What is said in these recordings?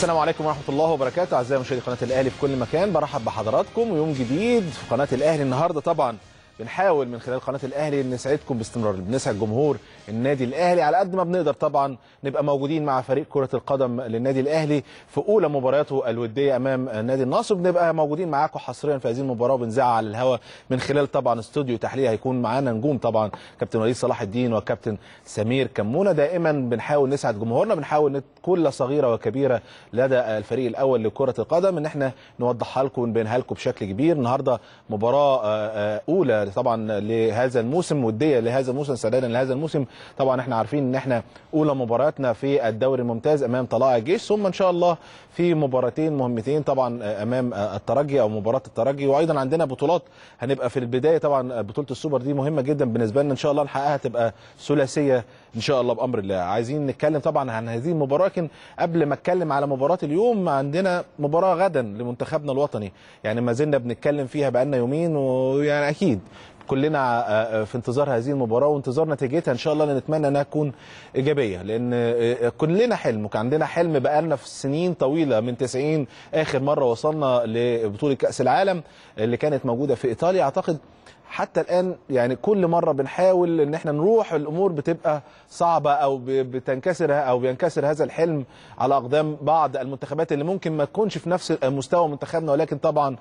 السلام عليكم ورحمة الله وبركاته. أعزائي مشاهدي قناة الأهلي في كل مكان، برحب بحضراتكم ويوم جديد في قناة الأهلي. النهارده طبعا بنحاول من خلال قناة الأهلي إن نسعدكم باستمرار، بنسعد جمهور النادي الأهلي على قد ما بنقدر. طبعا نبقى موجودين مع فريق كرة القدم للنادي الأهلي في أولى مبارياته الودية أمام نادي النصر، بنبقى موجودين معاكم حصريا في هذه المباراة وبنذاعها على الهواء من خلال طبعا استوديو تحليل. هيكون معانا نجوم طبعا كابتن وليد صلاح الدين وكابتن سمير كمونة. دائما بنحاول نسعد جمهورنا، بنحاول كل صغيرة وكبيرة لدى الفريق الأول لكرة القدم إن احنا نوضحها لكم ونبينها لكم بشكل كبير. النهارده مباراة أولى طبعا لهذا الموسم، وديه لهذا الموسم، استعدادا لهذا الموسم. طبعا احنا عارفين ان احنا اولى مبارياتنا في الدوري الممتاز امام طلائع الجيش، ثم ان شاء الله في مباراتين مهمتين طبعا امام الترجي او مباراه الترجي، وايضا عندنا بطولات هنبقى في البدايه. طبعا بطوله السوبر دي مهمه جدا بالنسبه لنا، ان شاء الله نحققها تبقى ثلاثيه ان شاء الله بامر الله. عايزين نتكلم طبعا عن هذه المباراه، لكن قبل ما اتكلم على مباراه اليوم عندنا مباراه غدا لمنتخبنا الوطني، يعني ما زلنا بنتكلم فيها بقالنا يومين، ويعني اكيد كلنا في انتظار هذه المباراه وانتظار نتيجتها ان شاء الله، نتمنى انها تكون ايجابيه، لان كلنا حلم، وكان عندنا حلم بقالنا في سنين طويله من 90 اخر مره وصلنا لبطوله كاس العالم اللي كانت موجوده في ايطاليا. اعتقد حتى الان يعني كل مره بنحاول ان احنا نروح، الامور بتبقى صعبه او بتنكسر او بينكسر هذا الحلم على اقدام بعض المنتخبات اللي ممكن ما تكونش في نفس مستوى منتخبنا، ولكن طبعا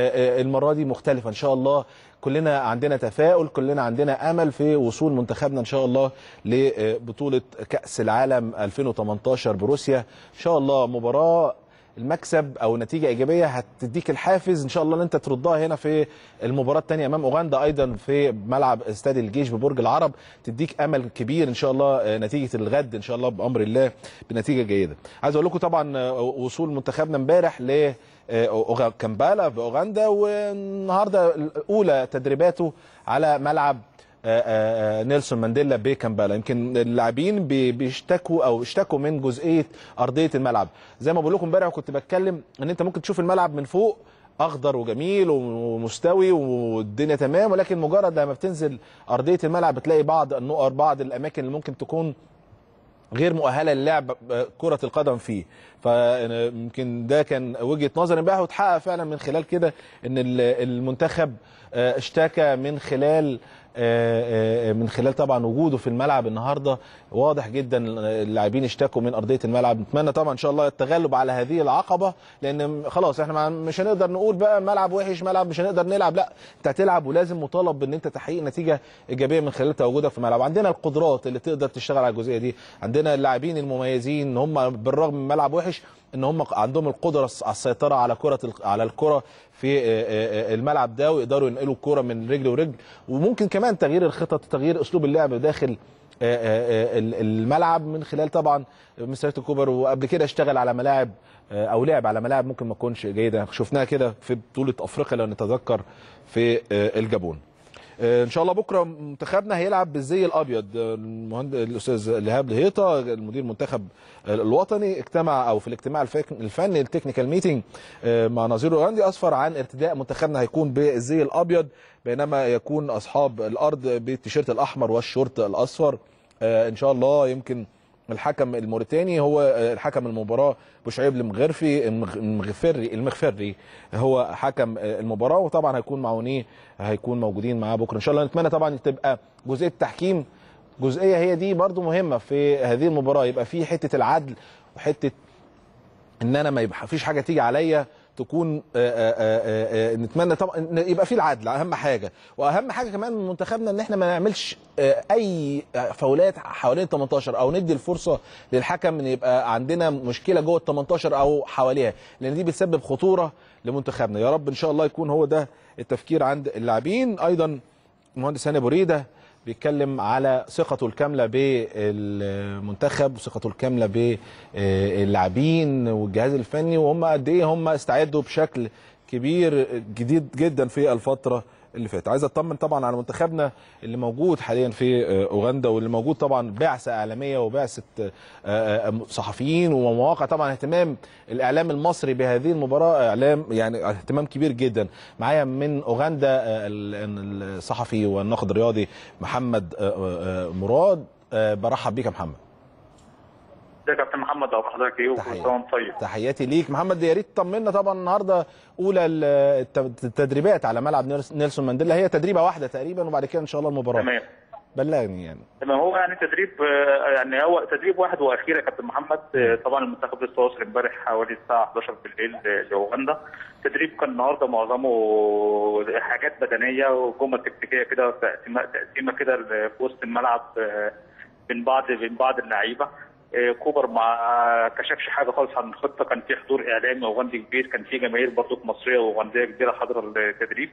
المره دي مختلفه ان شاء الله. كلنا عندنا تفاؤل، كلنا عندنا امل في وصول منتخبنا ان شاء الله لبطوله كاس العالم 2018 بروسيا. ان شاء الله مباراه المكسب او نتيجه ايجابيه هتديك الحافز ان شاء الله ان انت تردها هنا في المباراه الثانيه امام اوغندا، ايضا في ملعب استاد الجيش ببرج العرب، تديك امل كبير ان شاء الله نتيجه الغد ان شاء الله بامر الله بنتيجه جيده. عايز اقول لكم طبعا وصول منتخبنا امبارح ل كامبالا في اوغندا، والنهارده اولى تدريباته على ملعب نيلسون مانديلا بكامبالا. يمكن اللاعبين بيشتكوا او اشتكوا من جزئيه ارضيه الملعب. زي ما بقول لكم امبارح كنت بتكلم ان انت ممكن تشوف الملعب من فوق اخضر وجميل ومستوي والدنيا تمام، ولكن مجرد لما بتنزل ارضيه الملعب بتلاقي بعض النقر، بعض الاماكن اللي ممكن تكون غير مؤهله للعب كره القدم فيه. فيمكن ده كان وجهه نظري امبارح، وتحقق فعلا من خلال كده ان المنتخب اشتكى من خلال طبعا وجوده في الملعب النهارده. واضح جدا اللاعبين اشتكوا من ارضيه الملعب. نتمنى طبعا ان شاء الله التغلب على هذه العقبه، لان خلاص احنا مش هنقدر نقول بقى ملعب وحش، ملعب مش هنقدر نلعب، لا انت هتلعب ولازم مطالب بان انت تحقيق نتيجه ايجابيه من خلال تواجدك في الملعب. عندنا القدرات اللي تقدر تشتغل على الجزئيه دي، عندنا اللاعبين المميزين هم بالرغم من ملعب وحش ان هم عندهم القدره على السيطره على الكره في الملعب ده، ويقدروا ينقلوا الكره من رجل ورجل، وممكن كمان تغيير الخطط، تغيير اسلوب اللعب داخل الملعب من خلال طبعا مستر كوبر. وقبل كده اشتغل على ملاعب او لعب على ملاعب ممكن ما تكونش جيده، شفناها كده في بطوله افريقيا لو نتذكر في الجابون. ان شاء الله بكره منتخبنا هيلعب بالزي الابيض. المهندس الاستاذ لهاب لهيطه المدير المنتخب الوطني اجتمع او في الاجتماع الفني التكنيكال ميتنج مع نظيره الاوغندي، اسفر عن ارتداء منتخبنا هيكون بالزي الابيض، بينما يكون اصحاب الارض بالتيشيرت الاحمر والشورت الاصفر ان شاء الله. يمكن الحكم الموريتاني هو الحكم المباراه بوشعيب المغفري هو حكم المباراه، وطبعا هيكون معاونيه هيكون موجودين معاه بكره ان شاء الله. نتمنى طبعا تبقى جزئيه التحكيم جزئيه هي دي برضو مهمه في هذه المباراه، يبقى في حته العدل وحته ان انا ما يبقى فيش حاجه تيجي عليا تكون نتمنى طبعا يبقى في العدل اهم حاجه. واهم حاجه كمان من منتخبنا ان احنا ما نعملش اي فاولات حوالين ال 18 او ندي الفرصه للحكم ان يبقى عندنا مشكله جوه ال 18 او حواليها، لان دي بتسبب خطوره لمنتخبنا. يا رب ان شاء الله يكون هو ده التفكير عند اللاعبين. ايضا المهندس هاني بوريده بيتكلم على ثقته الكامله بالمنتخب وثقته الكامله باللاعبين والجهاز الفني، وهم قد ايه هم استعدوا بشكل كبير جديد جدا في الفتره اللي فاتت. عايز اطمن طبعا على منتخبنا اللي موجود حاليا في اوغندا، واللي موجود طبعا بعثه اعلاميه وبعثه صحفيين ومواقع. طبعا اهتمام الاعلام المصري بهذه المباراه اعلام يعني اهتمام كبير جدا. معايا من اوغندا الصحفي والناقد الرياضي محمد مراد. برحب بيك يا محمد. ازيك يا كابتن محمد؟ او حضرتك ايه؟ وكل سنه وانت طيب. تحياتي ليك محمد. يا ريت تطمنا طبعا النهارده اولى التدريبات على ملعب نيلسون مانديلا، هي تدريبه واحده تقريبا وبعد كده ان شاء الله المباراه. تمام. بلغني يعني. تمام. هو يعني تدريب، يعني هو تدريب واحد واخير يا كابتن محمد. طبعا المنتخب لسه واصل امبارح حوالي الساعه 11 بالليل لاوغندا. التدريب كان النهارده معظمه حاجات بدنيه وجمل تكتيكيه كده، تقسيمه كده في وسط الملعب بين بعض اللعيبه. كوبر ما كشفش حاجه خالص عن الخطه. كان في حضور اعلامي اوغندي كبير، كان في جماهير برضو مصريه واوغنديه كبيره حاضره التدريب.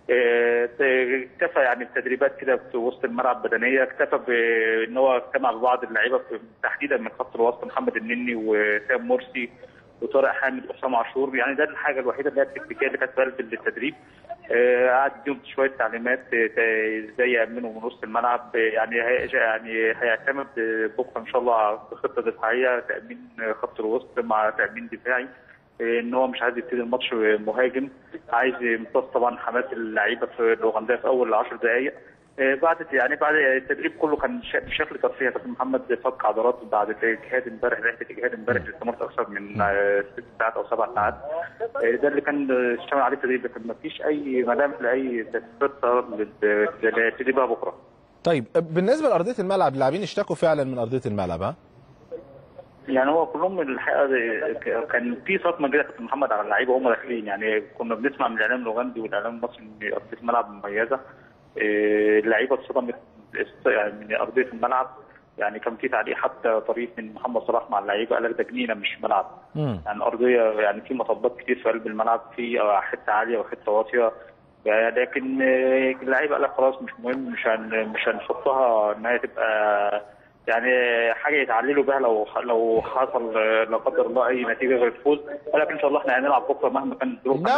اكتفى يعني التدريبات كده في وسط الملعب بدنيه، اكتفى بان هو اجتمع ببعض اللعيبه تحديدا من خط الوسط محمد النني وسام مرسي وطارق حامد وحسام عاشور. يعني ده الحاجه الوحيده اللي هي التكتيكيه اللي كانت في قلب التدريب. قعد يديهم شويه تعليمات ازاي يامنوا من وسط الملعب. يعني هيعتمد بكره ان شاء الله بخطه دفاعيه، تامين خط الوسط مع تامين دفاعي. ان هو مش عايز يبتدي الماتش مهاجم، عايز يمتص طبعا حماس اللعيبه في الاوغنديه في اول 10 دقائق. بعد التدريب كله كان بشكل ترفيهي. كابتن محمد فك عضلات بعد اجهاد امبارح، رحله اجهاد امبارح اللي استمرت اكثر من 6 ساعات او 7 ساعات. ده اللي كان اشتغل عليه التدريب، لكن ما فيش اي ملامح لاي خطه للتدريب بكره. طيب بالنسبه لارضيه الملعب، اللاعبين اشتكوا فعلا من ارضيه الملعب ها؟ يعني هو كلهم الحقيقه كان في صدمه كده كابتن محمد على اللعيبه وهم داخلين. يعني كنا بنسمع من الاعلام الاوغندي والاعلام المصري ان ارضيه الملعب مميزه. اللعيبه اتصدمت يعني من ارضيه الملعب. يعني كان في تعليق حتى طريف من محمد صلاح مع اللعيبه، قال لك ده جنينه مش ملعب. يعني ارضيه، يعني في مطبات كتير في قلب الملعب، في حته عاليه وحته واطيه. يعني لكن اللعيبه قال لك خلاص مش مهم، مش هنحطها ان هي تبقى يعني حاجه يتعللوا بها لو حصل لا قدر الله اي نتيجه غير الفوز. ولكن ان شاء الله احنا هنلعب بكره مهما كانت الظروف. لا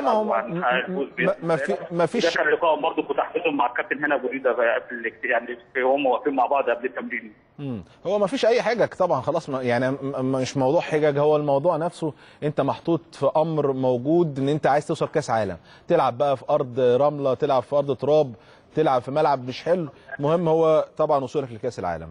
ما فيش. ده كان لقاء برضه كنت حكيتهم مع الكابتن هنا ابو ريده قبل، يعني هم واقفين مع بعض قبل التمرين. هو ما فيش اي حجج طبعا خلاص، يعني مش موضوع حجج، هو الموضوع نفسه انت محطوط في امر موجود ان انت عايز توصل كاس عالم، تلعب بقى في ارض رمله، تلعب في ارض تراب، تلعب في ملعب مش حلو، المهم هو طبعا وصولك لكاس العالم.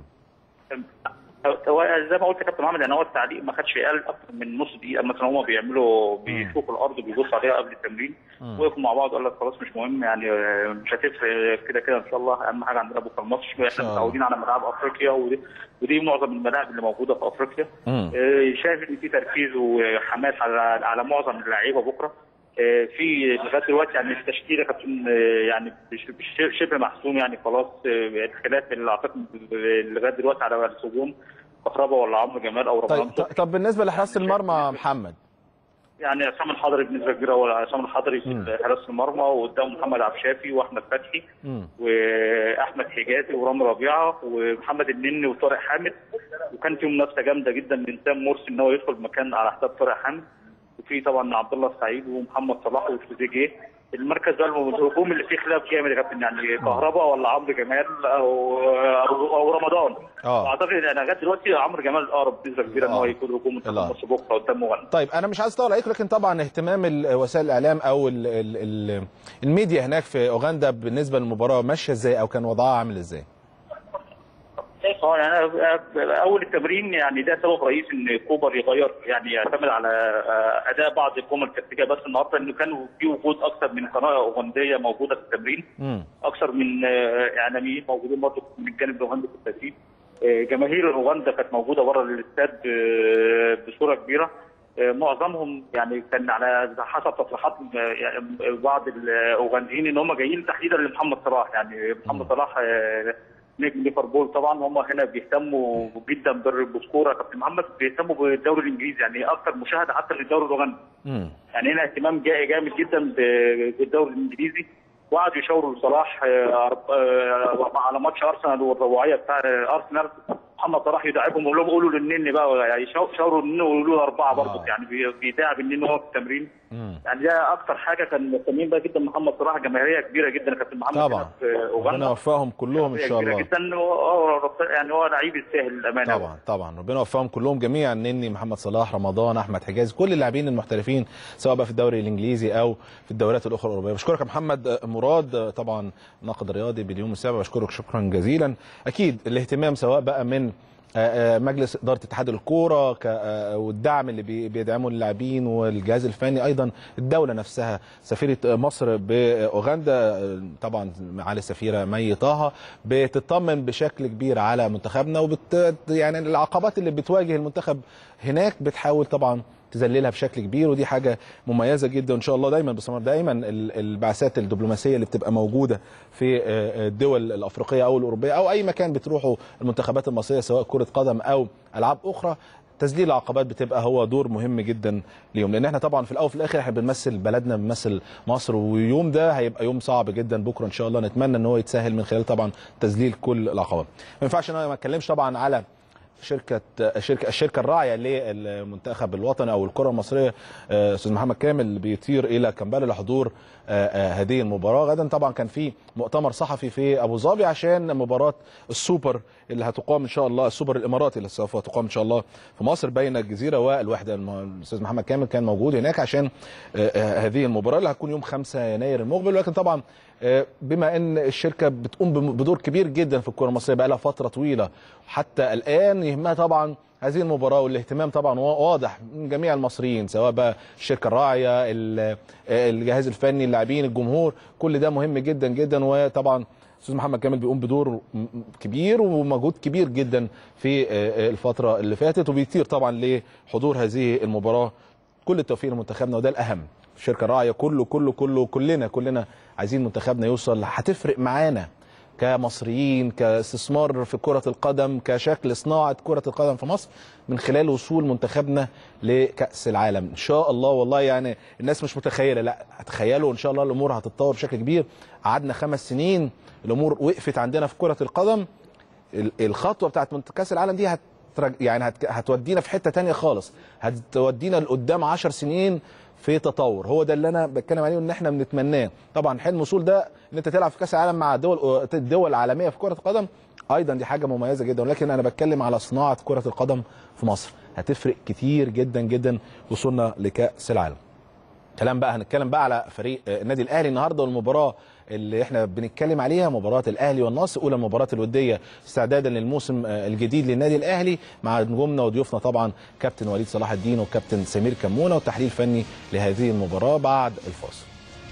زي ما قلت يا كابتن محمد، يعني هو التعليق ما خدش اقل اكتر من نص دقيقه مثلا. هم بيشوفوا الارض بيبصوا عليها قبل التمرين، وقفوا مع بعض قال لك خلاص مش مهم، يعني مش هتفرق كده ان شاء الله. اهم حاجه عندنا بكره الماتش. احنا متعودين على ملاعب افريقيا ودي معظم الملاعب اللي موجوده في افريقيا. شايف ان في تركيز وحماس على معظم اللعيبه بكره. في لغايه دلوقتي يعني التشكيله كانت يعني شبه محسوم، يعني خلاص. الخلاف اللي اعتقد لغايه دلوقتي على الهجوم كهربا ولا عمرو جمال او رمضان. طب بالنسبه لحراسه المرمى محمد، يعني عصام الحضري بنسبه كبيره، هو عصام الحضري في حراسه المرمى، وقدام محمد عبد الشافي واحمد فتحي واحمد حجازي ورامي ربيعه ومحمد النني وطارق حامد. وكان في منافسه جامده جدا من سام مرسي ان هو يدخل مكان على حساب طارق حامد، وفي طبعا عبد الله السعيد ومحمد صلاح وتريزيجيه. المركز ده الهجوم اللي فيه خلاف جامد يا كابتن، يعني كهربا ولا عمرو جمال او رمضان. اعتقد انا لغايه دلوقتي عمرو جمال الاقرب بنسبه كبيره ان هو يكون هجوم منتخب مصر بكره قدام مغنى. طيب انا مش عايز اطول عليك، لكن طبعا اهتمام وسائل الاعلام او الميديا هناك في اوغندا بالنسبه للمباراه ماشيه ازاي او كان وضعها عامل ازاي؟ يعني اول التمرين يعني ده سبب رئيسي ان كوبر يغير، يعني يعتمد على اداء بعض الجمل التكتيكيه بس النهارده، انه كان في وجود اكثر من قناه اوغنديه موجوده في التمرين، اكثر من اعلاميين موجودين برضه من الجانب الاوغندي في التدريب. جماهير اوغندا كانت موجوده بره الاستاد بصوره كبيره. معظمهم يعني كان على حسب تصريحات بعض الاوغنديين ان هم جايين تحديدا لمحمد صلاح. يعني محمد صلاح نجم ليفربول طبعا، هم هنا بيهتموا جدا بالكوره. كابتن محمد بيهتموا بالدوري الانجليزي، يعني اكثر مشاهده حتى للدوري الاوغندي. يعني هنا اهتمام جامد جدا بالدوري الانجليزي. وقعدوا يشاوروا لصلاح على ماتش ارسنال والرباعيه بتاع ارسنال، محمد صلاح يداعبهم ويقول لهم قولوا للنني بقى، يعني شاوروا للنني ويقولوا له 4 برضه. يعني بيداعب النني وهو في التمرين. يعني ده اكثر حاجه كان مهتمين بها جدا محمد صلاح. جماهيريه كبيره جدا كابتن محمد طبعا، ربنا يوفقهم كلهم ان شاء الله جدا. يعني هو لعيب يستاهل الامانه. طبعا ربنا يوفقهم كلهم جميعا، النني، محمد صلاح، رمضان، احمد حجازي، كل اللاعبين المحترفين سواء بقى في الدوري الانجليزي او في الدوريات الاخرى الاوروبيه. بشكرك يا محمد مراد، طبعا ناقد رياضي باليوم السابع، بشكرك شكرا جزيلا. اكيد الاهتمام سواء بقى من من مجلس اداره اتحاد الكوره والدعم اللي بيدعمه اللاعبين والجهاز الفني، ايضا الدوله نفسها، سفيره مصر باوغندا طبعا معالي السفيره مي طه بتطمن بشكل كبير على منتخبنا، يعني العقبات اللي بتواجه المنتخب هناك بتحاول طبعا تذللها بشكل كبير، ودي حاجه مميزه جدا. وان شاء الله دايما باستمرار دايما البعثات الدبلوماسيه اللي بتبقى موجوده في الدول الافريقيه او الاوروبيه او اي مكان بتروحوا المنتخبات المصريه سواء كره قدم او العاب اخرى، تذليل العقبات بتبقى هو دور مهم جدا ليهم، لان احنا طبعا في الاول وفي الاخر احنا بنمثل بلدنا، بنمثل مصر، ويوم ده هيبقى يوم صعب جدا بكره ان شاء الله. نتمنى ان هو يتسهل من خلال طبعا تذليل كل العقبات. ما ينفعش ان انا ما اتكلمش طبعا على الشركه الراعيه للمنتخب الوطني او الكره المصريه. استاذ محمد كامل بيطير الى كامبالا لحضور هذه المباراه. غدا طبعا كان في مؤتمر صحفي في ابو ظبي عشان مباراه السوبر اللي هتقام ان شاء الله، السوبر الاماراتي اللي سوف تقام ان شاء الله في مصر بين الجزيره والوحده. الاستاذ محمد كامل كان موجود هناك عشان هذه المباراه اللي هتكون يوم 5 يناير المقبل. ولكن طبعا بما ان الشركه بتقوم بدور كبير جدا في الكره المصريه بقى لها فتره طويله، حتى الان يهمها طبعا هذه المباراه، والاهتمام طبعا واضح من جميع المصريين، سواء بقى الشركه الراعيه، الجهاز الفني، اللاعبين، الجمهور، كل ده مهم جدا جدا. وطبعا استاذ محمد كامل بيقوم بدور كبير ومجهود كبير جدا في الفتره اللي فاتت، وبيطير طبعا لحضور هذه المباراه. كل التوفيق لمنتخبنا وده الاهم. الشركه الراعيه كلنا عايزين منتخبنا يوصل، هتفرق معانا كمصريين، كاستثمار في كرة القدم، كشكل صناعة كرة القدم في مصر من خلال وصول منتخبنا لكأس العالم إن شاء الله. والله يعني الناس مش متخيلة، لا هتخيلوا إن شاء الله الأمور هتتطور بشكل كبير. قعدنا 5 سنين الأمور وقفت عندنا في كرة القدم، الخطوة بتاعت كأس العالم دي هتودينا في حتة تانية خالص، هتودينا لقدام 10 سنين في تطور. هو ده اللي انا بتكلم عليه وان احنا بنتمناه. طبعا حلم وصول ده ان انت تلعب في كاس العالم مع الدول العالميه في كره القدم، ايضا دي حاجه مميزه جدا، ولكن انا بتكلم على صناعه كره القدم في مصر، هتفرق كتير جدا جدا وصولنا لكاس العالم. هنتكلم بقى على فريق النادي الاهلي النهارده، والمباراه اللي احنا بنتكلم عليها مباراه الاهلي والنصر، اولى المباريات الوديه استعدادا للموسم الجديد للنادي الاهلي، مع نجومنا وضيوفنا طبعا كابتن وليد صلاح الدين وكابتن سمير كمونه، وتحليل فني لهذه المباراه بعد الفاصل.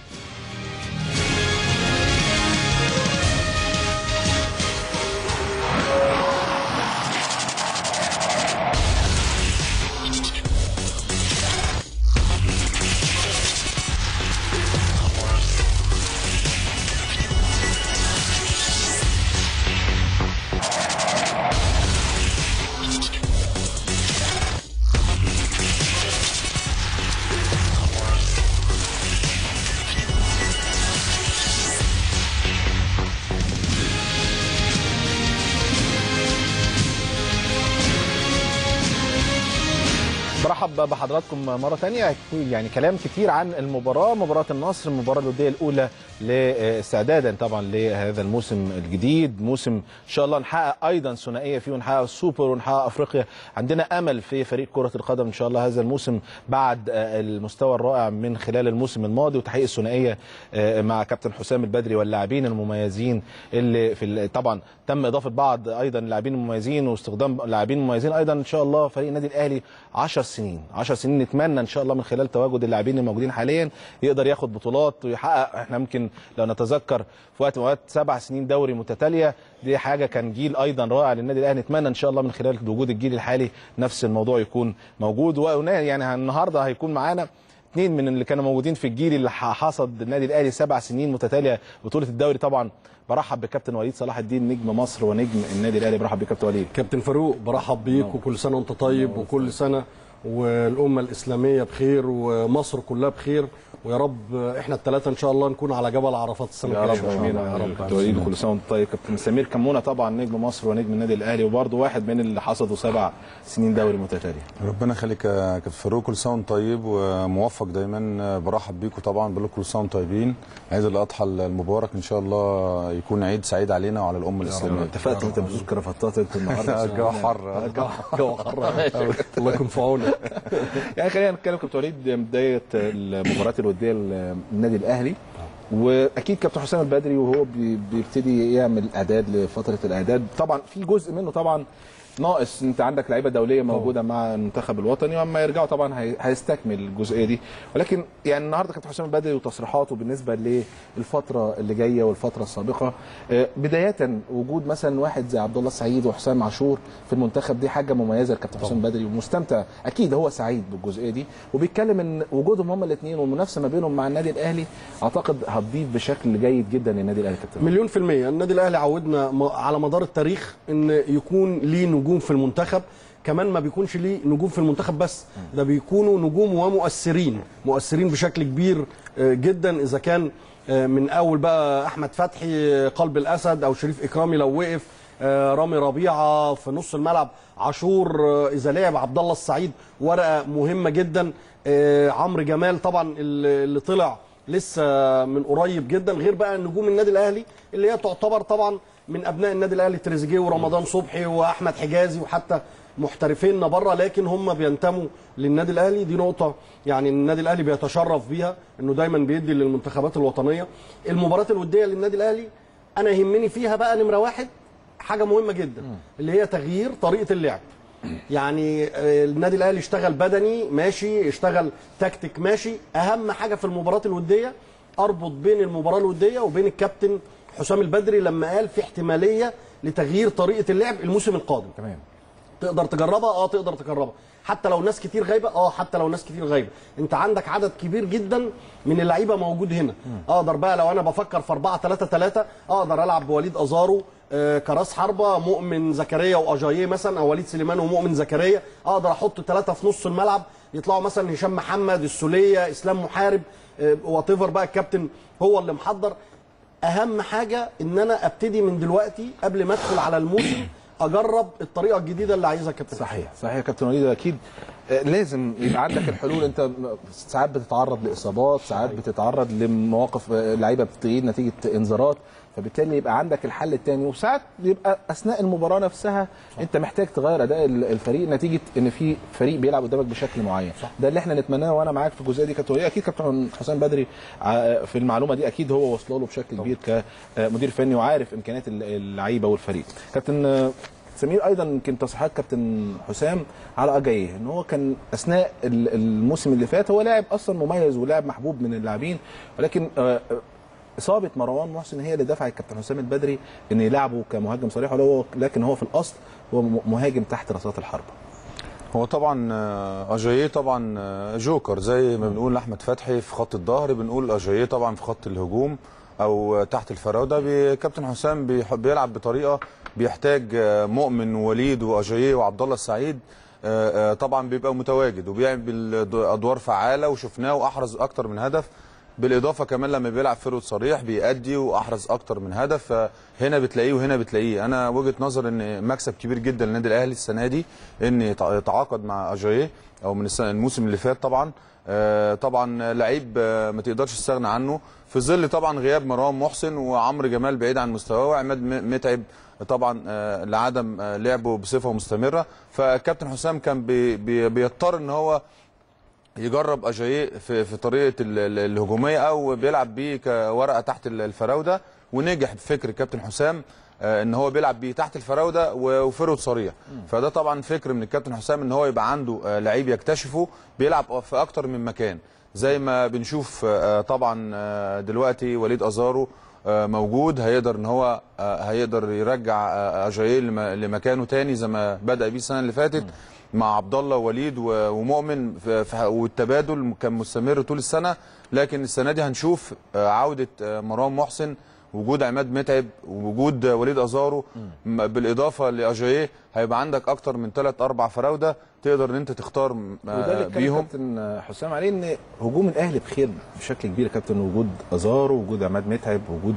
برحب بحضراتكم مرة ثانية. يعني كلام كتير عن مباراة النصر، المباراة الودية الأولى لاستعدادا طبعا لهذا الموسم الجديد، موسم إن شاء الله نحقق أيضا ثنائية فيه، ونحقق السوبر ونحقق أفريقيا. عندنا أمل في فريق كرة القدم إن شاء الله هذا الموسم بعد المستوى الرائع من خلال الموسم الماضي وتحقيق الثنائية مع كابتن حسام البدري واللاعبين المميزين اللي طبعا تم إضافة بعض أيضا اللاعبين المميزين واستخدام لاعبين مميزين أيضا. إن شاء الله فريق النادي الأهلي 10 سنين نتمنى ان شاء الله من خلال تواجد اللاعبين الموجودين حاليا يقدر ياخد بطولات ويحقق. احنا ممكن لو نتذكر في وقت من الاوقات 7 سنين دوري متتاليه، دي حاجه كان جيل ايضا رائع للنادي الاهلي. نتمنى ان شاء الله من خلال وجود الجيل الحالي نفس الموضوع يكون موجود. يعني النهارده هيكون معانا 2 من اللي كانوا موجودين في الجيل اللي حصد النادي الاهلي 7 سنين متتاليه بطوله الدوري. طبعا برحب بكابتن وليد صلاح الدين نجم مصر ونجم النادي الاهلي. برحب بك كابتن وليد. كابتن فاروق برحب بيك وكل سنه وانت طيب وكل سنه والامه الاسلاميه بخير ومصر كلها بخير، ويا رب احنا الثلاثه ان شاء الله نكون على جبل عرفات السنه الجايه. يا رب امين يا رب. كابتن وليد كل سنه وانت طيب. كابتن سمير كمونه طبعا نجم مصر ونجم النادي الاهلي وبرده واحد من اللي حصدوا 7 سنين دوري متتاليه. ربنا يخليك يا كابتن فاروق، كل سنه وانت طيب وموفق دايما. برحب بيكم طبعا، بقول لكم كل سنه وانتم طيبين. عيد الاضحى المبارك ان شاء الله يكون عيد سعيد علينا وعلى الامه الاسلاميه. اتفقت انت بزور كرافتات انت النهارده؟ الجو حر الجو حر الله يكون في عونك. يعني خلينا نتكلم كابتن وليد بدايه المباريات الوديه للنادي الاهلي، واكيد كابتن حسام البدري وهو بيبتدي يعمل اعداد لفتره الاعداد، طبعا في جزء منه طبعا ناقص انت عندك لعيبه دوليه موجوده مع المنتخب الوطني، واما يرجعوا طبعا هيستكمل الجزئيه دي. ولكن يعني النهارده كابتن حسام البدري وتصريحاته بالنسبه للفتره اللي جايه والفتره السابقه، بدايه وجود مثلا واحد زي عبد الله السعيد وحسام عاشور في المنتخب، دي حاجه مميزه لكابتن حسام البدري ومستمتع، اكيد هو سعيد بالجزئيه دي، وبيتكلم ان وجودهم هم الاثنين والمنافسه ما بينهم مع النادي الاهلي اعتقد هتضيف بشكل جيد جدا للنادي الاهلي. كابتن مليون في المية. النادي الاهلي عودنا على مدار التاريخ ان يكون ليه نجوم في المنتخب، كمان ما بيكونش ليه نجوم في المنتخب بس، ده بيكونوا نجوم ومؤثرين بشكل كبير جدا، اذا كان من اول بقى احمد فتحي قلب الاسد، او شريف اكرامي لو وقف، رامي ربيعه في نص الملعب، عاشور اذا لعب، عبد الله السعيد ورقه مهمه جدا، عمرو جمال طبعا اللي طلع لسه من قريب جدا، غير بقى نجوم النادي الاهلي اللي هي تعتبر طبعا من ابناء النادي الاهلي، تريزيجيه ورمضان صبحي واحمد حجازي، وحتى محترفين بره لكن هم بينتموا للنادي الاهلي. دي نقطه يعني النادي الاهلي بيتشرف بيها، انه دايما بيدي للمنتخبات الوطنيه. المباريات الوديه للنادي الاهلي انا يهمني فيها بقى نمره واحد حاجه مهمه جدا، اللي هي تغيير طريقه اللعب. يعني النادي الاهلي اشتغل بدني ماشي، اشتغل تكتيك ماشي، اهم حاجه في المباريات الوديه اربط بين المباراه الوديه وبين الكابتن حسام البدري لما قال في احتماليه لتغيير طريقه اللعب الموسم القادم. تمام. تقدر تجربها؟ تقدر تجربها، حتى لو ناس كتير غايبه، حتى لو ناس كتير غايبه، انت عندك عدد كبير جدا من اللعيبه موجود هنا. اقدر بقى لو انا بفكر في 4-3-3 اقدر العب بوليد ازارو كراس حربه، مؤمن زكريا واجاييه مثلا، او وليد سليمان ومؤمن زكريا، اقدر احط 3 في نص الملعب يطلعوا مثلا هشام محمد، السوليه، اسلام محارب، واتيفر بقى الكابتن هو اللي محضر. اهم حاجه ان انا ابتدي من دلوقتي قبل ما ادخل على الموسم اجرب الطريقه الجديده اللي عايزها كابتن. صحيح يا كابتن وليد، اكيد لازم يبقى عندك الحلول. انت ساعات بتتعرض لاصابات، ساعات بتتعرض لمواقف لعيبه بتغيب نتيجه انذارات، فبالتالي يبقى عندك الحل الثاني، وساعات بيبقى اثناء المباراه نفسها انت محتاج تغير اداء الفريق نتيجه ان في فريق بيلعب قدامك بشكل معين. ده اللي احنا نتمناه، وانا معاك في الجزئيه دي كابتن. اكيد كابتن حسام بدري في المعلومه دي اكيد هو واصله له بشكل كبير كمدير فني وعارف امكانيات اللعيبه والفريق. كابتن سمير، ايضا يمكن تصريحات كابتن حسام على اجاييه ان هو كان اثناء الموسم اللي فات هو لاعب اصلا مميز ولاعب محبوب من اللاعبين، ولكن اصابه مروان محسن هي اللي دفعت كابتن حسام البدري ان يلعبه كمهاجم صريح، لكن هو في الاصل هو مهاجم تحت رصاصات الحربه. هو طبعا اجاييه طبعا جوكر زي ما بنقول احمد فتحي في خط الظهر، بنقول اجاييه طبعا في خط الهجوم او تحت الفراوده. كابتن حسام بيلعب بطريقه بيحتاج مؤمن ووليد واجاييه وعبد الله السعيد طبعا بيبقى متواجد وبيعمل ادوار فعاله، وشفناه واحرز اكتر من هدف. بالاضافه كمان لما بيلعب فرود صريح بيأدي واحرز اكتر من هدف، فهنا بتلاقيه وهنا بتلاقيه. انا وجهه نظر ان مكسب كبير جدا للنادي الاهلي السنه دي ان يتعاقد مع اجاييه، او من الموسم اللي فات طبعا لعيب ما تقدرش تستغنى عنه في ظل طبعا غياب مروان محسن وعمرو جمال بعيد عن مستواه، وعماد متعب طبعا لعدم لعبه بصفه مستمره. فكابتن حسام كان بيضطر ان هو يجرب اجاييه في طريقه الهجوميه او بيلعب بيه كورقه تحت الفراوده، ونجح بفكر كابتن حسام ان هو بيلعب بيه تحت الفراوده وفرود صريح. فده طبعا فكر من الكابتن حسام ان هو يبقى عنده لعيب يكتشفه بيلعب في اكتر من مكان، زي ما بنشوف طبعا دلوقتي وليد ازارو موجود، هيقدر ان هو هيقدر يرجع اجاييه لمكانه تاني زي ما بدأ بيه السنه اللي فاتت مع عبد الله ووليد ومؤمن، والتبادل كان مستمر طول السنه. لكن السنه دي هنشوف عوده مروان محسن، وجود عماد متعب، ووجود وليد ازارو، بالاضافه لاجاييه، هيبقى عندك اكتر من 3-4 فراوده تقدر ان انت تختار وده بيهم. كابتن حسام عليه ان هجوم الاهلي بخير بشكل كبير يا كابتن، وجود ازارو، وجود عماد متعب، وجود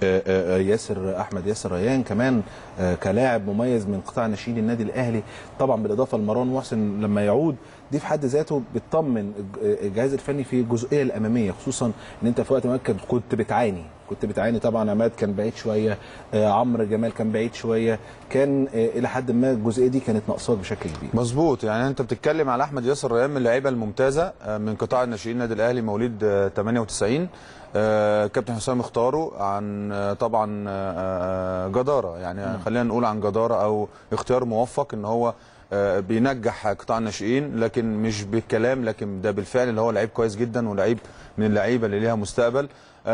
احمد ياسر ريان كمان كلاعب مميز من قطاع ناشئين النادي الاهلي، طبعا بالاضافه لمروان محسن لما يعود، دي في حد ذاته بتطمن الجهاز الفني في الجزئيه الاماميه، خصوصا ان انت في وقت ما كنت بتعاني كنت بتعاني طبعا. عماد كان بعيد شويه، عمرو جمال كان بعيد شويه، كان الى حد ما الجزئيه دي كانت ناقصاك بشكل كبير. مظبوط. يعني انت بتتكلم على احمد ياسر ريان من اللعيبه الممتازه من قطاع الناشئين النادي الاهلي، مواليد 98. كابتن حسام اختاره عن طبعا جداره، يعني خلينا نقول عن جداره او اختيار موفق، ان هو بينجح قطاع الناشئين، لكن مش بالكلام، لكن ده بالفعل، اللي هو لعيب كويس جدا ولعيب من اللعيبه اللي ليها مستقبل.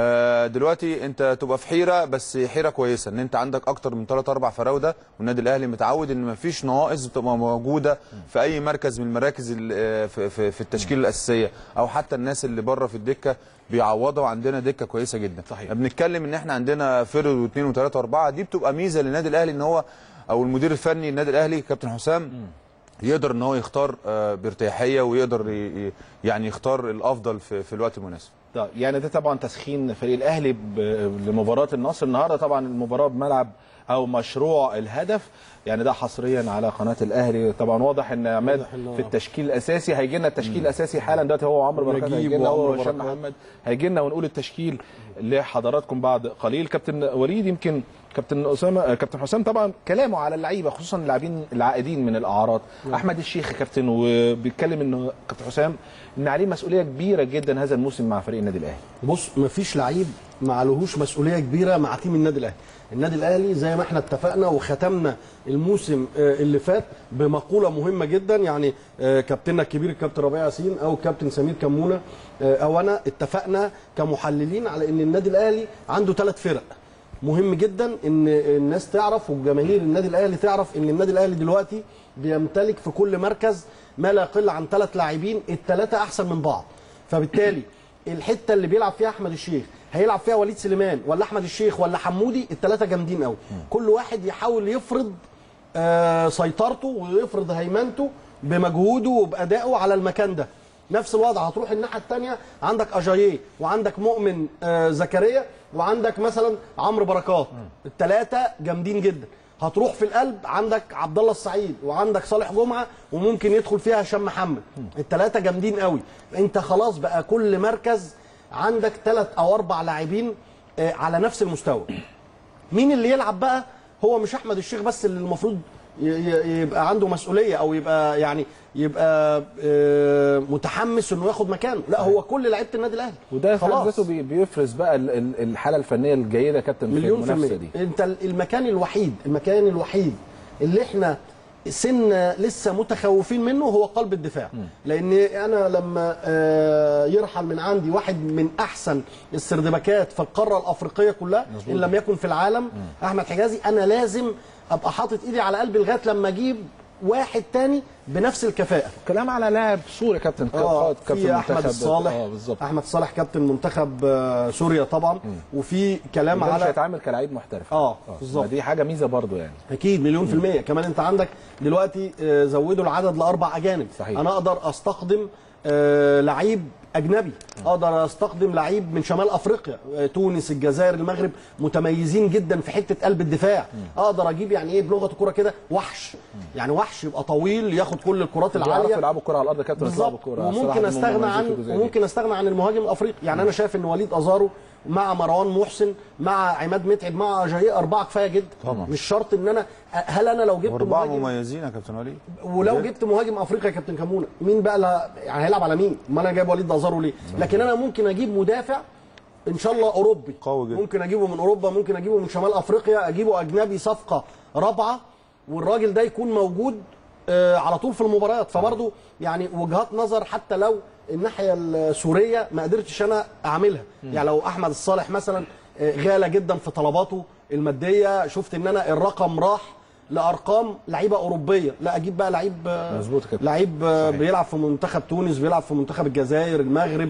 دلوقتي انت تبقى في حيره، بس حيره كويسه ان انت عندك اكتر من 3-4 فراوده، والنادي الاهلي متعود ان مفيش نواقص بتبقى موجوده في اي مركز من المراكز في التشكيله الاساسيه، او حتى الناس اللي بره في الدكه بيعوضوا. عندنا دكه كويسه جدا. صحيح. بنتكلم ان احنا عندنا فرد واثنين وثلاثه واربعه، دي بتبقى ميزه للنادي الاهلي، ان هو او المدير الفني النادي الاهلي كابتن حسام يقدر ان هو يختار بارتياحيه، ويقدر يعني يختار الافضل في الوقت المناسب. طيب يعني ده طبعا تسخين فريق الاهلي لمباراه النصر النهارده. طبعا المباراه بملعب او مشروع الهدف، يعني ده حصريا على قناه الاهلي. طبعا واضح ان عماد في التشكيل الاساسي. هيجي لنا التشكيل الاساسي حالا دلوقتي، هو عمرو بركات هيجي لنا، هو هشام محمد هيجي لنا، ونقول التشكيل لحضراتكم بعد قليل. كابتن وليد، يمكن كابتن اسامه، كابتن حسام طبعا كلامه على اللعيبه خصوصا اللاعبين العائدين من الاعراض. احمد الشيخ كابتن، وبيتكلم انه كابتن حسام ان عليه مسؤوليه كبيره جدا هذا الموسم مع فريق النادي الاهلي. بص، مفيش لعيب ما عليهوش مسؤوليه كبيره مع تيم النادي الاهلي. النادي الاهلي زي ما احنا اتفقنا وختمنا الموسم اللي فات بمقوله مهمه جدا، يعني كابتننا الكبير الكابتن ربيع ياسين او الكابتن سمير كمونه او انا اتفقنا كمحللين على ان النادي الاهلي عنده 3 فرق. مهم جدا ان الناس تعرف وجماهير النادي الاهلي تعرف ان النادي الاهلي دلوقتي بيمتلك في كل مركز ما لا يقل عن 3 لاعبين، ال3 احسن من بعض. فبالتالي الحته اللي بيلعب فيها احمد الشيخ هيلعب فيها وليد سليمان ولا احمد الشيخ ولا حمودي، ال3 جامدين قوي. كل واحد يحاول يفرض سيطرته ويفرض هيمنته بمجهوده وبادائه على المكان ده. نفس الوضع هتروح الناحيه الثانيه، عندك اجاييه وعندك مؤمن زكريا وعندك مثلا عمرو بركات، ال3 جامدين جدا. هتروح في القلب عندك عبد الله السعيد وعندك صالح جمعه وممكن يدخل فيها هشام محمد، ال3 جامدين قوي. انت خلاص بقى كل مركز عندك 3 أو 4 لاعبين على نفس المستوى. مين اللي يلعب بقى؟ هو مش احمد الشيخ بس اللي المفروض يبقى عنده مسؤوليه او يبقى يعني يبقى متحمس انه ياخد مكانه، لا هو كل لعيبه النادي الاهلي. وده في حد ذاته بيفرز بقى الحاله الفنيه الجيده كابتن في المنافسه دي. انت المكان الوحيد اللي احنا سنة لسه متخوفين منه هو قلب الدفاع. لان انا لما يرحل من عندي واحد من احسن السردباكات في القاره الافريقيه كلها ان لم يكن في العالم، احمد حجازي، انا لازم ابقى حاطط ايدي على قلبي لغايه لما اجيب واحد تاني بنفس الكفاءه. كلام على لاعب سوري كابتن، كابتن احمد الصالح، احمد الصالح كابتن منتخب سوريا طبعا. وفي كلام على مش هيتعامل كلاعب محترف. بالظبط، دي حاجه ميزه برضو يعني. اكيد مليون في المية. كمان انت عندك دلوقتي زودوا العدد ل4 اجانب. صحيح. انا اقدر استخدم لعيب اجنبي، اقدر استخدم لعيب من شمال افريقيا، تونس، الجزائر، المغرب، متميزين جدا في حته قلب الدفاع. اقدر اجيب يعني ايه بلغه الكوره كده وحش، يعني وحش يبقى طويل ياخد كل الكرات العاليه، يلعبوا الكوره على الارض كابتن، يلعبوا الكوره. وممكن استغنى عن المهاجم الافريقي. يعني انا شايف ان وليد ازارو مع مروان محسن مع عماد متعب مع اجاييه 4 كفايه جدا طبعا. مش شرط ان انا هل انا لو جبت 4 مميزين يا كابتن وليد، ولو جبت مهاجم افريقيا يا كابتن كمونه مين بقى يعني هيلعب على مين؟ ما انا جايب وليد ازارو ليه؟ لكن انا ممكن اجيب مدافع ان شاء الله اوروبي قوي جدا، ممكن اجيبه من اوروبا، ممكن اجيبه من شمال افريقيا، اجيبه اجنبي صفقه رابعه، والراجل ده يكون موجود على طول في المباريات. فبرضه يعني وجهات نظر، حتى لو الناحيه السوريه ما قدرتش انا اعملها. يعني لو احمد الصالح مثلا غالى جدا في طلباته الماديه، شفت ان انا الرقم راح لارقام لعيبه اوروبيه، لا اجيب بقى لعيب مظبوط كده، لعيب بيلعب في منتخب تونس، بيلعب في منتخب الجزائر، المغرب،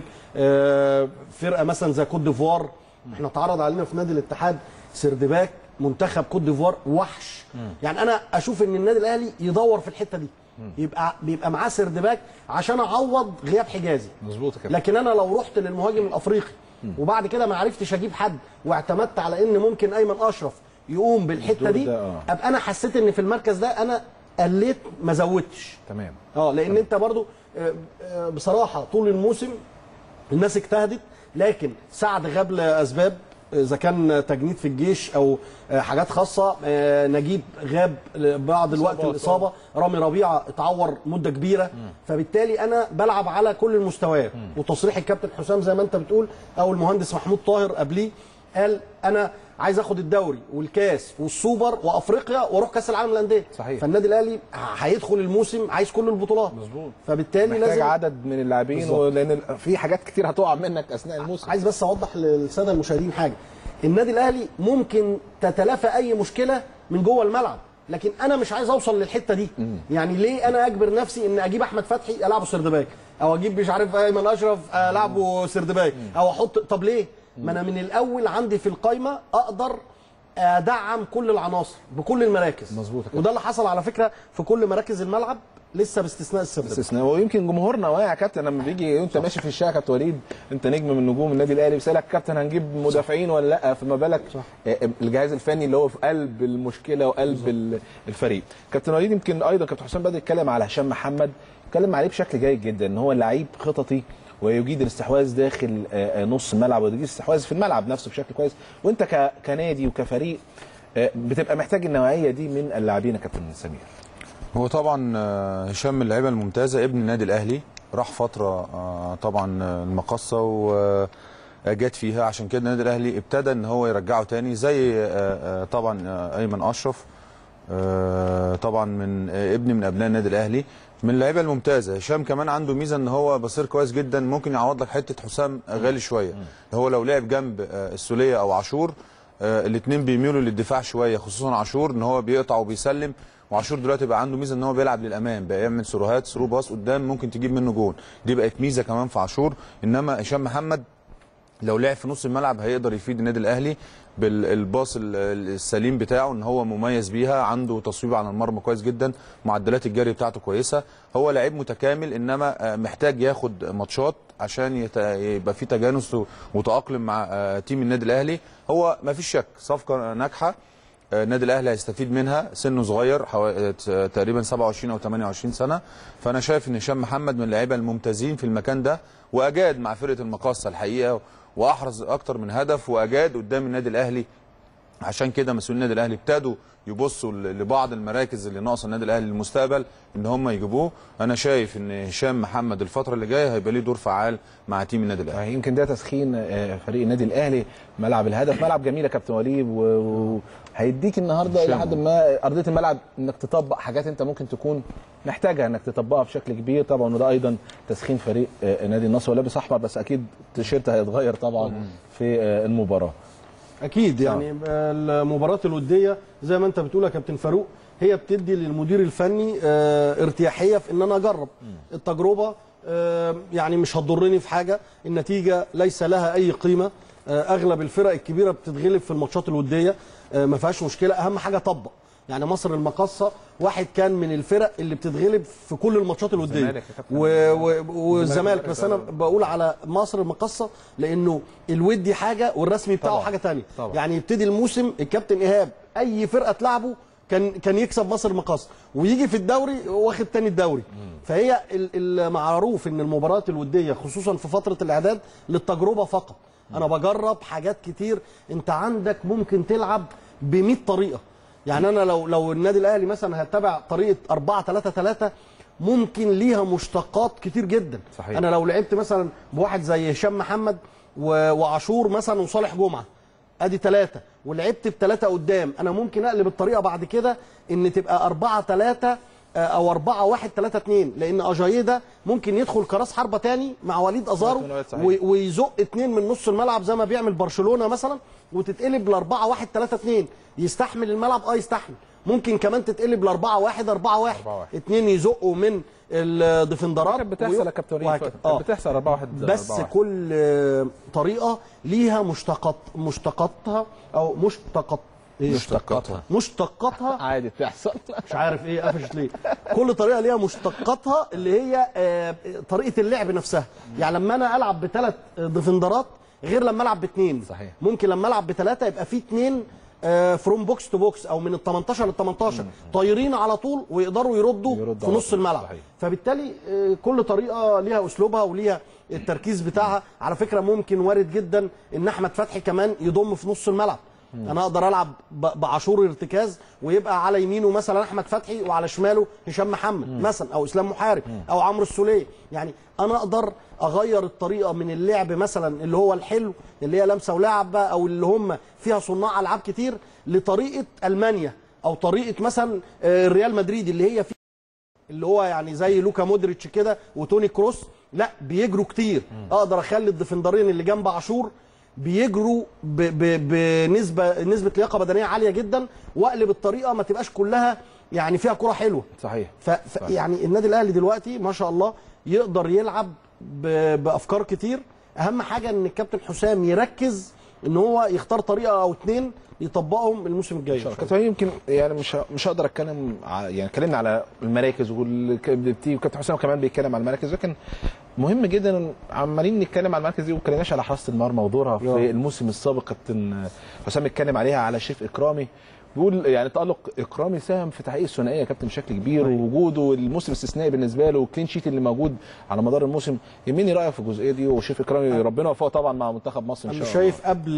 فرقه مثلا زي كوت ديفوار. احنا اتعرض علينا في نادي الاتحاد سردباك منتخب كوت ديفوار وحش. يعني انا اشوف ان النادي الاهلي يدور في الحته دي، بيبقى معاه سردباك عشان اعوض غياب حجازي. مظبوط كده. لكن انا لو رحت للمهاجم الافريقي وبعد كده ما عرفتش اجيب حد واعتمدت على ان ممكن ايمن اشرف يقوم بالحته دي، ابقى انا حسيت ان في المركز ده انا قليت ما زودتش. تمام. لان انت برضو بصراحه طول الموسم الناس اجتهدت، لكن سعد غاب لاسباب اذا كان تجنيد في الجيش او حاجات خاصه. نجيب غاب بعض الوقت الاصابه، رامي ربيعه اتعور مده كبيره، فبالتالي انا بلعب على كل المستويات. وتصريح الكابتن حسام زي ما انت بتقول او المهندس محمود طاهر قبليه قال انا عايز اخد الدوري والكاس والسوبر وافريقيا واروح كاس العالم للانديه. صحيح. فالنادي الاهلي هيدخل الموسم عايز كل البطولات. مظبوط. فبالتالي محتاج لازم عدد من اللاعبين، لان في حاجات كتير هتقع منك اثناء الموسم. عايز بس اوضح للساده المشاهدين حاجه، النادي الاهلي ممكن تتلافى اي مشكله من جوه الملعب، لكن انا مش عايز اوصل للحته دي. يعني ليه انا اجبر نفسي ان اجيب احمد فتحي العبه سردباك، او اجيب مش عارف ايمن اشرف العبه سردباك، او احط طب ليه؟ ما انا من الاول عندي في القايمه اقدر ادعم كل العناصر بكل المراكز. مظبوط. وده اللي حصل على فكره في كل مراكز الملعب لسه باستثناء السردباك. باستثناء. ويمكن جمهورنا واعي يا كابتن لما بيجي وانت ماشي في الشارع كابتن وليد، انت نجم من نجوم النادي الاهلي، بيسالك كابتن هنجيب مدافعين ولا لا؟ فما بالك الجهاز الفني اللي هو في قلب المشكله وقلب الفريق. كابتن وليد يمكن ايضا كابتن حسام بدأ يتكلم على هشام محمد، اتكلم عليه بشكل جيد جدا ان هو لعيب خططي ويجيد الاستحواذ داخل نص الملعب ويجيد الاستحواذ في الملعب نفسه بشكل كويس، وانت كنادي وكفريق بتبقى محتاج النوعيه دي من اللاعبين يا كابتن سمير. هو طبعا هشام من اللعيبه الممتازه، ابن النادي الاهلي، راح فتره طبعا المقصه وجات فيها، عشان كده النادي الاهلي ابتدى ان هو يرجعه تاني، زي طبعا ايمن اشرف طبعا من ابن من ابناء النادي الاهلي، من اللعيبه الممتازه. هشام كمان عنده ميزه ان هو بصير كويس جدا، ممكن يعوض لك حته حسام غالي شويه. هو لو لعب جنب السوليه او عاشور، الاثنين بيميلوا للدفاع شويه، خصوصا عاشور ان هو بيقطع وبيسلم، وعاشور دلوقتي بقى عنده ميزه ان هو بيلعب للامام، بقى يعمل سروهات ثرو باص قدام ممكن تجيب منه جول، دي بقت ميزه كمان في عاشور. انما هشام محمد لو لعب في نص الملعب هيقدر يفيد النادي الاهلي بالباص السليم بتاعه، ان هو مميز بيها، عنده تصويب على المرمى كويس جدا، معدلات الجري بتاعته كويسه، هو لعيب متكامل، انما محتاج ياخد ماتشات عشان يبقى في تجانس وتأقلم مع تيم النادي الاهلي. هو ما فيش شك صفقه ناجحه، النادي الاهلي هيستفيد منها، سنه صغير تقريبا 27 او 28 سنه، فانا شايف ان هشام محمد من اللعيبه الممتازين في المكان ده، واجاد مع فرقه المقاصه الحقيقه، واحرز اكتر من هدف، واجاد قدام النادي الاهلي. عشان كده مسؤولين النادي الاهلي ابتدوا يبصوا لبعض المراكز اللي ناقصه النادي الاهلي للمستقبل ان هم يجيبوه. انا شايف ان هشام محمد الفتره اللي جايه هيبقى ليه دور فعال مع تيم النادي الاهلي. يمكن ده تسخين فريق النادي الاهلي. ملعب الهدف ملعب جميل يا كابتن وليد، وهيديك النهارده الى حد ما ارضيه الملعب انك تطبق حاجات انت ممكن تكون محتاجها انك تطبقها بشكل كبير طبعا، وده ايضا تسخين فريق نادي النصر، ولابس احمر بس اكيد التيشيرت هيتغير طبعا في المباراه. اكيد يعني المباراه الوديه زي ما انت بتقول يا كابتن فاروق هي بتدي للمدير الفني ارتياحيه في ان انا اجرب التجربه، يعني مش هتضرني في حاجه، النتيجه ليس لها اي قيمه، اغلب الفرق الكبيره بتتغلب في الماتشات الوديه ما فيهاش مشكله، اهم حاجه طبق. يعني مصر المقاصه واحد كان من الفرق اللي بتتغلب في كل الماتشات الوديه والزمالك، بس انا بقول على مصر المقاصه لانه الودي حاجه والرسمي بتاعه طبعا. حاجه ثانيه. يعني يبتدي الموسم الكابتن ايهاب اي فرقه تلعبه كان يكسب مصر المقاصه، ويجي في الدوري واخد تاني الدوري. فهي المعروف ان المباريات الوديه خصوصا في فتره الاعداد للتجربه فقط. انا بجرب حاجات كتير، انت عندك ممكن تلعب ب 100 طريقه. يعني انا لو النادي الاهلي مثلا هتبع طريقه 4-3-3 ممكن ليها مشتقات كتير جدا. صحيح. انا لو لعبت مثلا بواحد زي هشام محمد وعاشور مثلا وصالح جمعه ادي 3، ولعبت ب3 قدام، انا ممكن اقلب الطريقه بعد كده ان تبقى 4-3 او 4-1-3-2، لان اجاييه ده ممكن يدخل كراس حربه تاني مع وليد ازارو ويزق 2 من نص الملعب زي ما بيعمل برشلونه مثلا، وتتقلب ل 4-1-3-2. يستحمل الملعب يستحمل، ممكن كمان تتقلب ل 4-1-4-1 2 يزقوا من الديفندرات. كانت بتحصل يا كابتن وليد، كانت بتحصل 4-1 بس 4-1. كل طريقه ليها مشتقاتها او مشتقاتها عادي بتحصل مش عارف ايه قفشت ليه. كل طريقه ليها مشتقاتها اللي هي طريقه اللعب نفسها. يعني لما انا العب ب3 ديفندرات غير لما العب ب2. صحيح. ممكن لما العب ب3 يبقى في 2 فروم بوكس تو بوكس او من ال 18 لل 18 طايرين على طول ويقدروا يردوا في نص الملعب. صحيح. فبالتالي كل طريقه ليها اسلوبها وليها التركيز بتاعها. على فكره ممكن وارد جدا ان احمد فتحي كمان يضم في نص الملعب. انا اقدر العب بعاشور ارتكاز ويبقى على يمينه مثلا احمد فتحي وعلى شماله هشام محمد مثلا او اسلام محارب او عمرو السوليه. يعني انا اقدر اغير الطريقه من اللعب مثلا اللي هو الحلو اللي هي لمسه ولعب او اللي هم فيها صناع العاب كتير لطريقه المانيا او طريقه مثلا الريال مدريد اللي هي اللي هو يعني زي لوكا مودريتش كده وتوني كروس، لا بيجروا كتير. اقدر اخلي الديفندرين اللي جنب عاشور بيجروا بنسبه لياقه بدنيه عاليه جدا واقلب الطريقه ما تبقاش كلها يعني فيها كره حلوه. صحيح. يعني النادي الاهلي دلوقتي ما شاء الله يقدر يلعب بافكار كتير. اهم حاجه ان الكابتن حسام يركز ان هو يختار طريقه او اتنين يطبقهم الموسم الجاي. كابتن يمكن يعني مش هقدر اتكلم يعني اتكلمنا على المراكز وكابتن حسام كمان بيتكلم على المراكز، لكن مهم جدا عمالين نتكلم على المركز دي وما اتكلمناش على حراسه المرمى ودورها في الموسم السابق. كابتن حسام اتكلم عليها على شريف اكرامي، بيقول يعني تألق اكرامي ساهم في تحقيق الثنائيه يا كابتن بشكل كبير، ووجوده الموسم استثنائي بالنسبه له والكلين شيت اللي موجود على مدار الموسم. يهمني رايك في الجزئيه دي. وشريف اكرامي ربنا يوفقه طبعا مع منتخب مصر ان شاء الله. انا شايف قبل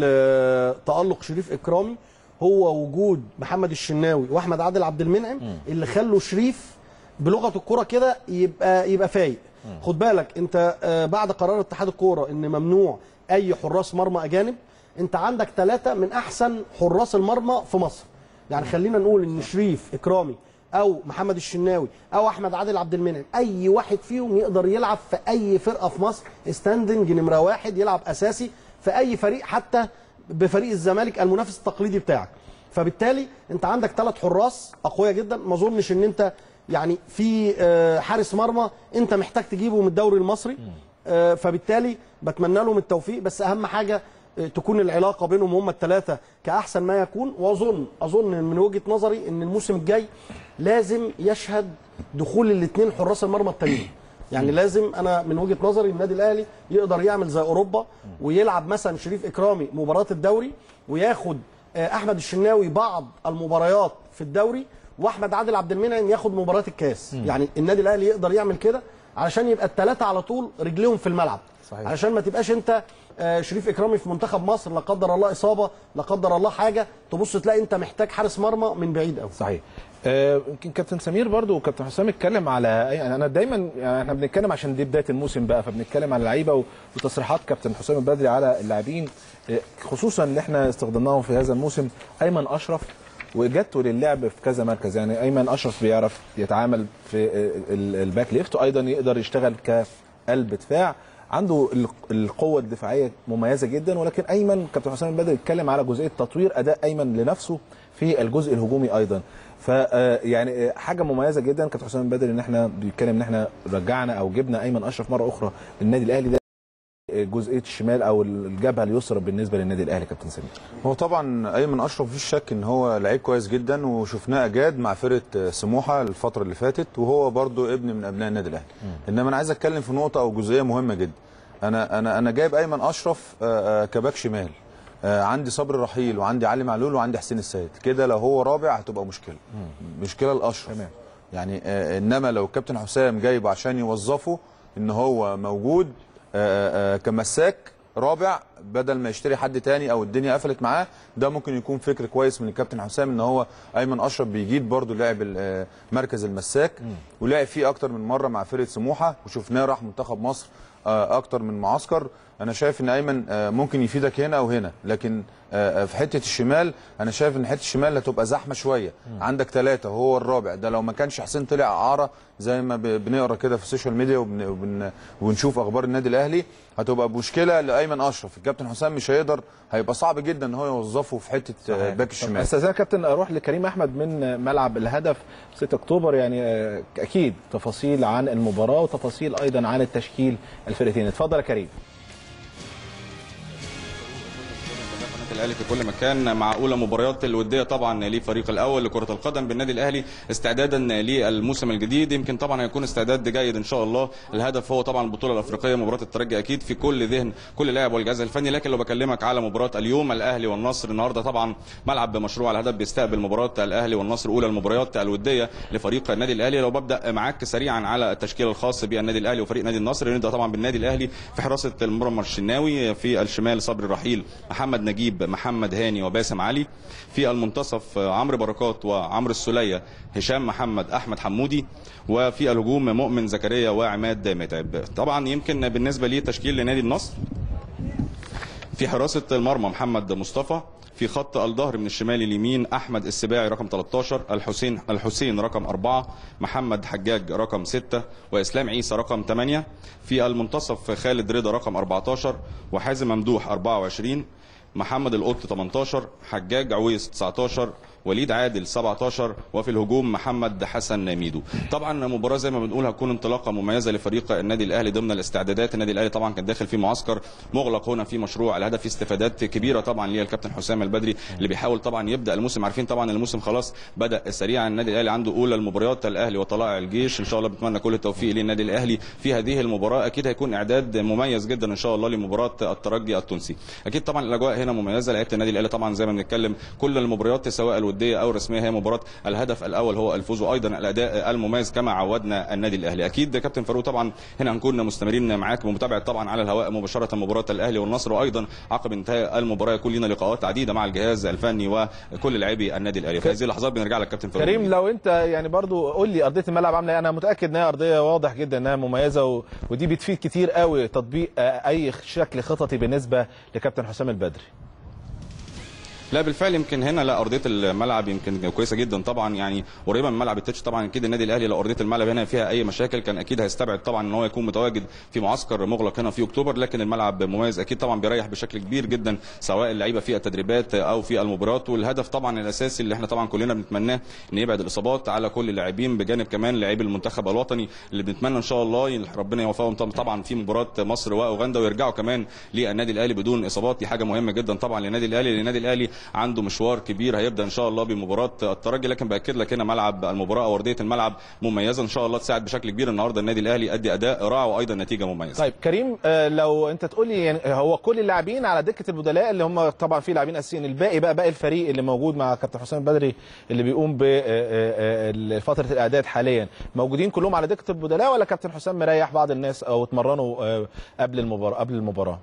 تألق شريف اكرامي هو وجود محمد الشناوي واحمد عادل عبد المنعم اللي خلوا شريف بلغه الكره كده يبقى فايق. خد بالك انت بعد قرار اتحاد الكوره ان ممنوع اي حراس مرمى اجانب، انت عندك 3 من احسن حراس المرمى في مصر. يعني خلينا نقول ان شريف اكرامي او محمد الشناوي او احمد عادل عبد المنعم اي واحد فيهم يقدر يلعب في اي فرقه في مصر ستاندنج نمره 1، يلعب اساسي في اي فريق حتى بفريق الزمالك المنافس التقليدي بتاعك. فبالتالي انت عندك 3 حراس اقوياء جدا. ما اظنش ان انت يعني في حارس مرمى انت محتاج تجيبه من الدوري المصري. فبالتالي بتمنى لهم التوفيق، بس اهم حاجه تكون العلاقه بينهم هم الثلاثه كاحسن ما يكون. واظن من وجهه نظري ان الموسم الجاي لازم يشهد دخول الاثنين حراس المرمى التانيين. يعني لازم انا من وجهه نظري النادي الاهلي يقدر يعمل زي اوروبا ويلعب مثلا شريف اكرامي مباراه الدوري وياخد احمد الشناوي بعض المباريات في الدوري واحمد عادل عبد المنعم ياخد مباراه الكاس. يعني النادي الاهلي يقدر يعمل كده علشان يبقى الثلاثه على طول رجليهم في الملعب. صحيح. علشان ما تبقاش انت شريف اكرامي في منتخب مصر لا قدر الله اصابه لا قدر الله حاجه تبص تلاقي انت محتاج حارس مرمى من بعيد قوي. صحيح. يمكن كابتن سمير برضو وكابتن حسام اتكلم على يعني انا دايما يعني احنا بنتكلم عشان دي بدايه الموسم بقى، فبنتكلم على اللعيبه وتصريحات كابتن حسام البدري على اللاعبين خصوصا اللي احنا استخدمناهم في هذا الموسم. ايمن اشرف واجادته للعب في كذا مركز، يعني ايمن اشرف بيعرف يتعامل في الباك ليفت وايضا يقدر يشتغل كقلب دفاع، عنده القوه الدفاعيه مميزه جدا. ولكن ايمن كابتن حسام البدري اتكلم على جزئيه تطوير اداء ايمن لنفسه في الجزء الهجومي ايضا. ف يعني حاجه مميزه جدا كابتن حسام البدري ان احنا بنتكلم ان احنا رجعنا او جبنا ايمن اشرف مره اخرى للنادي الاهلي. ده جزئيه الشمال او الجبهه اليسرى بالنسبه للنادي الاهلي كابتن سمير. هو طبعا ايمن اشرف مفيش شك ان هو لعيب كويس جدا وشفناه اجاد مع فرقه سموحه الفتره اللي فاتت، وهو برضو ابن من ابناء النادي الاهلي. انما انا عايز اتكلم في نقطه او جزئيه مهمه جدا. انا جايب ايمن اشرف كباك شمال، عندي صبري رحيل وعندي علي معلول وعندي حسين السيد، كده لو هو رابع هتبقى مشكله لاشرف. يعني انما لو الكابتن حسام جايبه عشان يوظفه ان هو موجود كمساك رابع بدل ما يشتري حد تاني او الدنيا قفلت معاه، ده ممكن يكون فكر كويس من الكابتن حسام ان هو ايمن اشرف بيجيد برضو لعب مركز المساك ولعب فيه اكتر من مره مع فرقه سموحه وشفناه راح منتخب مصر اكتر من معسكر. انا شايف ان ايمن ممكن يفيدك هنا او هنا، لكن في حته الشمال انا شايف ان حته الشمال هتبقى زحمه شويه. عندك 3 وهو الرابع، ده لو ما كانش حسين طلع اعاره زي ما بنقرا كده في السوشيال ميديا وبنشوف اخبار النادي الاهلي، هتبقى مشكله لايمن اشرف. الكابتن حسام مش هيقدر، هيبقى صعب جدا ان هو يوظفه في حته باك الشمال. استاذ كابتن اروح لكريم احمد من ملعب الهدف 6 اكتوبر، يعني اكيد تفاصيل عن المباراه وتفاصيل ايضا عن التشكيل الفرقتين. اتفضل يا كريم. الاهلي في كل مكان مع اولى مباريات الوديه طبعا للفريق الاول لكره القدم بالنادي الاهلي استعدادا للموسم الجديد. يمكن طبعا هيكون استعداد جيد ان شاء الله. الهدف هو طبعا البطوله الافريقيه، مباراه الترجي اكيد في كل ذهن كل لاعب والجهاز الفني. لكن لو بكلمك على مباراه اليوم الاهلي والنصر، النهارده طبعا ملعب بمشروع الهدف بيستقبل مباراه الاهلي والنصر اولى المباريات الوديه لفريق النادي الاهلي. لو ببدا معاك سريعا على التشكيل الخاص بالنادي الاهلي وفريق نادي النصر، نبدا طبعا بالنادي الاهلي في حراسه المرمى الشناوي، في الشمال صبري رحيل، محمد نجيب، محمد هاني وباسم علي. في المنتصف عمرو بركات وعمرو السوليه، هشام محمد، احمد حمودي. وفي الهجوم مؤمن زكريا وعماد متعب. طبعا يمكن بالنسبه لي تشكيل لنادي النصر، في حراسه المرمى محمد مصطفى، في خط الظهر من الشمال اليمين احمد السباعي رقم 13، الحسين رقم 4، محمد حجاج رقم 6، واسلام عيسى رقم 8. في المنتصف خالد رضا رقم 14، وحازم ممدوح 24، محمد القط 18، حجاج عويس 19، وليد عادل 17، وفي الهجوم محمد حسن ميدو. طبعا مباراه زي ما بنقول هتكون انطلاقه مميزه لفريق النادي الاهلي ضمن الاستعدادات. النادي الاهلي طبعا كان داخل في معسكر مغلق هنا في مشروع الهدف، في استفادات كبيره طبعا للكابتن حسام البدري اللي بيحاول طبعا يبدا الموسم. عارفين طبعا الموسم خلاص بدا سريعا. النادي الاهلي عنده اولى المباريات الاهلي وطلائع الجيش، ان شاء الله بتمنى كل التوفيق للنادي الاهلي في هذه المباراه. اكيد هيكون اعداد مميز جدا ان شاء الله لمباراه الترجي التونسي. اكيد طبعا الاجواء هنا مميزه. لعيبه النادي الاهلي طبعا زي ما بنتكلم كل المباريات سواء الوديه او الرسميه هي مباراه الهدف الاول هو الفوز، وايضا الاداء المميز كما عودنا النادي الاهلي. اكيد كابتن فاروق طبعا هنا هنكون مستمرين معاك بمتابعه طبعا على الهواء مباشره مباراه الاهلي والنصر، وايضا عقب انتهاء المباراه يكون لنا لقاءات عديده مع الجهاز الفني وكل لاعبي النادي الاهلي. في هذه اللحظات بنرجع لك كابتن فاروق. كريم، لو انت يعني برضو قول لي ارضيه الملعب عامله ايه؟ انا متاكد انها ارضيه واضح جدا انها مميزه ودي بتفيد كتير قوي تطبيق اي شكل خططي بالنسبه لكابتن حسام البدري. لا بالفعل يمكن هنا لا ارضيه الملعب يمكن كويسه جدا طبعا، يعني قريبه من ملعب التتش. طبعا اكيد النادي الاهلي لو ارضيه الملعب هنا فيها اي مشاكل كان اكيد هيستبعد طبعا ان هو يكون متواجد في معسكر مغلق هنا في اكتوبر. لكن الملعب مميز اكيد طبعا بيريح بشكل كبير جدا سواء اللعيبه في التدريبات او في المباريات. والهدف طبعا الاساسي اللي احنا طبعا كلنا بنتمناه ان يبعد الاصابات على كل اللاعبين، بجانب كمان لاعبي المنتخب الوطني اللي بنتمنى ان شاء الله ربنا يوفقهم طبعا في مباراه مصر واوغندا ويرجعوا كمان للنادي الاهلي بدون اصابات. دي حاجه مهمه جدا طبعا للنادي الاهلي، لان النادي الاهلي عنده مشوار كبير هيبدا ان شاء الله بمباراه الترجي. لكن باكد لك هنا ملعب المباراه او ارضيه الملعب مميزه ان شاء الله تساعد بشكل كبير النهارده النادي الاهلي يؤدي اداء رائع وايضا نتيجه مميزه. طيب كريم، لو انت تقول لي يعني هو كل اللاعبين على دكه البدلاء اللي هم طبعا في لاعبين اساسيين، الباقي بقى باقي الفريق اللي موجود مع كابتن حسام البدري اللي بيقوم بفتره الاعداد حاليا، موجودين كلهم على دكه البدلاء ولا كابتن حسام مريح بعض الناس او اتمرنوا قبل المباراه؟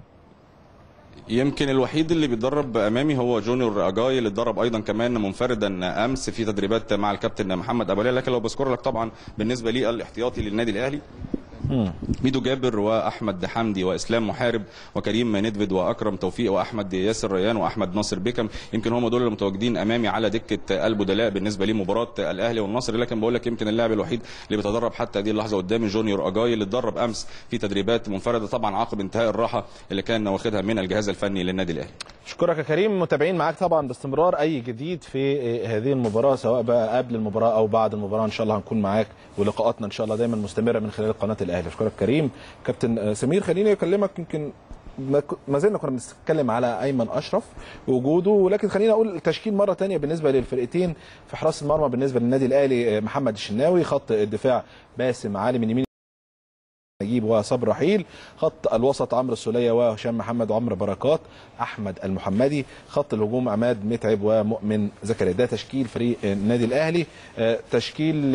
يمكن الوحيد اللي بيتدرب امامي هو جونيور اجاي اللي اتدرب ايضا كمان منفردا امس في تدريبات مع الكابتن محمد ابو ليلى. لكن لو بذكر لك طبعا بالنسبه لي الاحتياطي للنادي الاهلي ميدو جابر واحمد حمدي واسلام محارب وكريم ندفد واكرم توفيق واحمد ياسر ريان واحمد ناصر بيكم. يمكن هم دول المتواجدين امامي على دكه البدلاء بالنسبه لي مباراه الاهلي والنصر. لكن بقول لك يمكن اللاعب الوحيد اللي بيتدرب حتى هذه اللحظه قدامي جونيور اجاي اللي اتدرب امس في تدريبات منفرده طبعا عقب انتهاء الراحه اللي كان واخدها من الجهاز الفني للنادي الاهلي. اشكرك يا كريم، متابعين معاك طبعا باستمرار اي جديد في هذه المباراه سواء بقى قبل المباراه او بعد المباراه ان شاء الله هنكون معاك ولقاءاتنا ان شاء الله دايما مستمره من خلال قناه الاهلي. اشكرك كريم. كابتن سمير، خليني اكلمك، يمكن ما زلنا كنا بنتكلم على ايمن اشرف وجوده، ولكن خلينا اقول التشكيل مره ثانيه بالنسبه للفرقتين. في حراس المرمى بالنسبه للنادي الاهلي محمد الشناوي، خط الدفاع باسم علي من يمين نجيب وصبر رحيل، خط الوسط عمرو السوليه وهشام محمد وعمرو بركات، احمد المحمدي، خط الهجوم عماد متعب ومؤمن زكريا. ده تشكيل فريق النادي الاهلي. تشكيل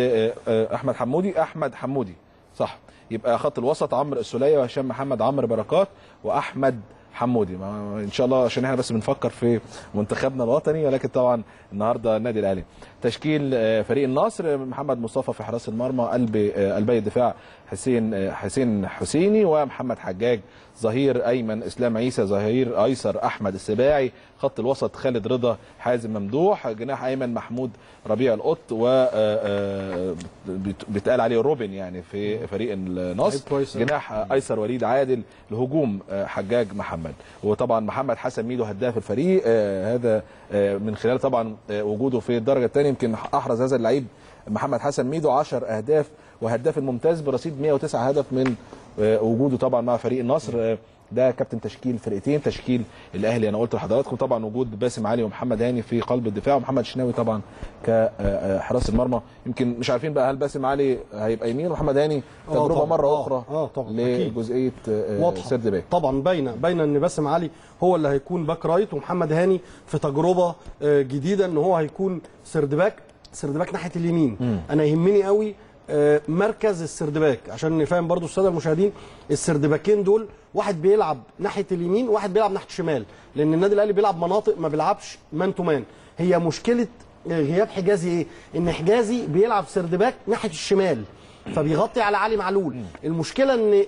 احمد حمودي صح، يبقى خط الوسط عمرو السوليه وهشام محمد عمرو بركات واحمد حمودي ان شاء الله، عشان احنا بس بنفكر في منتخبنا الوطني. ولكن طبعا النهارده النادي الاهلي. تشكيل فريق النصر محمد مصطفى في حراسه المرمى، قلبي الدفاع حسين حسيني ومحمد حجاج، ظهير ايمن اسلام عيسى، ظهير ايسر احمد السباعي، خط الوسط خالد رضا حازم ممدوح، جناح ايمن محمود ربيع القط و بيتقال عليه روبن يعني في فريق النصر، جناح ايسر وليد عادل، الهجوم حجاج محمد. وطبعا محمد حسن ميدو هداف الفريق، هذا من خلال طبعا وجوده في الدرجه الثانيه. يمكن احرز هذا اللعيب محمد حسن ميدو 10 اهداف وهداف الممتاز برصيد 109 هدف من وجوده طبعا مع فريق النصر. ده كابتن تشكيل الفرقتين، تشكيل الاهلي. انا قلت لحضراتكم طبعا وجود باسم علي ومحمد هاني في قلب الدفاع، ومحمد شناوي طبعا كحراس المرمى. يمكن مش عارفين بقى هل باسم علي هيبقى يمين ومحمد هاني تجربه مره اخرى طبعا لجزئيه سيرد باك. طبعا باينه ان باسم علي هو اللي هيكون باك رايت، ومحمد هاني في تجربه جديده ان هو هيكون سيرد باك ناحيه اليمين. انا يهمني قوي مركز السردباك عشان نفهم برضو الساده المشاهدين. السردباكين دول واحد بيلعب ناحيه اليمين وواحد بيلعب ناحيه الشمال، لان النادي الاهلي بيلعب مناطق ما بيلعبش مان تو مان. هي مشكله غياب حجازي ايه؟ ان حجازي بيلعب سردباك ناحيه الشمال فبيغطي على علي معلول. المشكله ان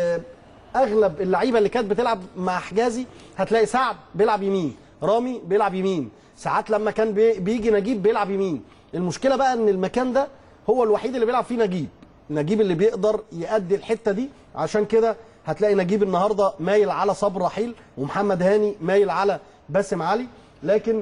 اغلب اللعيبه اللي كانت بتلعب مع حجازي هتلاقي سعد بيلعب يمين، رامي بيلعب يمين، ساعات لما كان بيجي نجيب بيلعب يمين. المشكله بقى ان المكان ده هو الوحيد اللي بيلعب فيه نجيب اللي بيقدر يأدي الحته دي. عشان كده هتلاقي نجيب النهارده مايل على صبر رحيل، ومحمد هاني مايل على باسم علي. لكن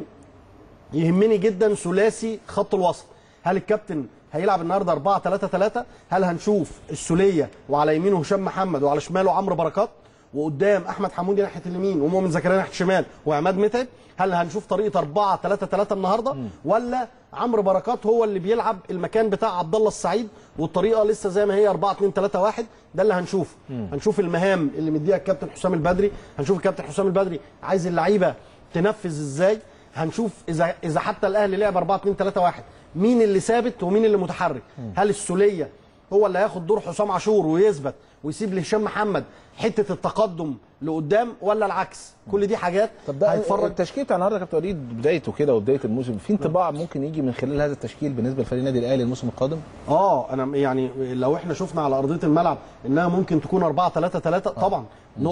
يهمني جدا ثلاثي خط الوسط. هل الكابتن هيلعب النهارده 4-3-3؟ هل هنشوف السوليه وعلى يمينه هشام محمد وعلى شماله عمرو بركات وقدام احمد حمودي ناحيه اليمين ومؤمن زكريا ناحيه الشمال وعماد متعب؟ هل هنشوف طريقه 4-3-3 النهارده ولا عمرو بركات هو اللي بيلعب المكان بتاع عبد الله السعيد والطريقه لسه زي ما هي 4-2-3-1؟ ده اللي هنشوفه. هنشوف المهام اللي مديها الكابتن حسام البدري، هنشوف الكابتن حسام البدري عايز اللعيبه تنفذ ازاي، هنشوف اذا حتى الاهلي لعب 4-2-3-1 مين اللي ثابت ومين اللي متحرك. هل السوليه هو اللي هياخد دور حسام عاشور ويثبت ويسيب لهشام محمد حته التقدم لقدام ولا العكس؟ كل دي حاجات. طب ده التشكيل بتاع النهارده كابتن وليد بدايته كده وبدايه الموسم، في انطباع ممكن يجي من خلال هذا التشكيل بالنسبه لفريق النادي الاهلي الموسم القادم؟ انا يعني لو احنا شفنا على ارضيه الملعب انها ممكن تكون 4-3-3 طبعا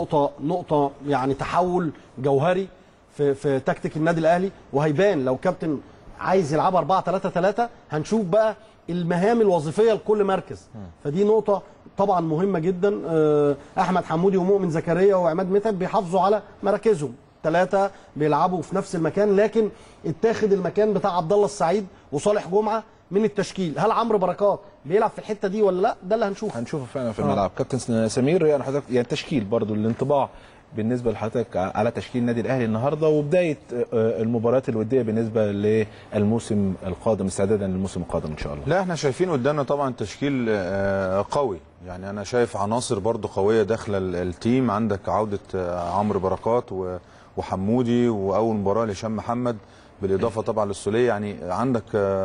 نقطه يعني تحول جوهري في تكتيك النادي الاهلي، وهيبان لو كابتن عايز يلعب 4-3-3 هنشوف بقى المهام الوظيفيه لكل مركز. فدي نقطه طبعا مهمه جدا. احمد حمودي ومؤمن زكريا وعماد متعب بيحافظوا على مراكزهم، 3 بيلعبوا في نفس المكان، لكن اتاخد المكان بتاع عبد الله السعيد وصالح جمعه من التشكيل. هل عمرو بركات بيلعب في الحته دي ولا لا؟ ده اللي هنشوفه فعلا في الملعب. كابتن سمير يعني حضرتك يعني تشكيل برضو الانطباع بالنسبه لحضرتك على تشكيل النادي الاهلي النهارده وبدايه المباريات الوديه بالنسبه للموسم القادم، استعدادا للموسم القادم ان شاء الله. لا احنا شايفين قدامنا طبعا تشكيل قوي، يعني انا شايف عناصر برضو قويه داخله التيم. عندك عوده عمرو بركات وحمودي، واول مباراه لهشام محمد بالاضافه طبعا للسوليه. يعني عندك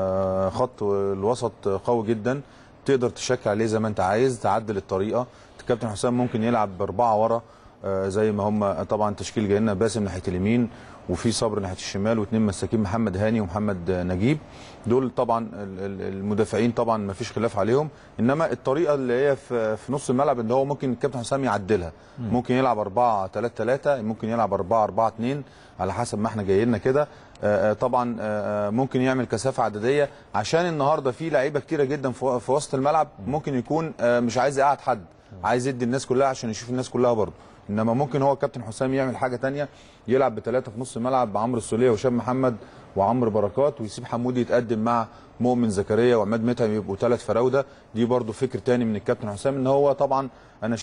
خط الوسط قوي جدا تقدر تشكل عليه زي ما انت عايز، تعدل الطريقه. الكابتن حسام ممكن يلعب ب4 ورا زي ما هم طبعا تشكيل جاي لنا، باسم ناحيه اليمين وفي صبر ناحيه الشمال واثنين مساكين محمد هاني ومحمد نجيب. دول طبعا المدافعين طبعا ما فيش خلاف عليهم، انما الطريقه اللي هي في نص الملعب اللي هو ممكن الكابتن حسام يعدلها. ممكن يلعب 4-3-3، ممكن يلعب 4-4-2 على حسب ما احنا جاي لنا كده. طبعا ممكن يعمل كثافه عدديه عشان النهارده في لعيبه كتيره جدا في وسط الملعب. ممكن يكون مش عايز يقعد حد، عايز يدي الناس كلها عشان يشوف الناس كلها برضه. انما ممكن هو الكابتن حسام يعمل حاجه ثانيه، يلعب ب3 في نص الملعب بعمرو السوليه وهشام محمد وعمرو بركات، ويسيب حمودي يتقدم مع مؤمن زكريا وعماد متعب يبقوا 3 فراوده. دي برضو فكر ثاني من الكابتن حسام، ان هو طبعا انا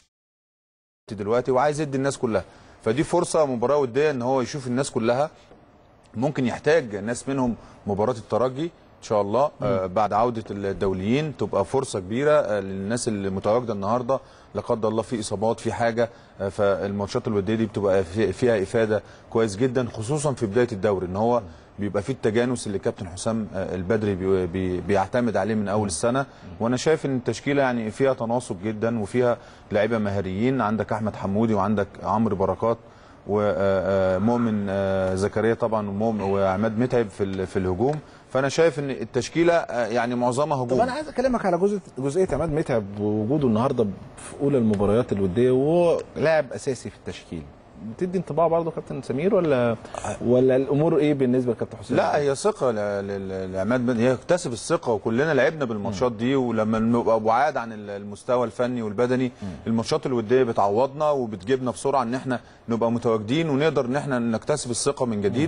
دلوقتي وعايز يدي الناس كلها، فدي فرصه مباراه وديه ان هو يشوف الناس كلها. ممكن يحتاج ناس منهم مباراه الترجي ان شاء الله بعد عوده الدوليين، تبقى فرصه كبيره للناس اللي متواجده النهارده. لا قدر الله في اصابات في حاجه، فالماتشات الوديه دي بتبقى فيها افاده كويس جدا، خصوصا في بدايه الدوري ان هو بيبقى فيه التجانس اللي كابتن حسام البدري بيعتمد عليه من اول السنه. وانا شايف ان التشكيله يعني فيها تناسق جدا وفيها لعيبه مهاريين. عندك احمد حمودي وعندك عمرو بركات ومؤمن زكريا طبعا وعماد متعب في الهجوم. فانا شايف ان التشكيله يعني معظمها هجوم. طب انا عايز اكلمك على جزئيه عماد متعب ووجوده النهارده في اولى المباريات الوديه وهو لاعب اساسي في التشكيل، بتدي انطباع برضه كابتن سمير ولا الامور ايه بالنسبه لكابتن حسام؟ لا هي ثقه لعماد، هي يكتسب الثقه، وكلنا لعبنا بالماتشات دي، ولما نبقى بعاد عن المستوى الفني والبدني الماتشات الوديه بتعوضنا وبتجيبنا بسرعه ان احنا نبقى متواجدين ونقدر ان احنا نكتسب الثقه من جديد.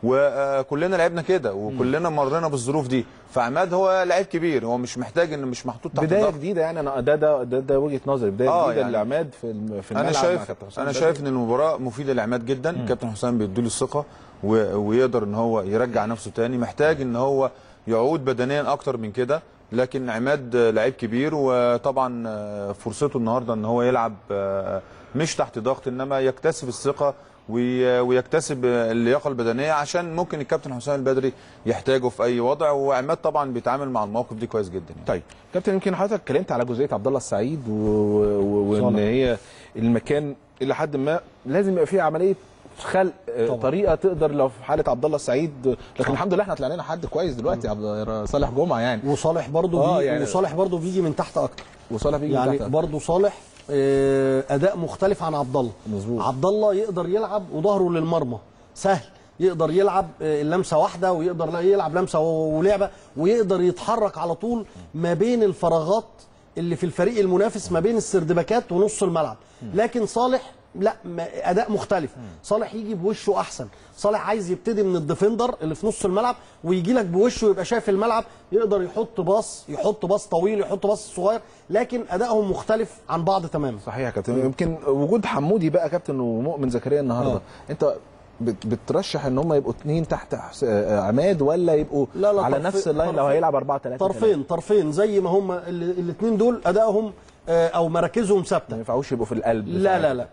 وكلنا لعبنا كده وكلنا مرينا بالظروف دي. فعماد هو لعيب كبير، هو مش محتاج انه مش محطوط تحت بدايه الضغط. جديده يعني. انا ده وجهه نظري، بدايه جديده يعني لعماد في الملعب. انا شايف ان المباراه مفيده لعماد جدا. كابتن حسام بيديله الثقه ويقدر ان هو يرجع نفسه تاني. محتاج ان هو يعود بدنيا اكتر من كده، لكن عماد لعيب كبير وطبعا فرصته النهارده ان هو يلعب مش تحت ضغط، انما يكتسب الثقه ويكتسب اللياقه البدنيه عشان ممكن الكابتن حسام البدري يحتاجه في اي وضع. وعماد طبعا بيتعامل مع المواقف دي كويس جدا يعني. طيب كابتن، يمكن حضرتك اتكلمت على جزئيه عبد الله السعيد وان هي المكان الى حد ما لازم يبقى فيه عمليه خلق طريقه تقدر لو في حاله عبد الله السعيد. لكن الحمد لله احنا طلعنا لنا حد كويس دلوقتي، صالح جمعه يعني. وصالح برضه يعني وصالح برضه بيجي من تحت اكتر. وصالح بيجي يعني من تحت برضه صالح اداء مختلف عن عبد الله. مظبوط. عبد الله يقدر يلعب وظهره للمرمى سهل، يقدر يلعب لمسه واحده ويقدر يلعب لمسه ولعبه، ويقدر يتحرك على طول ما بين الفراغات اللي في الفريق المنافس، ما بين السردباكات ونص الملعب. لكن صالح لا، اداء مختلف. صالح يجي بوشه احسن. صالح عايز يبتدي من الديفندر اللي في نص الملعب ويجي لك بوشه ويبقى شايف الملعب، يقدر يحط باص طويل، يحط باص صغير، لكن ادائهم مختلف عن بعض تماما. صحيح يا كابتن. يمكن وجود حمودي بقى كابتن ومؤمن زكريا النهارده، انت بترشح ان هم يبقوا اثنين تحت عماد ولا يبقوا لا على نفس اللاين لو هيلعب 4-3؟ طرفين زي ما هم الاثنين دول ادائهم او مراكزهم ثابته، ما ينفعوش يبقوا في القلب. لا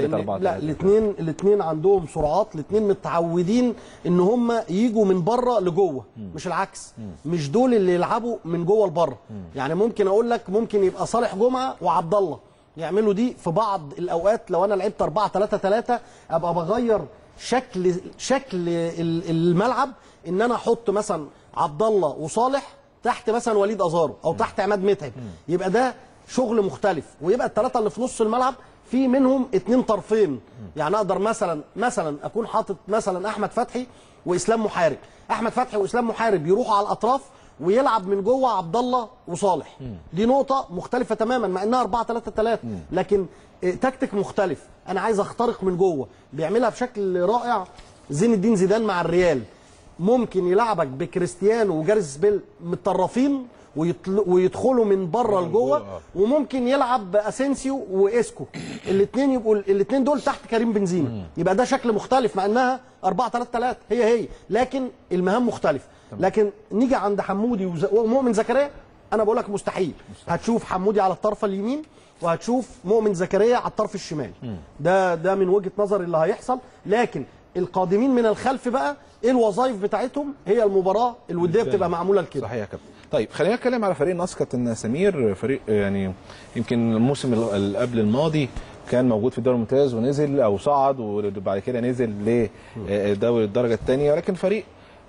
الاثنين عندهم سرعات، الاثنين متعودين ان هم يجوا من بره لجوه، مش العكس. مش دول اللي يلعبوا من جوه لبره. يعني ممكن اقول لك ممكن يبقى صالح جمعه وعبد الله يعملوا دي في بعض الاوقات. لو انا لعبت 4-3-3 ابقى بغير شكل الملعب، ان انا احط مثلا عبد الله وصالح تحت مثلا وليد ازارو او تحت عماد متعب، يبقى ده شغل مختلف. ويبقى الثلاثه اللي في نص الملعب في منهم اثنين طرفين. يعني اقدر مثلا اكون حاطط مثلا احمد فتحي واسلام محارب، احمد فتحي واسلام محارب يروحوا على الاطراف ويلعب من جوه عبد الله وصالح. دي نقطه مختلفه تماما مع انها 4-3-3، لكن تكتيك مختلف. انا عايز اخترق من جوه، بيعملها بشكل رائع زين الدين زيدان مع الريال. ممكن يلعبك بكريستيانو وجاريث بيل متطرفين ويدخلوا من بره لجوه، وممكن يلعب باسينسيو واسكو، الاثنين يبقوا الاثنين دول تحت كريم بنزيما. يبقى ده شكل مختلف مع انها 4-3-3 هي، لكن المهام مختلفه. لكن نيجي عند حمودي ومؤمن زكريا، انا بقول لك مستحيل. هتشوف حمودي على الطرف اليمين وهتشوف مؤمن زكريا على الطرف الشمال. ده من وجهه نظري اللي هيحصل. لكن القادمين من الخلف بقى ايه الوظائف بتاعتهم؟ هي المباراه الوديه بتبقى معموله لكده. صحيح يا كابتن. طيب خلينا نتكلم على فريق النصر كابتن سمير. فريق يعني يمكن الموسم اللي قبل الماضي كان موجود في الدوري الممتاز ونزل او صعد وبعد كده نزل لدوري الدرجه الثانيه، ولكن فريق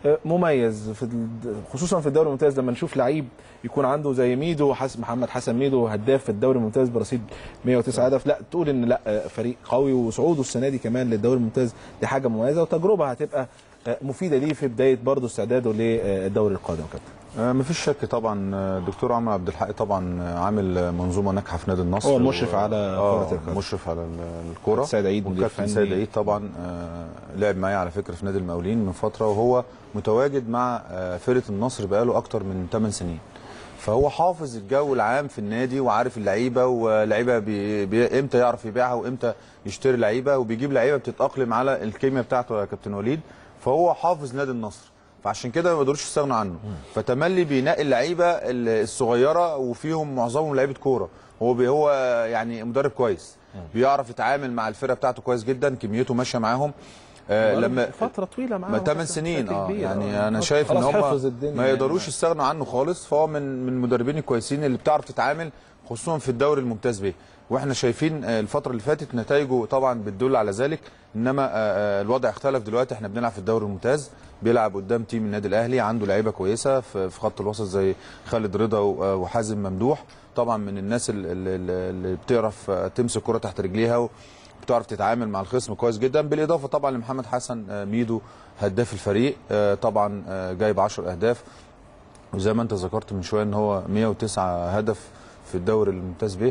مميز خصوصا في الدوري الممتاز. لما نشوف لعيب يكون عنده زي ميدو محمد حسن ميدو، هداف في الدوري الممتاز برصيد 109 هدف، لا تقول ان لا فريق قوي. وصعوده السنه دي كمان للدوري الممتاز دي حاجه مميزه وتجربه هتبقى مفيده ليه في بدايه برضه استعداده للدوري القادم. كابتن مفيش شك طبعا الدكتور عمرو عبد الحق طبعا عامل منظومه ناجحه في نادي النصر. هو المشرف على كره القدم، مشرف على الكره. سيد عيد وكابتن سيد عيد طبعا لعب معايا على فكره في نادي المقاولين من فتره، وهو متواجد مع فرقه النصر بقاله اكتر من 8 سنين. فهو حافظ الجو العام في النادي وعارف اللعيبه، واللعيبه امتى يعرف يبيعها وامتى يشتري لعيبه، وبيجيب لعيبه بتتاقلم على الكيمياء بتاعته يا كابتن وليد. فهو حافظ نادي النصر، فعشان كده ما يقدروش يستغنوا عنه. فتملي بينقي اللعيبه الصغيره وفيهم معظمهم لعيبه كوره. هو يعني مدرب كويس، بيعرف يتعامل مع الفرقه بتاعته كويس جدا، كميته ماشيه معاهم. لما فتره طويله معاهم 8 سنين يعني انا شايف ان هم ما يقدروش يستغنوا عنه خالص. فهو من المدربين الكويسين اللي بتعرف تتعامل خصوصا في الدوري الممتاز به. واحنا شايفين الفتره اللي فاتت نتائجه طبعا بتدل على ذلك. انما الوضع اختلف دلوقتي، احنا بنلعب في الدوري الممتاز، بيلعب قدام تيم النادي الاهلي عنده لعيبه كويسه في خط الوسط زي خالد رضا وحازم ممدوح، طبعا من الناس اللي بتعرف تمسك كره تحت رجليها وبتعرف تتعامل مع الخصم كويس جدا. بالاضافه طبعا لمحمد حسن ميدو هداف الفريق، طبعا جايب 10 اهداف، وزي ما انت ذكرت من شويه ان هو 109 هدف في الدوري الممتاز به.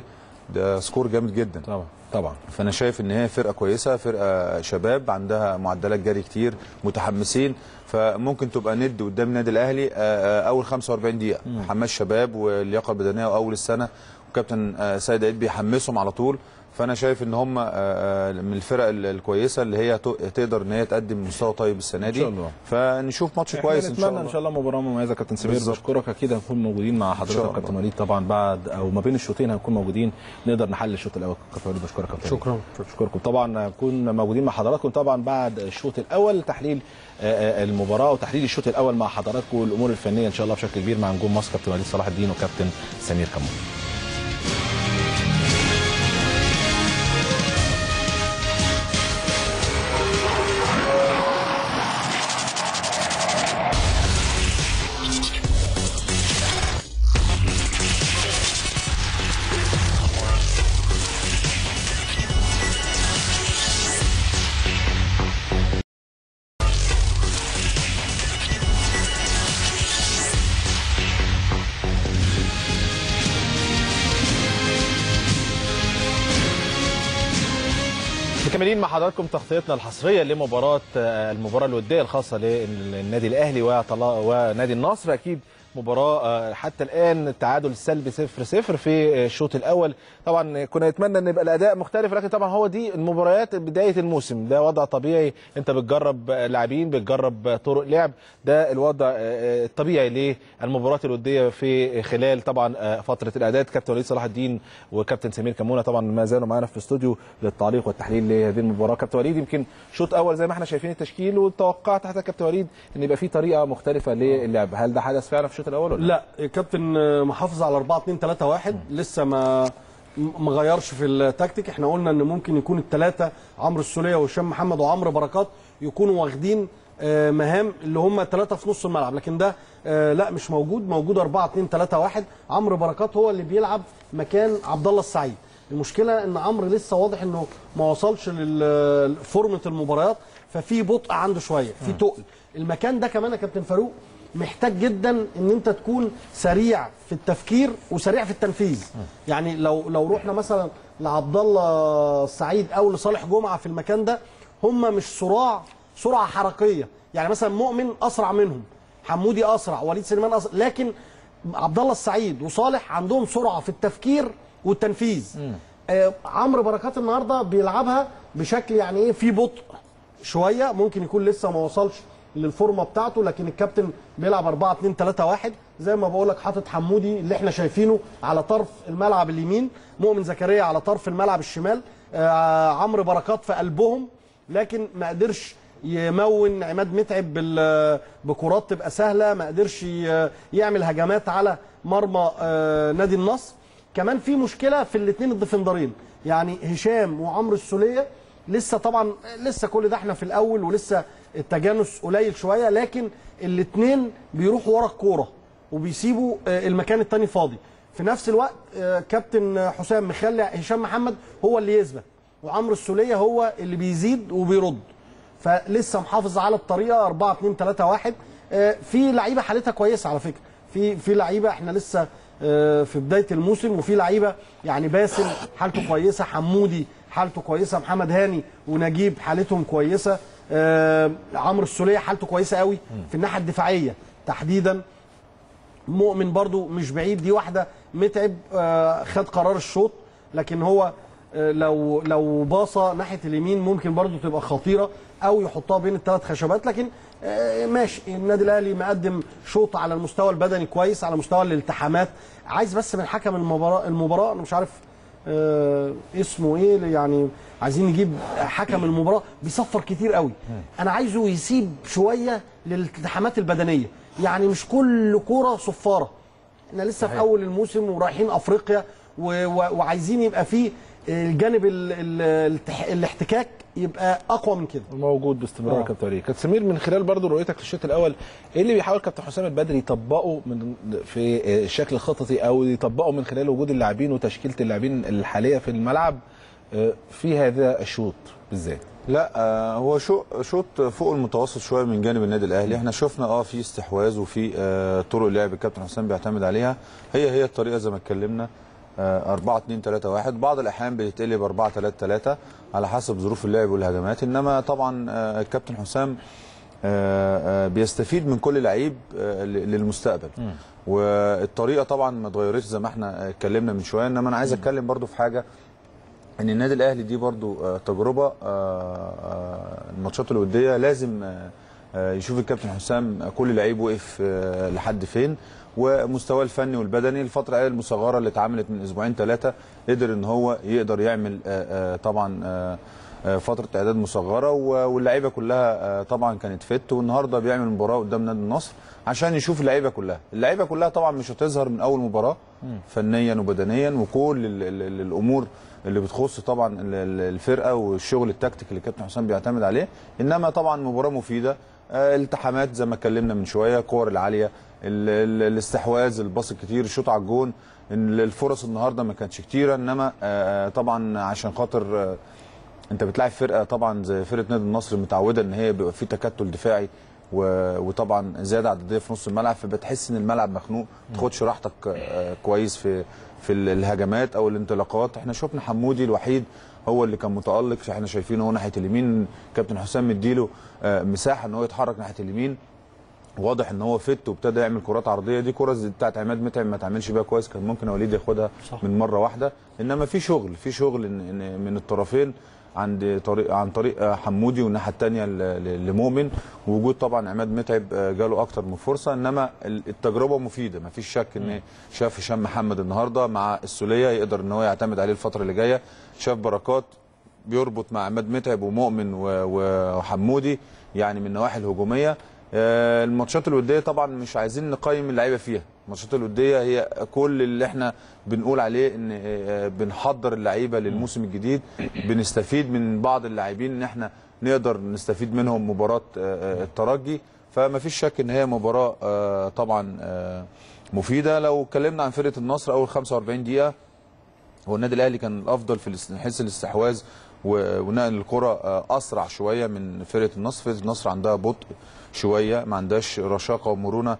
ده سكور جامد جدا طبعا. فانا شايف ان هي فرقه كويسه، فرقه شباب عندها معدلات جري كتير، متحمسين، فممكن تبقى ند قدام النادي الاهلي اول 45 دقيقه. حماس شباب واللياقه البدنيه واول السنه، وكابتن سيد عيد بيحمسهم على طول. فانا شايف ان هم من الفرق الكويسه اللي هي تقدر ان هي تقدم مستوى طيب السنه دي، فنشوف ماتش كويس ان شاء الله. ان شاء الله مباراه مميزه. كابتن سمير بشكرك، اكيد هنكون موجودين مع حضرتك كابتن وليد طبعا بعد او ما بين الشوطين هنكون موجودين نقدر نحل الشوط الاول. كابتن وليد بشكرك كابتن. شكرا. بشكركم طبعا، هنكون موجودين مع حضراتكم طبعا بعد الشوط الاول، تحليل المباراه وتحليل الشوط الاول مع حضراتكم والامور الفنيه ان شاء الله بشكل كبير مع نجوم مصر كابتن وليد صلاح الدين وكابتن سمير كمون. مكملين مع حضراتكم تغطيتنا الحصريه لمباراه المباراه الوديه الخاصه للنادي الاهلي ونادي النصر. اكيد مباراه حتى الان التعادل السلبي 0-0 في الشوط الاول. طبعا كنا نتمنى ان يبقى الاداء مختلف، لكن طبعا هو دي المباريات بدايه الموسم، ده وضع طبيعي، انت بتجرب لاعبين، بتجرب طرق لعب، ده الوضع الطبيعي للمباريات الوديه في خلال طبعا فتره الاعداد. كابتن وليد صلاح الدين وكابتن سمير كمونه طبعا ما زالوا معانا في الاستوديو للتعليق والتحليل لهذه المباراه. كابتن وليد، يمكن شوط اول زي ما احنا شايفين التشكيل، وتوقعت حتى كابتن وليد ان يبقى في طريقه مختلفه للعب، هل ده حدث فعلا في الشوط الاول ولا لا؟ كابتن محافظ على 4-2-3-1، لسه ما غيرش في التكتيك. احنا قلنا ان ممكن يكون الثلاثه عمرو السوليه وهشام محمد وعمرو بركات يكونوا واخدين مهام اللي هم ثلاثه في نص الملعب، لكن ده لا مش موجود 4-2-3-1. عمرو بركات هو اللي بيلعب مكان عبد الله السعيد. المشكله ان عمرو لسه واضح انه ما وصلش لفورمه المباريات، ففي بطء عنده شويه، في تقل. المكان ده كمان يا كابتن فاروق محتاج جدا ان انت تكون سريع في التفكير وسريع في التنفيذ. يعني لو رحنا مثلا لعبد الله السعيد او لصالح جمعه في المكان ده، هم مش سرعه حركيه. يعني مثلا مؤمن اسرع منهم، حمودي اسرع، وليد سليمان اسرع، لكن عبد الله السعيد وصالح عندهم سرعه في التفكير والتنفيذ. عمرو بركات النهارده بيلعبها بشكل يعني ايه، في بطء شويه، ممكن يكون لسه ما وصلش للفورمه بتاعته، لكن الكابتن بيلعب 4-2-3-1 زي ما بقول لك، حاطط حمودي اللي احنا شايفينه على طرف الملعب اليمين، مؤمن زكريا على طرف الملعب الشمال، عمرو بركات في قلبهم، لكن ما قدرش يمون عماد متعب بكرات تبقى سهله، ما قدرش يعمل هجمات على مرمى نادي النصر. كمان في مشكله في الاثنين الديفندرين، يعني هشام وعمرو السوليه لسه، طبعا لسه كل ده احنا في الاول ولسه التجانس قليل شويه، لكن الاثنين بيروحوا ورا الكوره وبيسيبوا المكان الثاني فاضي. في نفس الوقت كابتن حسام مخلي هشام محمد هو اللي يسبق، وعمرو السوليه هو اللي بيزيد وبيرد، فلسه محافظ على الطريقه 4-2-3-1. في لعيبه حالتها كويسه على فكره، في لعيبه احنا لسه في بدايه الموسم، وفي لعيبه يعني باسل حالته كويسه، حمودي حالته كويسه، محمد هاني ونجيب حالتهم كويسه، عمرو السوليه حالته كويسه قوي في الناحيه الدفاعيه تحديدا. مؤمن برضو مش بعيد، دي واحده متعب خد قرار الشوط، لكن هو لو باصه ناحيه اليمين ممكن برضو تبقى خطيره، او يحطها بين الثلاث خشبات. لكن ماشي، النادي الاهلي مقدم شوط على المستوى البدني كويس، على مستوى الالتحامات. عايز بس من حكم المباراه انا مش عارف اسمه ايه، يعني عايزين نجيب حكم المباراه بيصفر كتير قوي، انا عايزه يسيب شويه للالتحامات البدنيه، يعني مش كل كوره صفاره. احنا لسه في اول الموسم ورايحين افريقيا، وعايزين يبقى فيه الجانب الاحتكاك يبقى اقوى من كده موجود باستمرار. كابتن وليد، كابتن سمير، من خلال برضو رؤيتك للشوط الاول، ايه اللي بيحاول كابتن حسام البدري يطبقه في الشكل الخططي، او يطبقه من خلال وجود اللاعبين وتشكيله اللاعبين الحاليه في الملعب في هذا الشوط بالذات؟ لا هو شوط فوق المتوسط شويه من جانب النادي الاهلي. احنا شفنا في استحواذ وفي طرق لعب الكابتن حسام بيعتمد عليها، هي الطريقه زي ما اتكلمنا. 4-2-3-1. بعض الاحيان بتتقلب 4-3-3 على حسب ظروف اللعب والهجمات. انما طبعا الكابتن حسام بيستفيد من كل لعيب للمستقبل. والطريقه طبعا ما اتغيرتش زي ما احنا اتكلمنا من شويه. انما انا عايز اتكلم برضو في حاجه، ان النادي الاهلي دي برضو تجربه. الماتشات الوديه لازم يشوف الكابتن حسام كل لعيب وقف لحد فين، ومستواه الفني والبدني. الفتره المصغره اللي اتعملت من اسبوعين 3 قدر ان هو يقدر يعمل طبعا فتره اعداد مصغره، واللعيبه كلها طبعا كانت فت. والنهارده بيعمل مباراه قدام نادي النصر عشان يشوف اللعيبه كلها طبعا مش هتظهر من اول مباراه فنيا وبدنيا، وكل الامور اللي بتخص طبعا الفرقه والشغل التكتيك اللي كابتن حسام بيعتمد عليه. انما طبعا مباراه مفيده، التحامات زي ما اتكلمنا من شويه، الكور العاليه، الاستحواذ، الباص الكتير، الشوط على الجون. الفرص النهارده ما كانتش كتيره، انما طبعا عشان خاطر انت بتلاعب فرقه طبعا زي فرقه نادي النصر متعوده ان هي بيبقى في تكتل دفاعي وطبعا زياده عدديه في نص الملعب، فبتحس ان الملعب مخنوق، ما تاخدش راحتك كويس في الهجمات او الانطلاقات. احنا شفنا حمودي الوحيد هو اللي كان متالق، احنا شايفينه هو ناحيه اليمين، كابتن حسام مديله مساحه ان هو يتحرك ناحيه اليمين، واضح ان هو فت وابتدى يعمل كرات عرضيه. دي كره بتاعت عماد متعب ما تعملش بيها كويس، كان ممكن وليد ياخدها من مره واحده. انما في شغل إن من الطرفين عن طريق حمودي، والناحيه الثانيه لمؤمن، ووجود طبعا عماد متعب جاله اكتر من فرصه. انما التجربه مفيده، ما فيش شك ان شاف هشام محمد النهارده مع السوليه يقدر ان هو يعتمد عليه الفتره اللي جايه، شاف بركات بيربط مع عماد متعب ومؤمن وحمودي يعني من النواحي الهجوميه. الماتشات الوديه طبعا مش عايزين نقيم اللعيبه فيها، الماتشات الوديه هي كل اللي احنا بنقول عليه ان بنحضر اللعيبه للموسم الجديد، بنستفيد من بعض اللاعبين ان احنا نقدر نستفيد منهم. مباراه الترجي فما فيش شك ان هي مباراه طبعا مفيده. لو اتكلمنا عن فرقه النصر اول 45 دقيقه، هو النادي الاهلي كان الافضل في حيث الاستحواذ ونقل الكره اسرع شويه من فرقه النصر. فرقه النصر عندها بطء شويه، ما عندهاش رشاقه ومرونه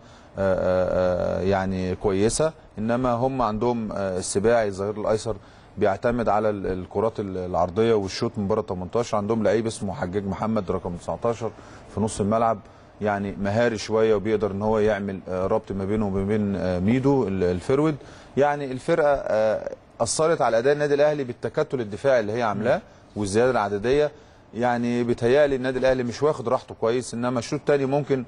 يعني كويسه. انما هم عندهم السباعي الظهير الايسر بيعتمد على الكرات العرضيه والشوط من بره 18. عندهم لعيب اسمه حجاج محمد رقم 19 في نص الملعب، يعني مهاري شويه وبيقدر ان هو يعمل ربط ما بينه وما بين ميدو الفرود. يعني الفرقه اثرت على اداء النادي الاهلي بالتكتل الدفاعي اللي هي عاملاه والزياده العدديه. يعني بيتهيألي النادي الاهلي مش واخد راحته كويس. انما الشوط الثاني ممكن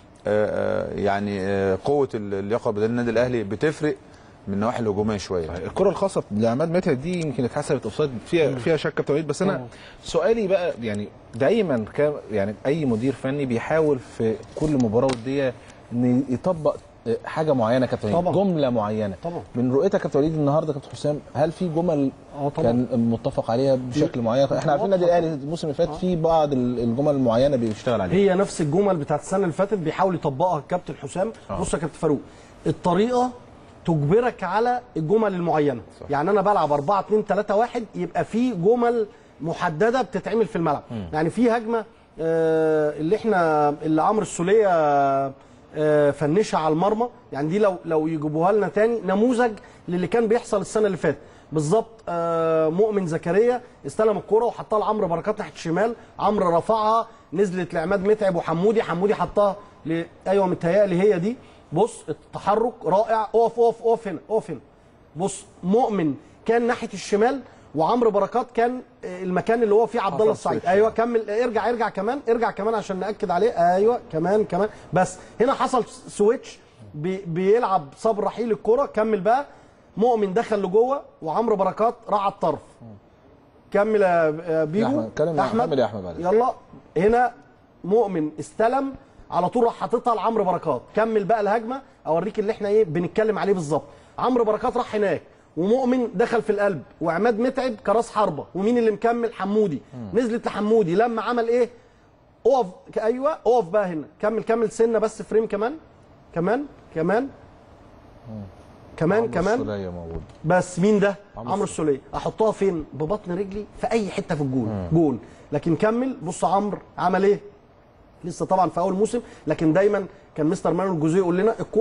يعني قوه اللياقه بدل النادي الاهلي بتفرق من النواحي الهجوميه شويه. الكره الخاصه لعماد متعب دي يمكن اتحسبت اوفسايد، فيها شك بتوقيت. بس انا سؤالي بقى، يعني دايما يعني اي مدير فني بيحاول في كل مباراه وديه ان يطبق حاجه معينه كابتن وليد، جمله معينه. طبعا. من رؤيتك كابتن وليد النهارده كابتن حسام، هل في جمل كان متفق عليها بشكل معين؟ احنا عارفين النادي الاهلي الموسم اللي فات في بعض الجمل المعينه بيشتغل عليها، هي نفس الجمل بتاعت السنه اللي فاتت بيحاول يطبقها الكابتن حسام. بص يا كابتن فاروق، الطريقه تجبرك على الجمل المعينه. صح. يعني انا بلعب 4-2-3-1 يبقى في جمل محدده بتتعمل في الملعب. يعني في هجمه اللي عمرو السوليه فنشها على المرمى، يعني دي لو يجيبوها لنا تاني نموذج للي كان بيحصل السنه اللي فاتت بالظبط. مؤمن زكريا استلم الكره وحطها لعمرو بركات ناحيه الشمال، عمرو رفعها نزلت لعماد متعب حمودي حطها ايوه متهيألي هي دي. بص التحرك رائع، اقف هنا. بص مؤمن كان ناحيه الشمال وعمرو بركات كان المكان اللي هو فيه عبد الله السعيد. ايوه كمل، ارجع كمان عشان ناكد عليه. ايوه كمان بس هنا حصل سويتش، بيلعب صبر رحيل الكره. كمل بقى، مؤمن دخل لجوه وعمرو بركات راح على الطرف. كمل يا بيبو احمد يا احمد. يلا هنا مؤمن استلم على طول راح حاططها لعمرو بركات. كمل بقى الهجمه اوريك اللي احنا بنتكلم عليه بالظبط. عمرو بركات راح هناك ومؤمن دخل في القلب وعماد متعب كراس حربه، ومين اللي مكمل؟ حمودي. نزلت لحمودي لما عمل ايه؟ اقف بقى هنا. كمل سنه بس فريم كمان السوليه موجود. بس مين ده؟ عمرو السوليه. احطها فين؟ ببطن رجلي في اي حته في جون. لكن كمل بص عمرو عمل ايه؟ لسه طبعا في اول موسم، لكن دايما كان مستر مانويل جوزيه يقول لنا الكوره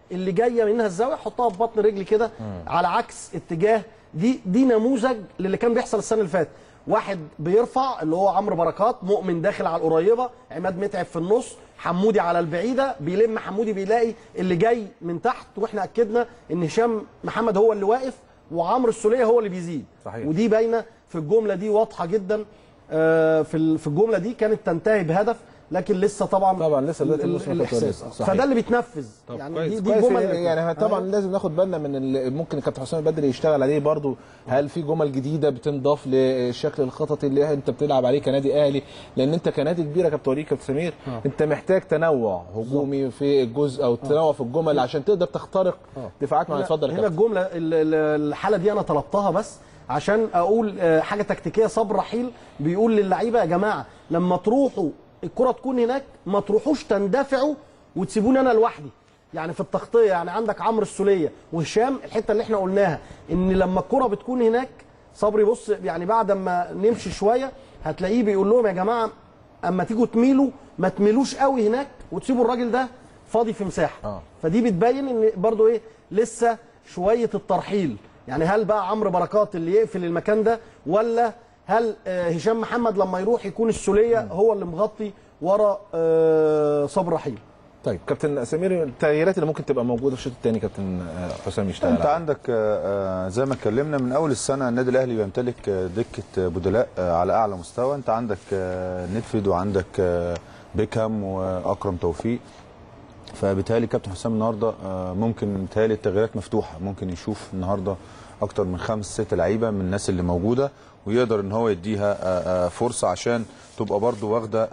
اللي جايه منها الزاويه حطها في بطن رجلي كده على عكس اتجاه دي نموذج للي كان بيحصل السنه اللي فاتت. واحد بيرفع اللي هو عمرو بركات، مؤمن داخل على القريبه، عماد متعب في النص، حمودي على البعيده، بيلم حمودي بيلاقي اللي جاي من تحت، واحنا اكدنا ان هشام محمد هو اللي واقف وعمرو السوليه هو اللي بيزيد. صحيح. ودي باينه في الجمله دي واضحه جدا. في الجمله دي كانت تنتهي بهدف، لكن لسه طبعا لسه الاحساس، فده اللي بيتنفذ. يعني دي جمل يعني طبعا لازم ناخد بالنا من ممكن الكابتن حسام البدري يشتغل عليه برضو. هل في جمل جديده بتنضاف للشكل الخططي اللي انت بتلعب عليه كنادي اهلي؟ لان انت كنادي كبير يا كابتن وليد كابتن سمير انت محتاج تنوع هجومي في الجزء او تنوع في الجمل عشان تقدر تخترق دفاعات. ما اتفضل يا كابتن. هنا الجمله الحاله دي انا طلبتها بس عشان اقول حاجه تكتيكيه. صبري رحيل بيقول للعيبه يا جماعه لما تروحوا الكره تكون هناك ما تروحوش تندفعوا وتسيبوني انا لوحدي. يعني في التغطيه يعني عندك عمرو السوليه وهشام، الحته اللي احنا قلناها ان لما الكره بتكون هناك صبري بص يعني بعد ما نمشي شويه هتلاقيه بيقول لهم يا جماعه اما تيجوا تميلوا ما تميلوش قوي هناك وتسيبوا الراجل ده فاضي في مساحه. فدي بتبين ان برضو لسه شويه الترحيل. يعني هل بقى عمرو بركات اللي يقفل المكان ده، ولا هل هشام محمد لما يروح يكون السوليه هو اللي مغطي ورا صبري رحيل؟ طيب كابتن سمير، التغييرات اللي ممكن تبقى موجوده في الشوط الثاني كابتن حسام يشتغل انت عندك زي ما اتكلمنا من اول السنه النادي الاهلي بيمتلك دكه بدلاء على اعلى مستوى. انت عندك نيدفيد وعندك بيكهام واكرم توفيق، فبالتالي كابتن حسام النهارده ممكن بالتالي التغييرات مفتوحه، ممكن يشوف النهارده اكتر من 5-6 لعيبه من الناس اللي موجوده ويقدر ان هو يديها فرصه عشان تبقى برده واخده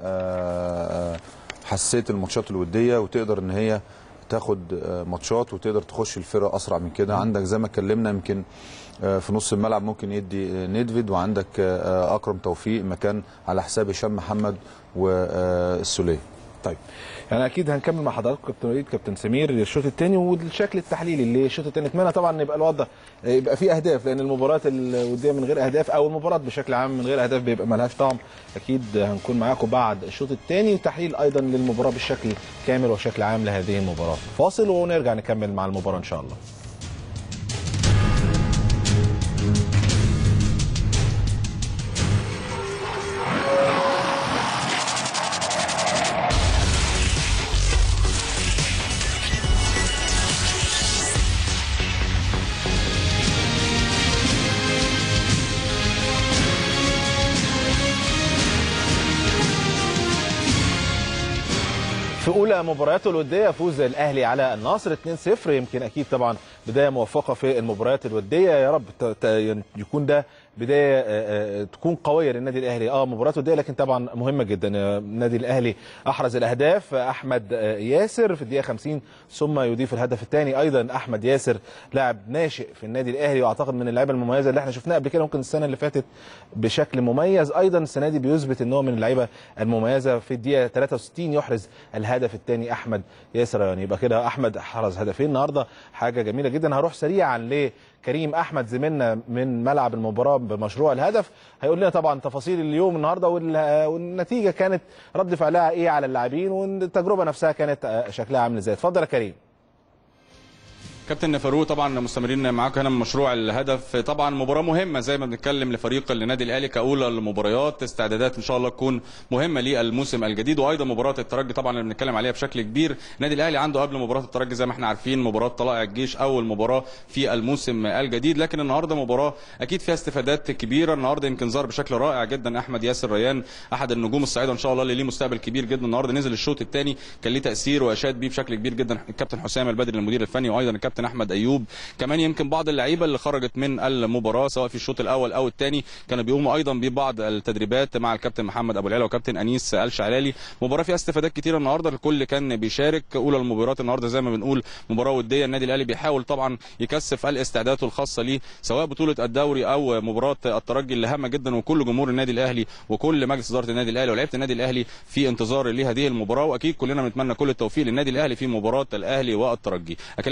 حساسيه الماتشات الوديه وتقدر ان هي تاخد ماتشات وتقدر تخش الفرقه اسرع من كده. عندك زي ما اتكلمنا يمكن في نص الملعب ممكن يدي نيدفيد، وعندك اكرم توفيق مكان على حساب هشام محمد والسوليه. طيب يعني اكيد هنكمل مع حضراتكم كابتن وليد كابتن سمير الشوط الثاني والشكل التحليلي اللي الشوط الثاني. اتمنى طبعا يبقى الوضع يبقى فيه اهداف، لان المباريات الوديه من غير اهداف او المباراه بشكل عام من غير اهداف بيبقى مالهاش طعم. اكيد هنكون معاكم بعد الشوط الثاني وتحليل ايضا للمباراه بشكل كامل وشكل عام لهذه المباراه. فاصل ونرجع نكمل مع المباراه ان شاء الله. في اولى مبارياته الوديه فوز الاهلي على النصر 2-0. يمكن اكيد طبعا بدايه موفقه في المباريات الوديه، يا رب يكون ده بدايه تكون قويه للنادي الاهلي. مباراه وديه لكن طبعا مهمه جدا. النادي الاهلي احرز الاهداف احمد ياسر في الدقيقه 50 ثم يضيف الهدف الثاني ايضا احمد ياسر، لاعب ناشئ في النادي الاهلي واعتقد من اللعيبه المميزه اللي احنا شفناها قبل كده ممكن السنه اللي فاتت بشكل مميز. ايضا السنه دي بيثبت ان هو من اللعيبه المميزه. في الدقيقه 63 يحرز الهدف الثاني احمد ياسر. يعني يبقى كده احمد حرز هدفين النهارده، حاجه جميله جدا. هروح سريعا لكريم احمد زميلنا من ملعب المباراه بمشروع الهدف، هيقول لنا طبعا تفاصيل اليوم النهارده والنتيجه كانت رد فعلها ايه على اللاعبين والتجربه نفسها كانت شكلها عامل ازاي. اتفضل يا كريم. كابتن فاروق طبعا مستمرين معاكم هنا من مشروع الهدف. طبعا مباراه مهمه زي ما بنتكلم لفريق النادي الاهلي كاولى المباريات، استعدادات ان شاء الله تكون مهمه للموسم الجديد، وايضا مباراه الترجي طبعا اللي بنتكلم عليها بشكل كبير. النادي الاهلي عنده قبل مباراه الترجي زي ما احنا عارفين مباراه طلائع الجيش اول مباراه في الموسم الجديد، لكن النهارده مباراه اكيد فيها استفادات كبيره. النهارده يمكن ظهر بشكل رائع جدا احمد ياسر ريان، احد النجوم الصاعده ان شاء الله اللي ليه مستقبل كبير جدا. النهارده نزل الشوط الثاني كان ليه تاثير واشاد بيه بشكل كبير جدا الكابتن حسام البدري المدير الفني، وايضا الكابتن احمد ايوب. كمان يمكن بعض اللعيبه اللي خرجت من المباراه سواء في الشوط الاول او الثاني كانوا بيقوموا ايضا ببعض التدريبات مع الكابتن محمد ابو العلا وكابتن انيس الشعلالي. مباراه فيها استفادات كتيره النهارده، الكل كان بيشارك. اولى المباريات النهارده زي ما بنقول مباراه وديه، النادي الاهلي بيحاول طبعا يكثف الاستعدادات الخاصه ليه سواء بطوله الدوري او مباراه الترجي اللي هامه جدا، وكل جمهور النادي الاهلي وكل مجلس اداره النادي الاهلي ولاعيبه النادي الاهلي في انتظار لهذه المباراه، واكيد كلنا بنتمنى كل التوفيق للنادي الاهلي في مباراه الاهلي والترجي. اكلمك كمان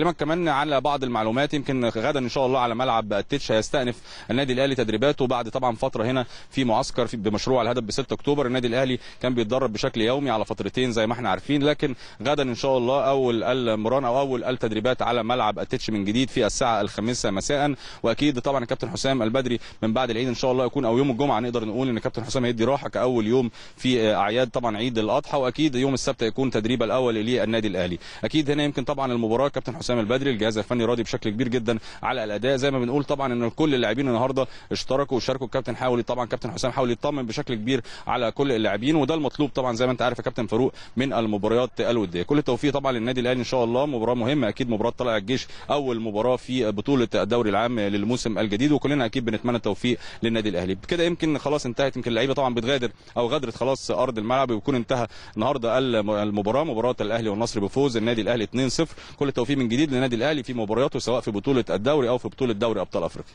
على بعض المعلومات، يمكن غدا ان شاء الله على ملعب التتش هيستأنف النادي الاهلي تدريباته بعد طبعا فتره هنا في معسكر بمشروع الهدف ب 6 اكتوبر. النادي الاهلي كان بيتدرب بشكل يومي على فترتين زي ما احنا عارفين، لكن غدا ان شاء الله اول المران او اول التدريبات على ملعب التتش من جديد في الساعه 5 مساء. واكيد طبعا الكابتن حسام البدري من بعد العيد ان شاء الله يكون او يوم الجمعه نقدر نقول ان الكابتن حسام هيدي راحه كاول يوم في اعياد طبعا عيد الاضحى، واكيد يوم السبت هيكون تدريب الاول للنادي الاهلي. اكيد هنا يمكن طبعا المباراه كابتن حسام البدري الجهاز الفني راضي بشكل كبير جدا على الاداء، زي ما بنقول طبعا ان كل اللاعبين النهارده اشتركوا وشاركوا. الكابتن حاول طبعا كابتن حسام حاول يطمن بشكل كبير على كل اللاعبين، وده المطلوب طبعا زي ما انت عارف يا كابتن فاروق من المباريات الوديه. كل التوفيق طبعا للنادي الاهلي ان شاء الله، مباراه مهمه اكيد، مباراه طلائع الجيش اول مباراه في بطوله الدوري العام للموسم الجديد، وكلنا اكيد بنتمنى التوفيق للنادي الاهلي. بكده يمكن خلاص انتهت، يمكن اللعيبه طبعا بتغادر او غادرت خلاص ارض الملعب، ويكون انتهى النهارده المباراه، مباراه الاهلي والنصر بفوز النادي الاهلي 2-0. كل التوفيق من جديد للنادي الاهلي في مبارياته سواء في بطوله الدوري او في بطوله دوري ابطال افريقيا.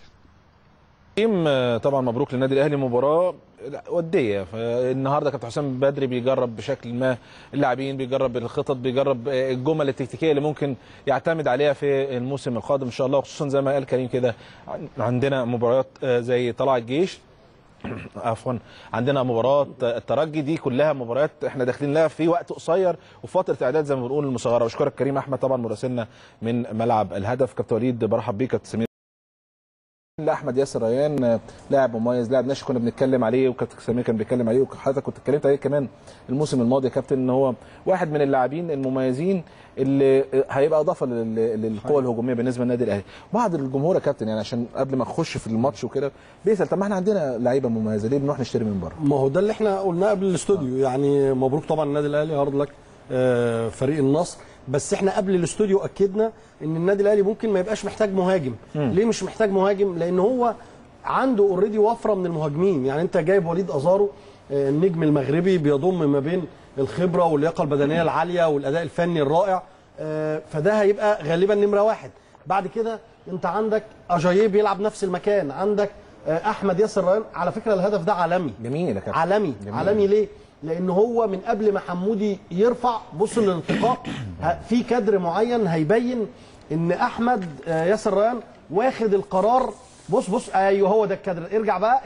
طبعا مبروك للنادي الاهلي، مباراه وديه. النهارده كابتن حسام بدري بيجرب بشكل ما اللاعبين، بيجرب الخطط، بيجرب الجمل التكتيكيه اللي ممكن يعتمد عليها في الموسم القادم ان شاء الله، وخصوصا زي ما قال كريم كده عندنا مباريات زي طلائع الجيش عفوا، عندنا مباراه الترجي، دي كلها مباريات احنا داخلين لها في وقت قصير وفتره اعداد زي ما بنقول المصغره. بشكرك كريم احمد طبعا مراسلنا من ملعب الهدف. كابتن وليد برحب بيك. كابتن سمير احمد ياسر ريان لاعب مميز، لاعب ناشئ كنا بنتكلم عليه وكابتن سمير كان بيتكلم عليه وحضرتك كنت اتكلمت عليه كمان الموسم الماضي يا كابتن، ان هو واحد من اللاعبين المميزين اللي هيبقى اضافه للقوه الهجوميه بالنسبه للنادي الاهلي. بعض الجمهور يا كابتن يعني عشان قبل ما نخش في الماتش وكده بيسال طب ما احنا عندنا لعيبه مميزه ليه بنروح نشتري من بره؟ ما هو ده اللي احنا قلناه قبل الاستوديو. يعني مبروك طبعا النادي الاهلي، هارد لك فريق النصر، بس احنا قبل الاستوديو اكدنا ان النادي الاهلي ممكن ما يبقاش محتاج مهاجم. ليه مش محتاج مهاجم؟ لان هو عنده اوريدي وفره من المهاجمين. يعني انت جايب وليد ازارو النجم المغربي بيضم ما بين الخبره واللياقه البدنيه العاليه والاداء الفني الرائع، فده هيبقى غالبا نمره واحد. بعد كده انت عندك اجاييه بيلعب نفس المكان، عندك احمد ياسر ريان. على فكره الهدف ده عالمي جميل يا كابتن، عالمي جميل. عالمي ليه؟ لان هو من قبل ما حمودي يرفع بص الانتقاء في كادر معين هيبين ان احمد ياسر ريان واخد القرار. بص ايوه هو ده الكادر. ارجع بقى،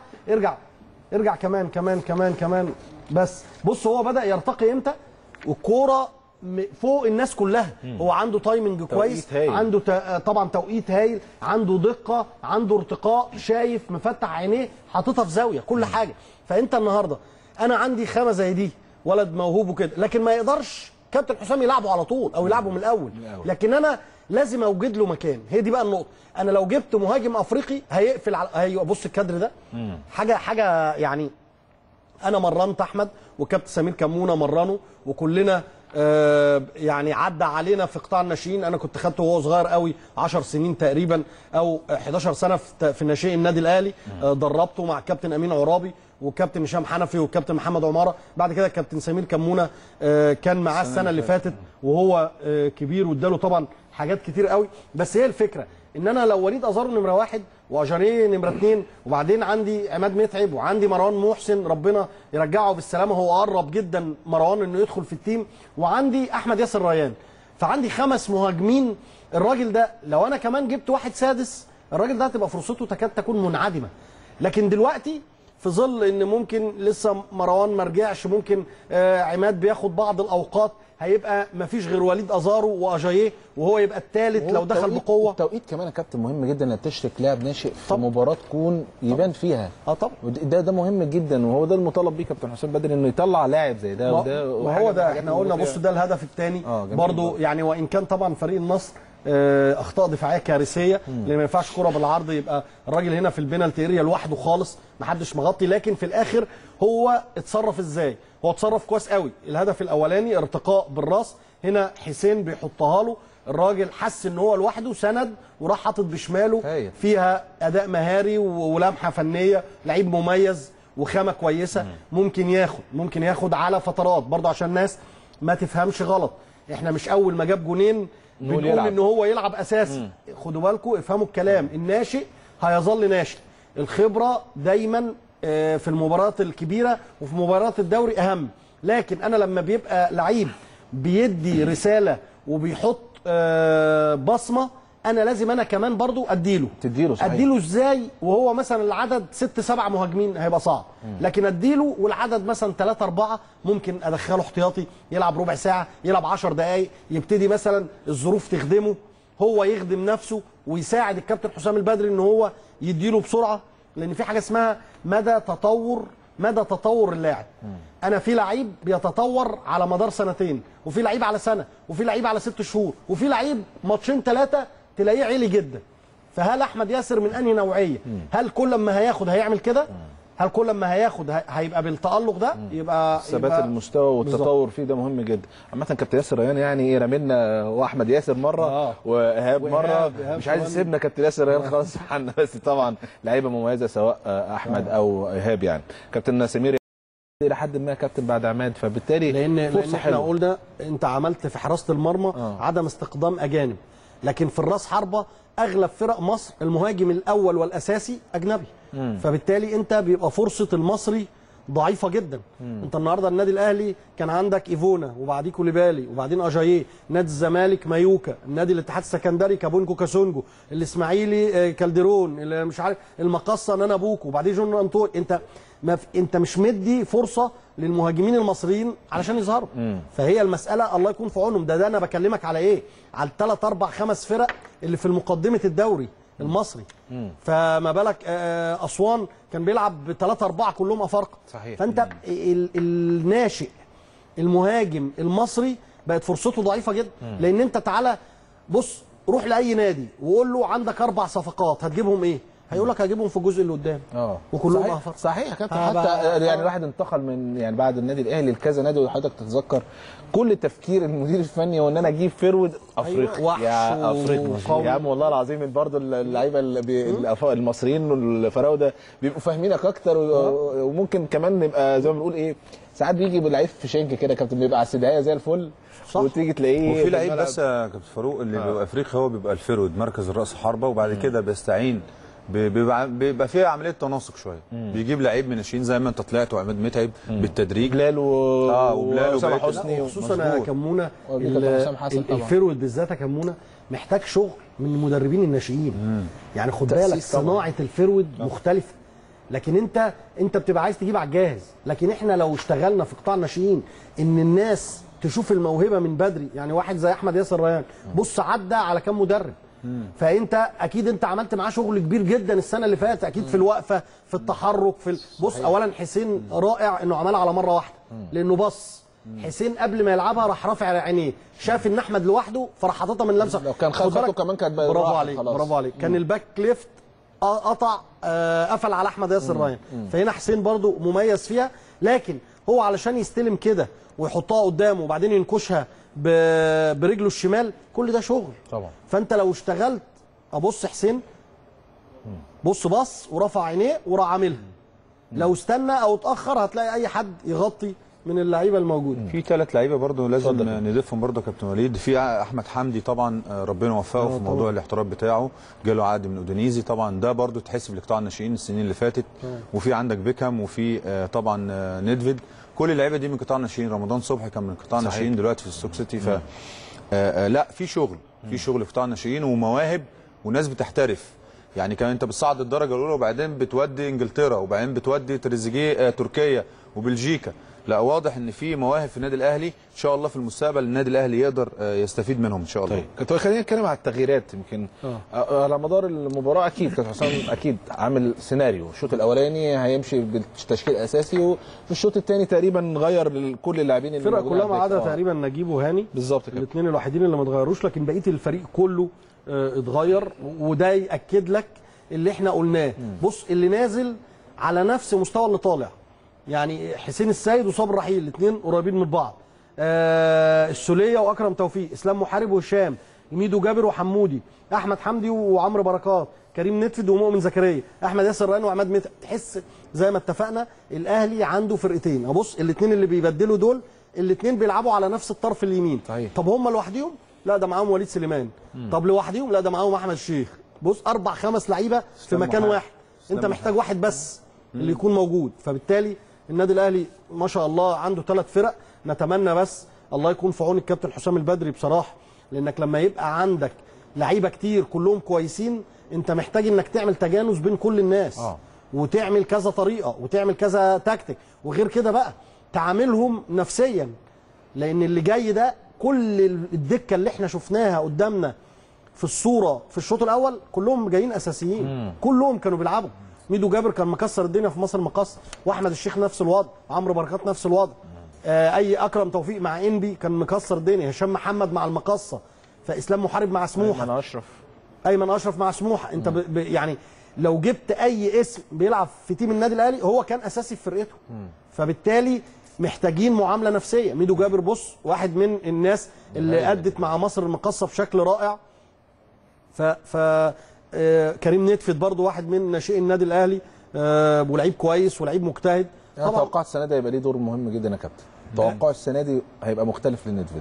ارجع كمان بس بص هو بدأ يرتقي امتى؟ والكوره فوق الناس كلها. هو عنده تايمنج كويس، عنده طبعا توقيت هايل، عنده دقه، عنده ارتقاء، شايف مفتح عينيه حاططها في زاويه كل حاجه. فانت النهارده انا عندي خامه زي دي، ولد موهوب وكده، لكن ما يقدرش كابتن حسام يلعبه على طول او يلعبه من الاول، لكن انا لازم اوجد له مكان. هي دي بقى النقطه. انا لو جبت مهاجم افريقي هيقفل على بص الكادر ده حاجه يعني. انا مرنت احمد وكابتن سمير كمونه مرنه، وكلنا يعني عدى علينا في قطاع الناشئين. انا كنت خدته وهو صغير قوي 10 سنين تقريبا او 11 سنه في ناشئين النادي الاهلي. دربته مع الكابتن امين عرابي وكابتن هشام حنفي وكابتن محمد عماره. بعد كده الكابتن سمير كمونه كان معاه السنه اللي فاتت وهو كبير واداله طبعا حاجات كتير قوي. بس هي الفكره ان انا لو وليد ازارو نمره واحد واجاريه نمره اثنين، وبعدين عندي عماد متعب وعندي مروان محسن ربنا يرجعه بالسلامه، هو قرب جدا مروان انه يدخل في التيم، وعندي احمد ياسر ريان، فعندي 5 مهاجمين. الراجل ده لو انا كمان جبت واحد سادس الراجل ده هتبقى فرصته تكاد تكون منعدمه. لكن دلوقتي في ظل ان ممكن لسه مروان ما رجعش، ممكن عماد بياخد بعض الاوقات، هيبقى ما فيش غير وليد ازارو واجاييه وهو يبقى الثالث لو دخل بقوه. التوقيت كمان يا كابتن مهم جدا انك تشرك لاعب ناشئ في مباراه تكون يبان فيها. طبعا ده مهم جدا، وهو ده المطالب بيه كابتن حسام بدري انه يطلع لاعب زي ده. وهو ده احنا قلنا بص ده الهدف الثاني برضو يعني. وان كان طبعا فريق النصر اخطاء دفاعيه كارثيه، اللي ما ينفعش كره بالعرض يبقى الراجل هنا في البينالتي اريا لوحده خالص ما حدش مغطي. لكن في الاخر هو اتصرف ازاي؟ هو اتصرف كويس قوي. الهدف الاولاني ارتقاء بالراس، هنا حسين بيحطها له، الراجل حس ان هو لوحده سند وراح حاطط بشماله، فيها اداء مهاري ولمحه فنيه، لعيب مميز وخامه كويسه. ممكن ياخد على فترات برضه عشان الناس ما تفهمش غلط. احنا مش اول ما جاب جونين بنقول ان هو يلعب اساسي. خدوا بالكم افهموا الكلام، الناشئ هيظل ناشئ. الخبره دايما في المباريات الكبيره وفي مباريات الدوري اهم. لكن انا لما بيبقى لعيب بيدي رساله وبيحط بصمه انا لازم انا كمان برضو تديله صحيح. اديله ازاي وهو مثلا العدد 6 7 مهاجمين هيبقى صعب، لكن اديله والعدد مثلا 3 4 ممكن ادخله احتياطي يلعب ربع ساعه، يلعب 10 دقائق، يبتدي مثلا الظروف تخدمه، هو يخدم نفسه ويساعد الكابتن حسام البدري ان هو يديله بسرعه، لان في حاجه اسمها مدى تطور اللاعب. انا في لعيب بيتطور على مدار سنتين، وفي لعيب على سنه، وفي لعيب على 6 شهور، وفي لعيب ماتشين 3 تلاقيه عالي جدا. فهل احمد ياسر من انهي نوعيه؟ هل كل ما هياخد هيعمل كده؟ هل كل ما هياخد هيبقى بالتألق ده؟ يبقى ثبات المستوى والتطور فيه ده مهم جدا. عامة كابتن ياسر ريان يعني ايه رمينا واحمد ياسر مره وايهاب مره، مش عايز يسيبنا كابتن ياسر ريان خلاص عنا، بس طبعا لعيبه مميزه سواء احمد او ايهاب. يعني كابتن سمير الى حد ما كابتن بعد عماد، فبالتالي لان احنا قلنا انت عملت في حراسه المرمى عدم استقدام اجانب، لكن في الراس حربه اغلب فرق مصر المهاجم الاول والاساسي اجنبي. فبالتالي انت بيبقى فرصه المصري ضعيفه جدا. انت النهارده النادي الاهلي كان عندك ايفونا وبعديه كوليبالي وبعدين اجاييه، نادي الزمالك مايوكا، النادي الاتحاد السكندري كابونجو كاسونجو، الاسماعيلي كالديرون، اللي مش عارف المقصه نانا بوكو وبعدين جون انطول. انت مش مدي فرصه للمهاجمين المصريين علشان يظهروا. فهي المساله الله يكون في عونهم. ده انا بكلمك على ايه؟ على 3 4 5 فرق اللي في مقدمه الدوري المصري. فما بالك اسوان كان بيلعب ب3 4 كلهم افارقه. صحيح. فانت الناشئ المهاجم المصري بقت فرصته ضعيفه جدا. لان انت تعالى بص روح لاي نادي وقول له عندك 4 صفقات هتجيبهم ايه؟ هيقول لك هجيبهم في الجزء اللي قدام. وكلهم افارقه. صحيح يا كابتن. حتى يعني الواحد انتقل من يعني بعد النادي الاهلي لكذا نادي، وحضرتك تتذكر كل تفكير المدير الفني وان انا اجيب فيرود افريقي. يا افريقي يا عم والله العظيم برضه اللعيبه المصريين والفراوده بيبقوا فاهمينك اكتر، وممكن كمان نبقى زي ما بنقول ايه، ساعات بيجي لعيب في شنك كده كابتن بيبقى على السدايه زي الفل، وتيجي تلاقيه وفي لعيب بس يا كابتن فاروق اللي بيبقى افريقي هو بيبقى الفيرود مركز الراس حربه، وبعد كده بيستعين بيبقى فيها عمليه تناسق شويه. بيجيب لعيب من الشين زي ما انت طلعت وعماد متعب بالتدريج، بلال وبلال وسام حسني، وخصوصا يا كمونه الفيرود بالذات يا كمونه محتاج شغل من المدربين الناشئين. يعني خد بالك صناعه الفيرود مختلفه، لكن انت بتبقى عايز تجيب على الجاهز. لكن احنا لو اشتغلنا في قطاع الناشئين ان الناس تشوف الموهبه من بدري، يعني واحد زي احمد ياسر ريان بص عدى على كام مدرب، فانت اكيد انت عملت معاه شغل كبير جدا السنه اللي فاتت، اكيد في الوقفه في التحرك في بص اولا حسين رائع انه عملها على مره واحده، لانه بص حسين قبل ما يلعبها راح رافع عينيه شاف ان احمد لوحده فراح حاططها من لمسه. لو كان خد كمان كانت برافو عليك برافو عليك. كان الباك ليفت قطع قفل على احمد ياسر ريان. فهنا حسين برضو مميز فيها، لكن هو علشان يستلم كده ويحطها قدامه وبعدين ينكشها برجله الشمال، كل ده شغل طبعا. فانت لو اشتغلت ابص حسين بص ورفع عينيه وراح عاملها. لو استنى او اتاخر هتلاقي اي حد يغطي من اللعيبه الموجوده. في 3 لعيبه برضه لازم نضيفهم برضه يا كابتن وليد. في احمد حمدي طبعا ربنا وفقه في موضوع الاحتراف بتاعه، جاله عقد من اودينيزي طبعا، ده برضه تحسب لقطاع الناشئين السنين اللي فاتت. وفي عندك بيكهام، وفي طبعا نيدفيد، كل اللعيبه دي من قطاع الناشئين. رمضان صبحي كان من قطاع الناشئين دلوقتي في السوق سيتي. ف لا في شغل في قطاع الناشئين ومواهب وناس بتحترف. يعني كمان انت بتصعد الدرجه الاولى وبعدين بتودي انجلترا وبعدين بتودي تريزيجيه تركيا وبلجيكا. لا واضح ان في مواهب في النادي الاهلي، ان شاء الله في المستقبل النادي الاهلي يقدر يستفيد منهم ان شاء الله. طيب خلينا نتكلم على التغييرات. يمكن على مدار المباراه اكيد كابتن حسام اكيد عامل سيناريو، الشوط الاولاني هيمشي بالتشكيل الاساسي، وفي الشوط الثاني تقريبا غير كل اللاعبين اللي الفرقه كلها ما عدا تقريبا نجيب وهاني بالظبط كده، الاثنين الوحيدين اللي ما اتغيروش، لكن بقيه الفريق كله اتغير. وده ياكد لك اللي احنا قلناه. بص اللي نازل على نفس مستوى اللي طالع، يعني حسين السيد وصابر رحيل الاثنين قريبين من بعض، السوليه واكرم توفيق، اسلام محارب وهشام، ميدو جابر وحمودي، احمد حمدي وعمرو بركات، كريم نتفد ومؤمن زكريا، احمد ياسر ريان وعماد متعب. تحس زي ما اتفقنا الاهلي عنده فرقتين. ابص الاثنين اللي بيبدلوا دول الاثنين بيلعبوا على نفس الطرف اليمين. طب هم لوحدهم؟ لا ده معاهم وليد سليمان. طب لوحدهم؟ لا ده معاهم احمد الشيخ. بص 4 5 لعيبه في مكان واحد، انت محتاج واحد بس اللي يكون موجود. فبالتالي النادي الاهلي ما شاء الله عنده 3 فرق. نتمنى بس الله يكون في عون الكابتن حسام البدري بصراحه لانك لما يبقى عندك لعيبه كتير كلهم كويسين انت محتاج انك تعمل تجانس بين كل الناس وتعمل كذا طريقه وتعمل كذا تكتيك، وغير كده بقى تعاملهم نفسيا، لان اللي جاي ده كل الدكه اللي احنا شفناها قدامنا في الصوره في الشوط الاول كلهم جايين اساسيين، كلهم كانوا بيلعبوا. ميدو جابر كان مكسر الدنيا في مصر المقص، واحمد الشيخ نفس الوضع، عمرو بركات نفس الوضع، اي اكرم توفيق مع انبي كان مكسر الدنيا، هشام محمد مع المقصه، فاسلام محارب مع سموحه، ايمن اشرف مع سموحه. انت يعني لو جبت اي اسم بيلعب في تيم النادي الاهلي هو كان اساسي في فرقته، فبالتالي محتاجين معامله نفسيه. ميدو جابر بص واحد من الناس اللي ادت مع مصر المقصه بشكل رائع، ف كريم نتفت برضو واحد من ناشئي النادي الاهلي، ولعيب كويس ولعيب مجتهد. طبعا توقعت السنه دي هيبقى ليه دور مهم جدا يا كابتن، توقع السنه دي هيبقى مختلف للنتفت.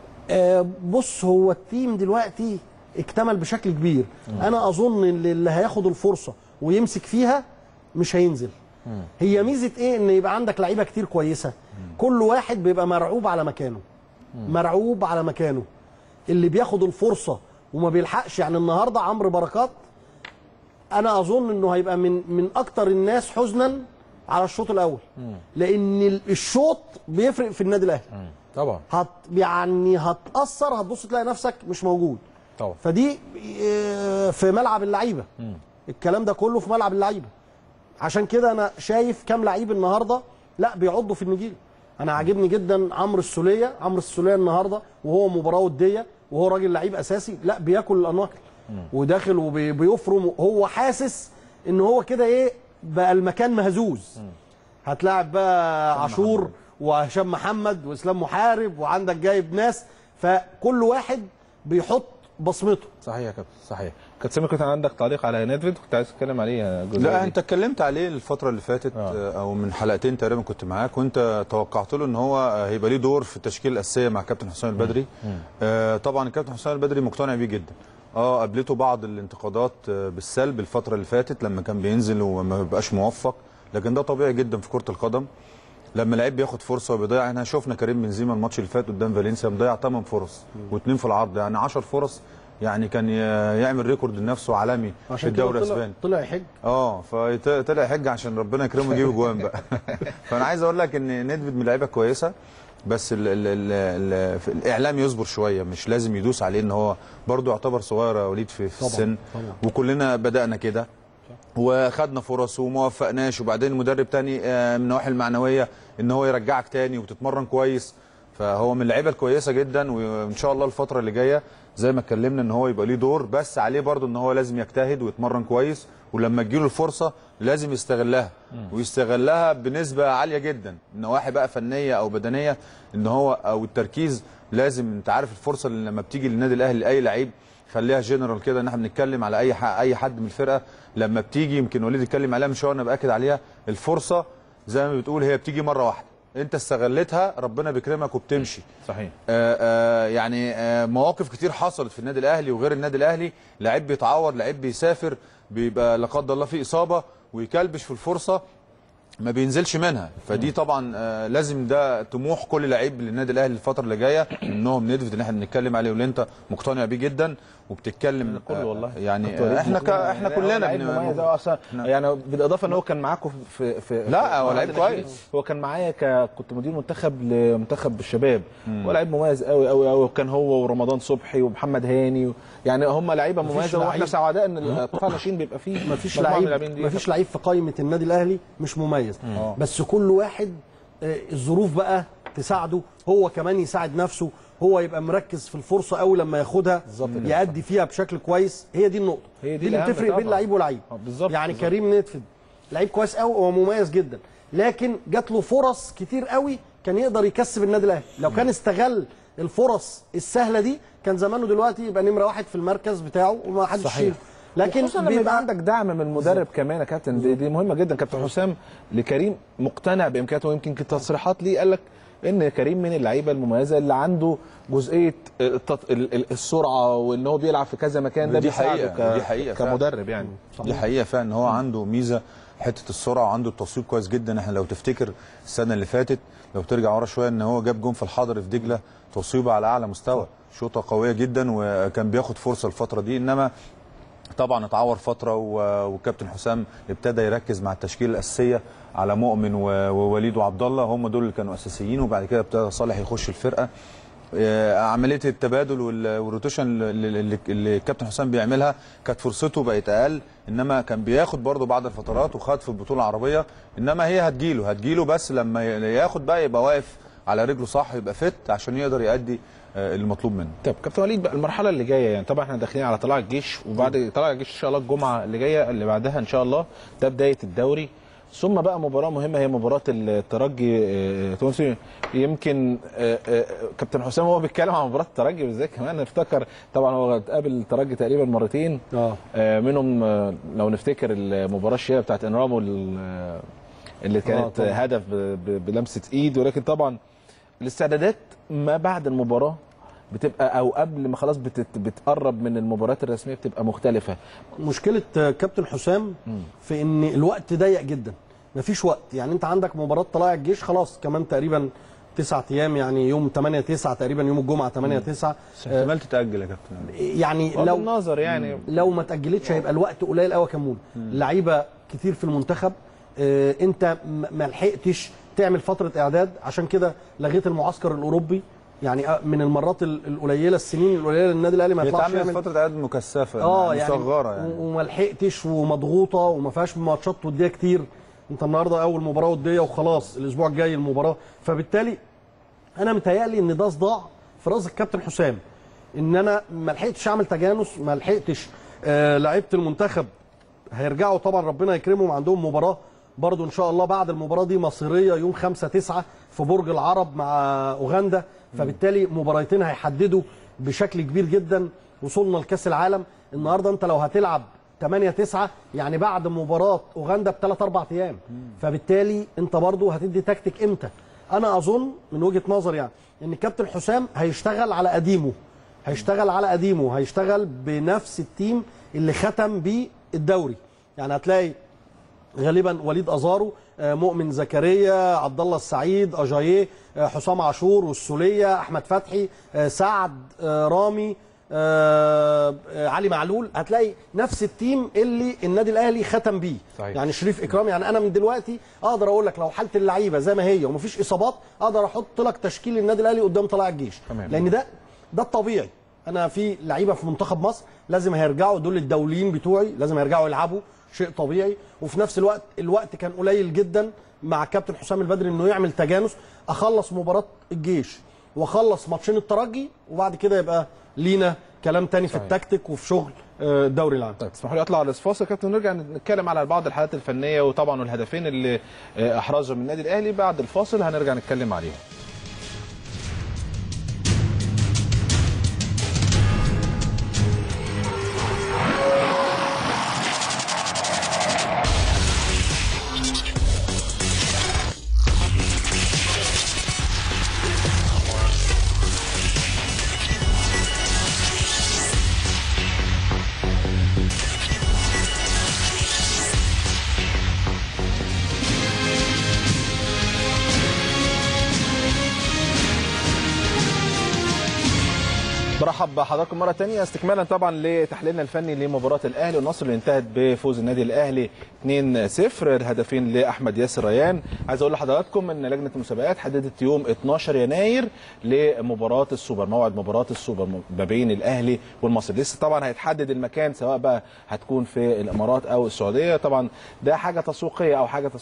بص هو التيم دلوقتي اكتمل بشكل كبير، انا اظن اللي هياخد الفرصه ويمسك فيها مش هينزل. هي ميزه ايه؟ ان يبقى عندك لعيبه كتير كويسه، كل واحد بيبقى مرعوب على مكانه، مرعوب على مكانه. اللي بياخد الفرصه وما بيلحقش، يعني النهارده عمرو بركات انا اظن انه هيبقى من اكتر الناس حزنا على الشوط الاول، لان الشوط بيفرق في النادي الاهلي طبعا. يعني هتاثر، هتبص تلاقي نفسك مش موجود طبعا. فدي في ملعب اللعيبه، الكلام ده كله في ملعب اللعيبه. عشان كده انا شايف كام لعيب النهارده لا بيعضوا في النجيل. انا عاجبني جدا عمرو السوليه النهارده، وهو مباراه وديه وهو راجل لعيب اساسي، لا بياكل الانواكل وداخل وبيفرم، هو حاسس ان هو كده ايه بقى المكان مهزوز. هتلاعب بقى عاشور وهشام محمد واسلام محارب، وعندك جايب ناس، فكل واحد بيحط بصمته. صحيح يا كابتن، صحيح. كابتن سامي كنت عندك تعليق على نيدفيد كنت عايز تتكلم عليه جزء؟ لا انت اتكلمت عليه الفتره اللي فاتت او من حلقتين تقريبا كنت معاك، وانت توقعت له ان هو هيبقى ليه دور في التشكيله الاساسيه مع كابتن حسام البدري. طبعا الكابتن حسام البدري مقتنع بيه جدا. قابلته بعض الانتقادات بالسلب الفتره اللي فاتت لما كان بينزل وما بيبقاش موفق، لكن ده طبيعي جدا في كره القدم. لما لعيب بياخد فرصه وبيضيع، احنا شفنا كريم بنزيما الماتش اللي فات قدام فالنسيا مضيع 8 فرص و2 في العرض، يعني 10 فرص، يعني كان يعمل ريكورد لنفسه عالمي في الدوري الاسباني. طلع يحج فطلع يحج عشان ربنا يكرمه يجيب جوان بقى. فانا عايز اقول لك ان نيدفيد من لعيبه كويسه، بس الاعلام يصبر شويه، مش لازم يدوس عليه، ان هو برضه يعتبر صغير يا وليد في السن طبعا. وكلنا بدانا كده وخدنا فرص وما وفقناش، وبعدين المدرب تاني من النواحي المعنويه ان هو يرجعك تاني وتتمرن كويس. فهو من اللعيبه الكويسه جدا، وان شاء الله الفتره اللي جايه زي ما اتكلمنا ان هو يبقى ليه دور، بس عليه برضه ان هو لازم يجتهد ويتمرن كويس، ولما تجيله الفرصه لازم يستغلها ويستغلها بنسبه عاليه جدا، النواحي بقى فنيه او بدنيه، ان هو او التركيز لازم. انت عارف الفرصه اللي لما بتيجي للنادي الاهلي لاي لعيب، خليها جنرال كده ان احنا بنتكلم على اي حد من الفرقه، لما بتيجي يمكن وليد يتكلم عليها من شويه انا باكد عليها، الفرصه زي ما بتقول هي بتيجي مره واحده، انت استغلتها ربنا بيكرمك وبتمشي. صحيح. يعني مواقف كتير حصلت في النادي الاهلي وغير النادي الاهلي، لعيب بيتعور، لعيب بيسافر، بيبقى لا قدر الله في اصابه ويكلبش في الفرصه ما بينزلش منها. فدي طبعا لازم ده طموح كل لعيب للنادي الاهلي الفتره اللي جايه، انهم نيدفيد اللي احنا بنتكلم عليه واللي انت مقتنع بيه جدا وبتتكلم كله والله. يعني احنا كلنا مميز اصلا، يعني بالاضافه ان هو كان معاكم في لا هو لعيب كويس، هو كان معايا كنت مدير منتخب لمنتخب الشباب، هو لعيب مميز قوي قوي قوي، وكان هو ورمضان صبحي ومحمد هاني يعني هم لعيبه مميزه، واحنا سعداء ان القطاع الناشئين بيبقى فيه مفيش لعيب في قائمه النادي الاهلي مش مميز. بس كل واحد الظروف بقى تساعده، هو كمان يساعد نفسه، هو يبقى مركز في الفرصه قوي لما ياخدها يأدي فيها بشكل كويس. هي دي النقطه، هي دي اللي بتفرق بين لعيب ولعيب. يعني كريم نتفد لعيب كويس قوي ومميز جدا، لكن جات له فرص كتير قوي كان يقدر يكسب النادي الاهلي. لو كان استغل الفرص السهله دي كان زمانه دلوقتي يبقى نمره واحد في المركز بتاعه وما حدش يشيله. لكن لما يبقى عندك دعم من المدرب كمان يا كابتن، دي مهمه جدا. كابتن حسام لكريم مقتنع بامكانياته، ويمكن تصريحات ليه قال لك ان كريم من اللعيبه المميزه اللي عنده جزئيه السرعه وان هو بيلعب في كذا مكان، ده بيساعده دي حقيقة كمدرب يعني. دي حقيقه فعلا ان هو عنده ميزه حته السرعه وعنده التصويب كويس جدا. احنا لو تفتكر السنه اللي فاتت لو ترجع ورا شويه ان هو جاب جون في الحضري في دجله تصويبه على اعلى مستوى، شوطه قويه جدا وكان بياخد فرصه الفتره دي. انما طبعا اتعور فتره وكابتن حسام ابتدى يركز مع التشكيله الاساسيه على مؤمن ووليد وعبد الله، هم دول اللي كانوا اساسيين، وبعد كده ابتدى صالح يخش الفرقه. عمليه التبادل والروتيشن اللي الكابتن حسام بيعملها كانت فرصته بقت اقل، انما كان بياخد برضه بعض الفترات وخد في البطوله العربيه. انما هي هتجيله بس لما ياخد بقى يبقى واقف على رجله صح، يبقى فت عشان يقدر يؤدي المطلوب منه. طب كابتن وليد بقى المرحله اللي جايه يعني طبعا احنا داخلين على طلائع الجيش، وبعد طلائع الجيش ان شاء الله الجمعه اللي جايه اللي بعدها ان شاء الله ده بدايه الدوري، ثم بقى مباراه مهمه هي مباراه الترجي تونسي. يمكن كابتن حسام هو بيتكلم عن مباراه الترجي بالذات كمان افتكر طبعا هو قابل الترجي تقريبا مرتين منهم لو نفتكر المباراه الشهيره بتاعت انرامو اللي كانت هدف بلمسه ايد، ولكن طبعا الاستعدادات ما بعد المباراه بتبقى او قبل ما خلاص بتقرب من المباريات الرسميه بتبقى مختلفه. مشكله كابتن حسام في ان الوقت ضيق جدا، مفيش وقت. يعني انت عندك مباراه طلائع الجيش خلاص كمان تقريبا 9 ايام، يعني يوم 8 9 تقريبا، يوم الجمعه 8 9 احتمال تتاجل يا كابتن. يعني لو ما اتاجلتش هيبقى الوقت قليل قوي كمون. لعيبه كتير في المنتخب، انت ما لحقتش تعمل فتره اعداد، عشان كده لغيت المعسكر الاوروبي. يعني من المرات القليله السنين القليله للنادي الاهلي ما يطلعش يعمل فتره اعداد مكثفه مصغره يعني وما لحقتش ومضغوطه وما فيهاش ماتشات وديه كتير. انت النهارده اول مباراه وديه وخلاص، الاسبوع الجاي المباراه. فبالتالي انا متهيألي ان ده صداع في راس الكابتن حسام، ان انا ما لحقتش اعمل تجانس، ما لحقتش. لعيبه المنتخب هيرجعوا طبعا ربنا يكرمهم، عندهم مباراه برضو ان شاء الله بعد المباراه دي مصيريه يوم 5 9 في برج العرب مع اوغندا. فبالتالي مباراتين هيحددوا بشكل كبير جدا وصولنا لكاس العالم. النهارده انت لو هتلعب 8 9 يعني بعد مباراه اوغندا ب3 4 ايام، فبالتالي انت برضو هتدي تكتيك امتى. انا اظن من وجهه نظري يعني ان الكابتن حسام هيشتغل على قديمه، هيشتغل بنفس التيم اللي ختم بيه الدوري. يعني هتلاقي غالبا وليد ازارو، مؤمن زكريا، عبد الله السعيد، اجاييه، حسام عاشور والسوليه، احمد فتحي، سعد، رامي، علي معلول. هتلاقي نفس التيم اللي النادي الاهلي ختم بيه. صحيح. يعني شريف اكرام. يعني انا من دلوقتي اقدر اقول لك لو حاله اللعيبه زي ما هي ومفيش اصابات اقدر احط لك تشكيل النادي الاهلي قدام طلائع الجيش. لان ده الطبيعي. انا في لعيبه في منتخب مصر لازم هيرجعوا، دول الدوليين بتوعي لازم هيرجعوا يلعبوا، شيء طبيعي. وفي نفس الوقت كان قليل جدا مع كابتن حسام البدري انه يعمل تجانس. اخلص مباراه الجيش واخلص ماتشين الترجي وبعد كده يبقى لينا كلام تاني في التكتيك وفي شغل الدوري العام. طيب اسمحوا لي اطلع على الفاصل كابتن، ونرجع نتكلم على بعض الحالات الفنيه وطبعا الهدفين اللي احرزهم النادي الاهلي. بعد الفاصل هنرجع نتكلم عليهم. برحب بحضراتكم مره ثانيه استكمالا طبعا لتحليلنا الفني لمباراه الاهلي والنصر اللي انتهت بفوز النادي الاهلي 2-0، الهدفين لاحمد ياسر ريان. عايز اقول لحضراتكم ان لجنه المسابقات حددت يوم 12 يناير لمباراه السوبر، موعد مباراه السوبر ما بين الاهلي والمصري. لسه طبعا هيتحدد المكان سواء بقى هتكون في الامارات او السعوديه. طبعا ده حاجه تسويقيه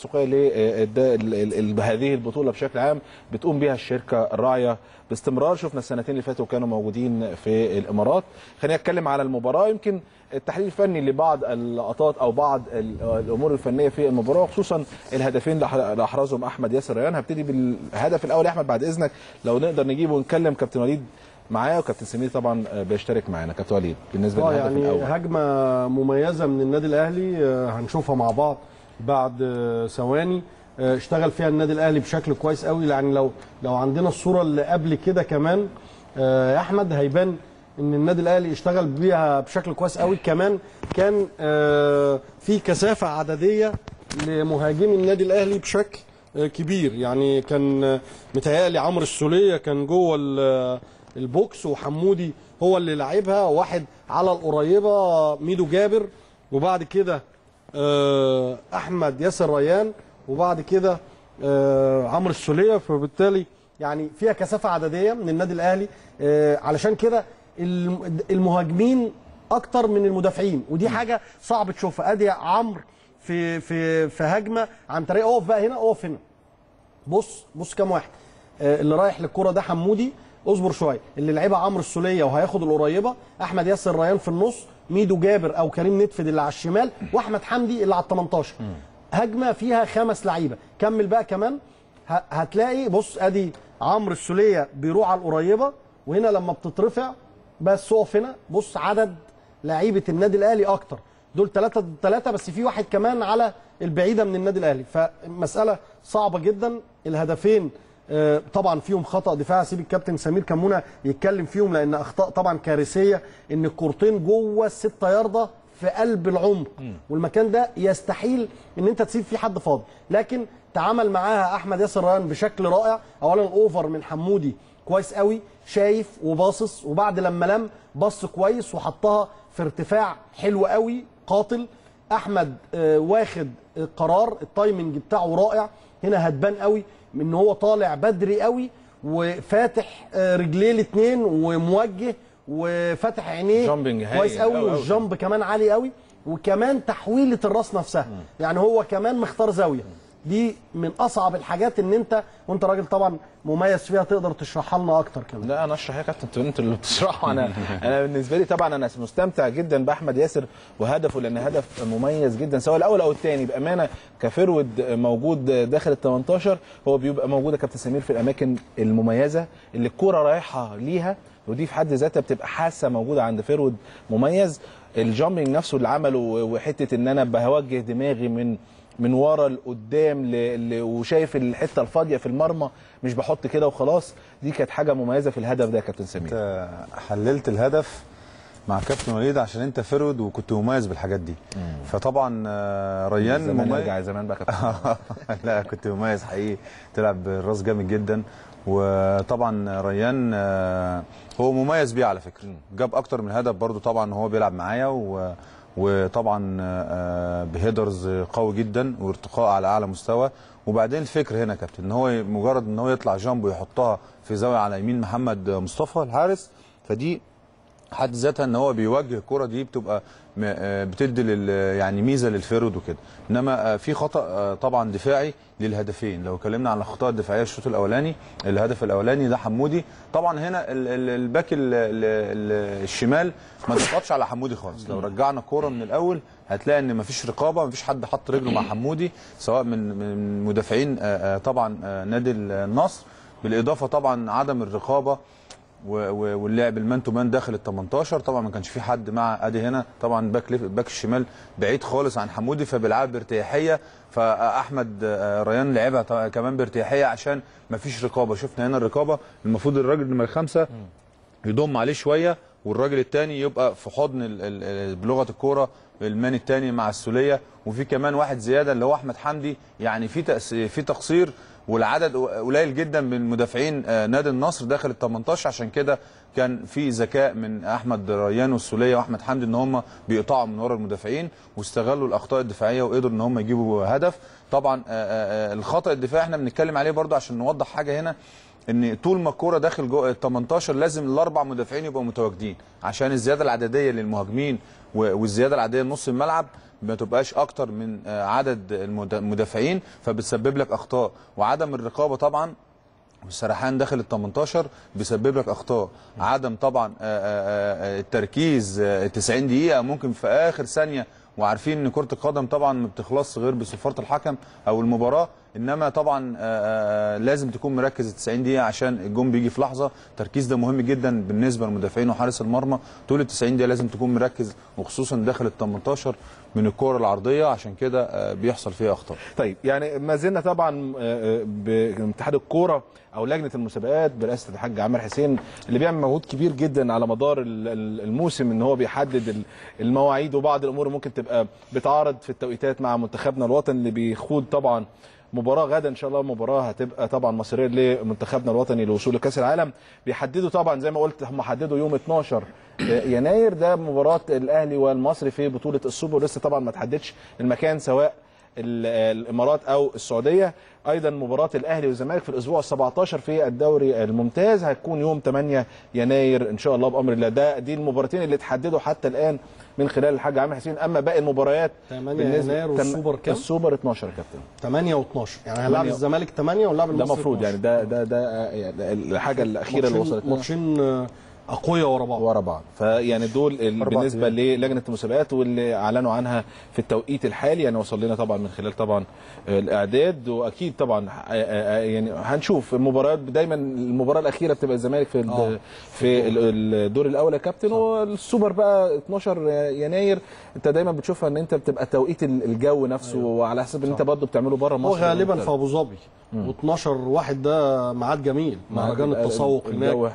لهذه البطوله بشكل عام بتقوم بها الشركه الراعيه باستمرار. شفنا السنتين اللي فاتوا كانوا موجودين في الامارات. خلينا نتكلم على المباراه، يمكن التحليل الفني لبعض اللقطات او بعض الامور الفنيه في المباراه، وخصوصا الهدفين اللي احرزهم احمد ياسر ريان. هبتدي بالهدف الاول يا احمد بعد اذنك، لو نقدر نجيبه ونكلم كابتن وليد معايا، وكابتن سمير طبعا بيشترك معانا. كابتن وليد بالنسبه للهدف يعني الاول، هجمه مميزه من النادي الاهلي هنشوفها مع بعض بعد ثواني. اشتغل فيها النادي الاهلي بشكل كويس قوي. يعني لو عندنا الصوره اللي قبل كده كمان يا احمد هيبان ان النادي الاهلي اشتغل بيها بشكل كويس قوي. كمان كان في كثافه عدديه لمهاجمي النادي الاهلي بشكل كبير. يعني كان متهيألي عمرو السوليه كان جوه البوكس، وحمودي هو اللي لعبها، واحد على القريبه ميدو جابر، وبعد كده احمد ياسر ريان، وبعد كده عمرو السوليه. فبالتالي يعني فيها كثافه عدديه من النادي الاهلي. علشان كده المهاجمين اكتر من المدافعين، ودي حاجه صعب تشوفها. ادي عمرو في هجمه عن طريق اقف بقى هنا، اقف هنا، بص كام واحد. اللي رايح للكره ده حمودي، اصبر شويه، اللي لعبها عمرو السوليه وهياخد القريبه، احمد ياسر ريان في النص، ميدو جابر او كريم نتفد اللي على الشمال، واحمد حمدي اللي على ال 18. هجمه فيها 5 لعيبه. كمل بقى كمان هتلاقي بص ادي عمرو السوليه بيروح على القريبه، وهنا لما بتترفع بس اقف هنا، بص عدد لعيبه النادي الاهلي اكتر، دول 3 بس في واحد كمان على البعيده من النادي الاهلي. فمساله صعبه جدا. الهدفين طبعا فيهم خطا دفاع، سيب الكابتن سمير كمونه يتكلم فيهم لان اخطاء طبعا كارثيه. ان الكورتين جوه ال6 يارده في قلب العمق، والمكان ده يستحيل ان انت تسيب فيه حد فاضي، لكن تعامل معاها احمد ياسر ريان بشكل رائع. اولا الاوفر من حمودي كويس قوي، شايف وباصص، وبعد لما لم بص كويس وحطها في ارتفاع حلو قوي قاتل. احمد واخد قرار، التايمنج بتاعه رائع. هنا هتبان قوي ان هو طالع بدري قوي وفاتح رجليه الاثنين وموجه وفاتح عينيه كويس قوي، والجامب كمان عالي قوي، وكمان تحويله الراس نفسها. يعني هو كمان مختار زاويه. دي من اصعب الحاجات ان انت، وانت راجل طبعا مميز فيها، تقدر تشرحها لنا اكتر كمان. لا انا اشرح يا كابتن، انتوا اللي بتشرحوا. انا بالنسبه لي طبعا انا مستمتع جدا باحمد ياسر وهدفه، لان هدف مميز جدا سواء الاول او الثاني. بامانه كفرود موجود داخل ال 18 هو بيبقى موجود يا كابتن سمير في الاماكن المميزه اللي الكوره رايحه ليها، ودي في حد ذاتها بتبقى حاسه موجوده عند فرود مميز. الجامبنج نفسه اللي عمله، وحته ان انا بوجه دماغي من ورا لقدام وشايف الحته الفاضيه في المرمى، مش بحط كده وخلاص. دي كانت حاجه مميزه في الهدف ده يا كابتن سمير. انت حللت الهدف مع كابتن وليد عشان انت فرود وكنت مميز بالحاجات دي. فطبعا ريان مميز زمان بقى كابتن. لا كنت مميز حقيقي، تلعب بالراس جامد جدا. وطبعا ريان هو مميز بيه على فكره، جاب اكتر من هدف برضو طبعا وهو بيلعب معايا، وطبعا بهيدرز قوي جدا وارتقاء على اعلى مستوى. وبعدين الفكر هنا كابتن ان هو مجرد ان هو يطلع جامب ويحطها في زاويه على يمين محمد مصطفى الحارس، فدي حد ذاتها ان هو بيوجه الكره دي بتبقى بتدي يعني ميزه للفيرود وكده. انما في خطا طبعا دفاعي للهدفين. لو اتكلمنا عن الاخطاء الدفاعيه الشوط الاولاني، الهدف الاولاني ده حمودي طبعا هنا الباك الشمال ما ضغطش على حمودي خالص. لو رجعنا الكوره من الاول هتلاقي ان مفيش رقابه، مفيش حد حط رجله مع حمودي سواء من مدافعين طبعا نادي النصر، بالاضافه طبعا عدم الرقابه واللعب المان تو مان داخل ال 18. طبعا ما كانش في حد مع ادي هنا طبعا باك الشمال بعيد خالص عن حمودي، فبيلعب بارتياحيه. فاحمد ريان لعبها كمان بارتياحيه عشان ما فيش رقابه. شفنا هنا الرقابه، المفروض الراجل نمره 5 يضم عليه شويه، والراجل الثاني يبقى في حضن بلغه الكوره المان الثاني مع السوليه. وفي كمان واحد زياده اللي هو احمد حمدي. يعني في تقصير، والعدد قليل جدا من مدافعين نادي النصر داخل ال 18. عشان كده كان في ذكاء من احمد ريان والسوليه واحمد حمدي ان هم بيقطعوا من ورا المدافعين واستغلوا الاخطاء الدفاعيه وقدروا ان هم يجيبوا هدف. طبعا الخطا الدفاعي احنا بنتكلم عليه برضو عشان نوضح حاجه هنا، ان طول ما الكوره داخل جوه ال 18 لازم ال4 مدافعين يبقوا متواجدين، عشان الزياده العدديه للمهاجمين والزياده العدديه لنص الملعب ما تبقاش اكتر من عدد المدافعين، فبتسبب لك اخطاء. وعدم الرقابه طبعا والسرحان داخل ال 18 بيسبب لك اخطاء. عدم طبعا التركيز 90 دقيقه ممكن في اخر ثانيه، وعارفين ان كره القدم طبعا ما بتخلصش غير بصفاره الحكم او المباراه، انما طبعا لازم تكون مركز 90 دقيقه عشان الجون بيجي في لحظه. التركيز ده مهم جدا بالنسبه للمدافعين وحارس المرمى، طول ال 90 دقيقه لازم تكون مركز، وخصوصا داخل ال 18 من الكره العرضيه، عشان كده بيحصل فيها اخطاء. طيب يعني ما زلنا طبعا باتحاد الكوره او لجنه المسابقات برئاسه الحاج عامر حسين اللي بيعمل مجهود كبير جدا على مدار الموسم، ان هو بيحدد المواعيد وبعض الامور ممكن تبقى بتعارض في التوقيتات مع منتخبنا الوطني اللي بيخوض طبعا مباراه غدا ان شاء الله. مباراه هتبقى طبعا مصيريه لمنتخبنا الوطني للوصول لكاس العالم. بيحددوا طبعا زي ما قلت، هم حددوا يوم 12 يناير ده مباراه الاهلي والمصري في بطوله السوبر، لسه طبعا ما تحددش المكان سواء الامارات او السعوديه. ايضا مباراه الاهلي والزمالك في الاسبوع ال17 في الدوري الممتاز هتكون يوم 8 يناير ان شاء الله بامر الله. دي المباراتين اللي اتحددوا حتى الان من خلال الحاج عامر حسين. اما باقي المباريات 8 يناير والسوبر كام؟ السوبر 12 يا كابتن. 8 و12 يعني هنلعب الزمالك 8 ونلعب المصري. ده المفروض يعني ده الحاجه الاخيره اللي وصلت لنا. ماتشين اقوياء ورا بعض فيعني دول بالنسبه للجنه المسابقات واللي اعلنوا عنها في التوقيت الحالي. يعني وصل لنا طبعا من خلال طبعا الاعداد، واكيد طبعا يعني هنشوف المباريات. دايما المباراه الاخيره بتبقى الزمالك في الدور الاول يا كابتن، والسوبر بقى 12 يناير. انت دايما بتشوفها ان انت بتبقى توقيت الجو نفسه، وعلى حسب ان انت برضه بتعمله بره مصر. هو غالبا في ابو ظبي، و12/1 ده ميعاد جميل، مهرجان التسوق هناك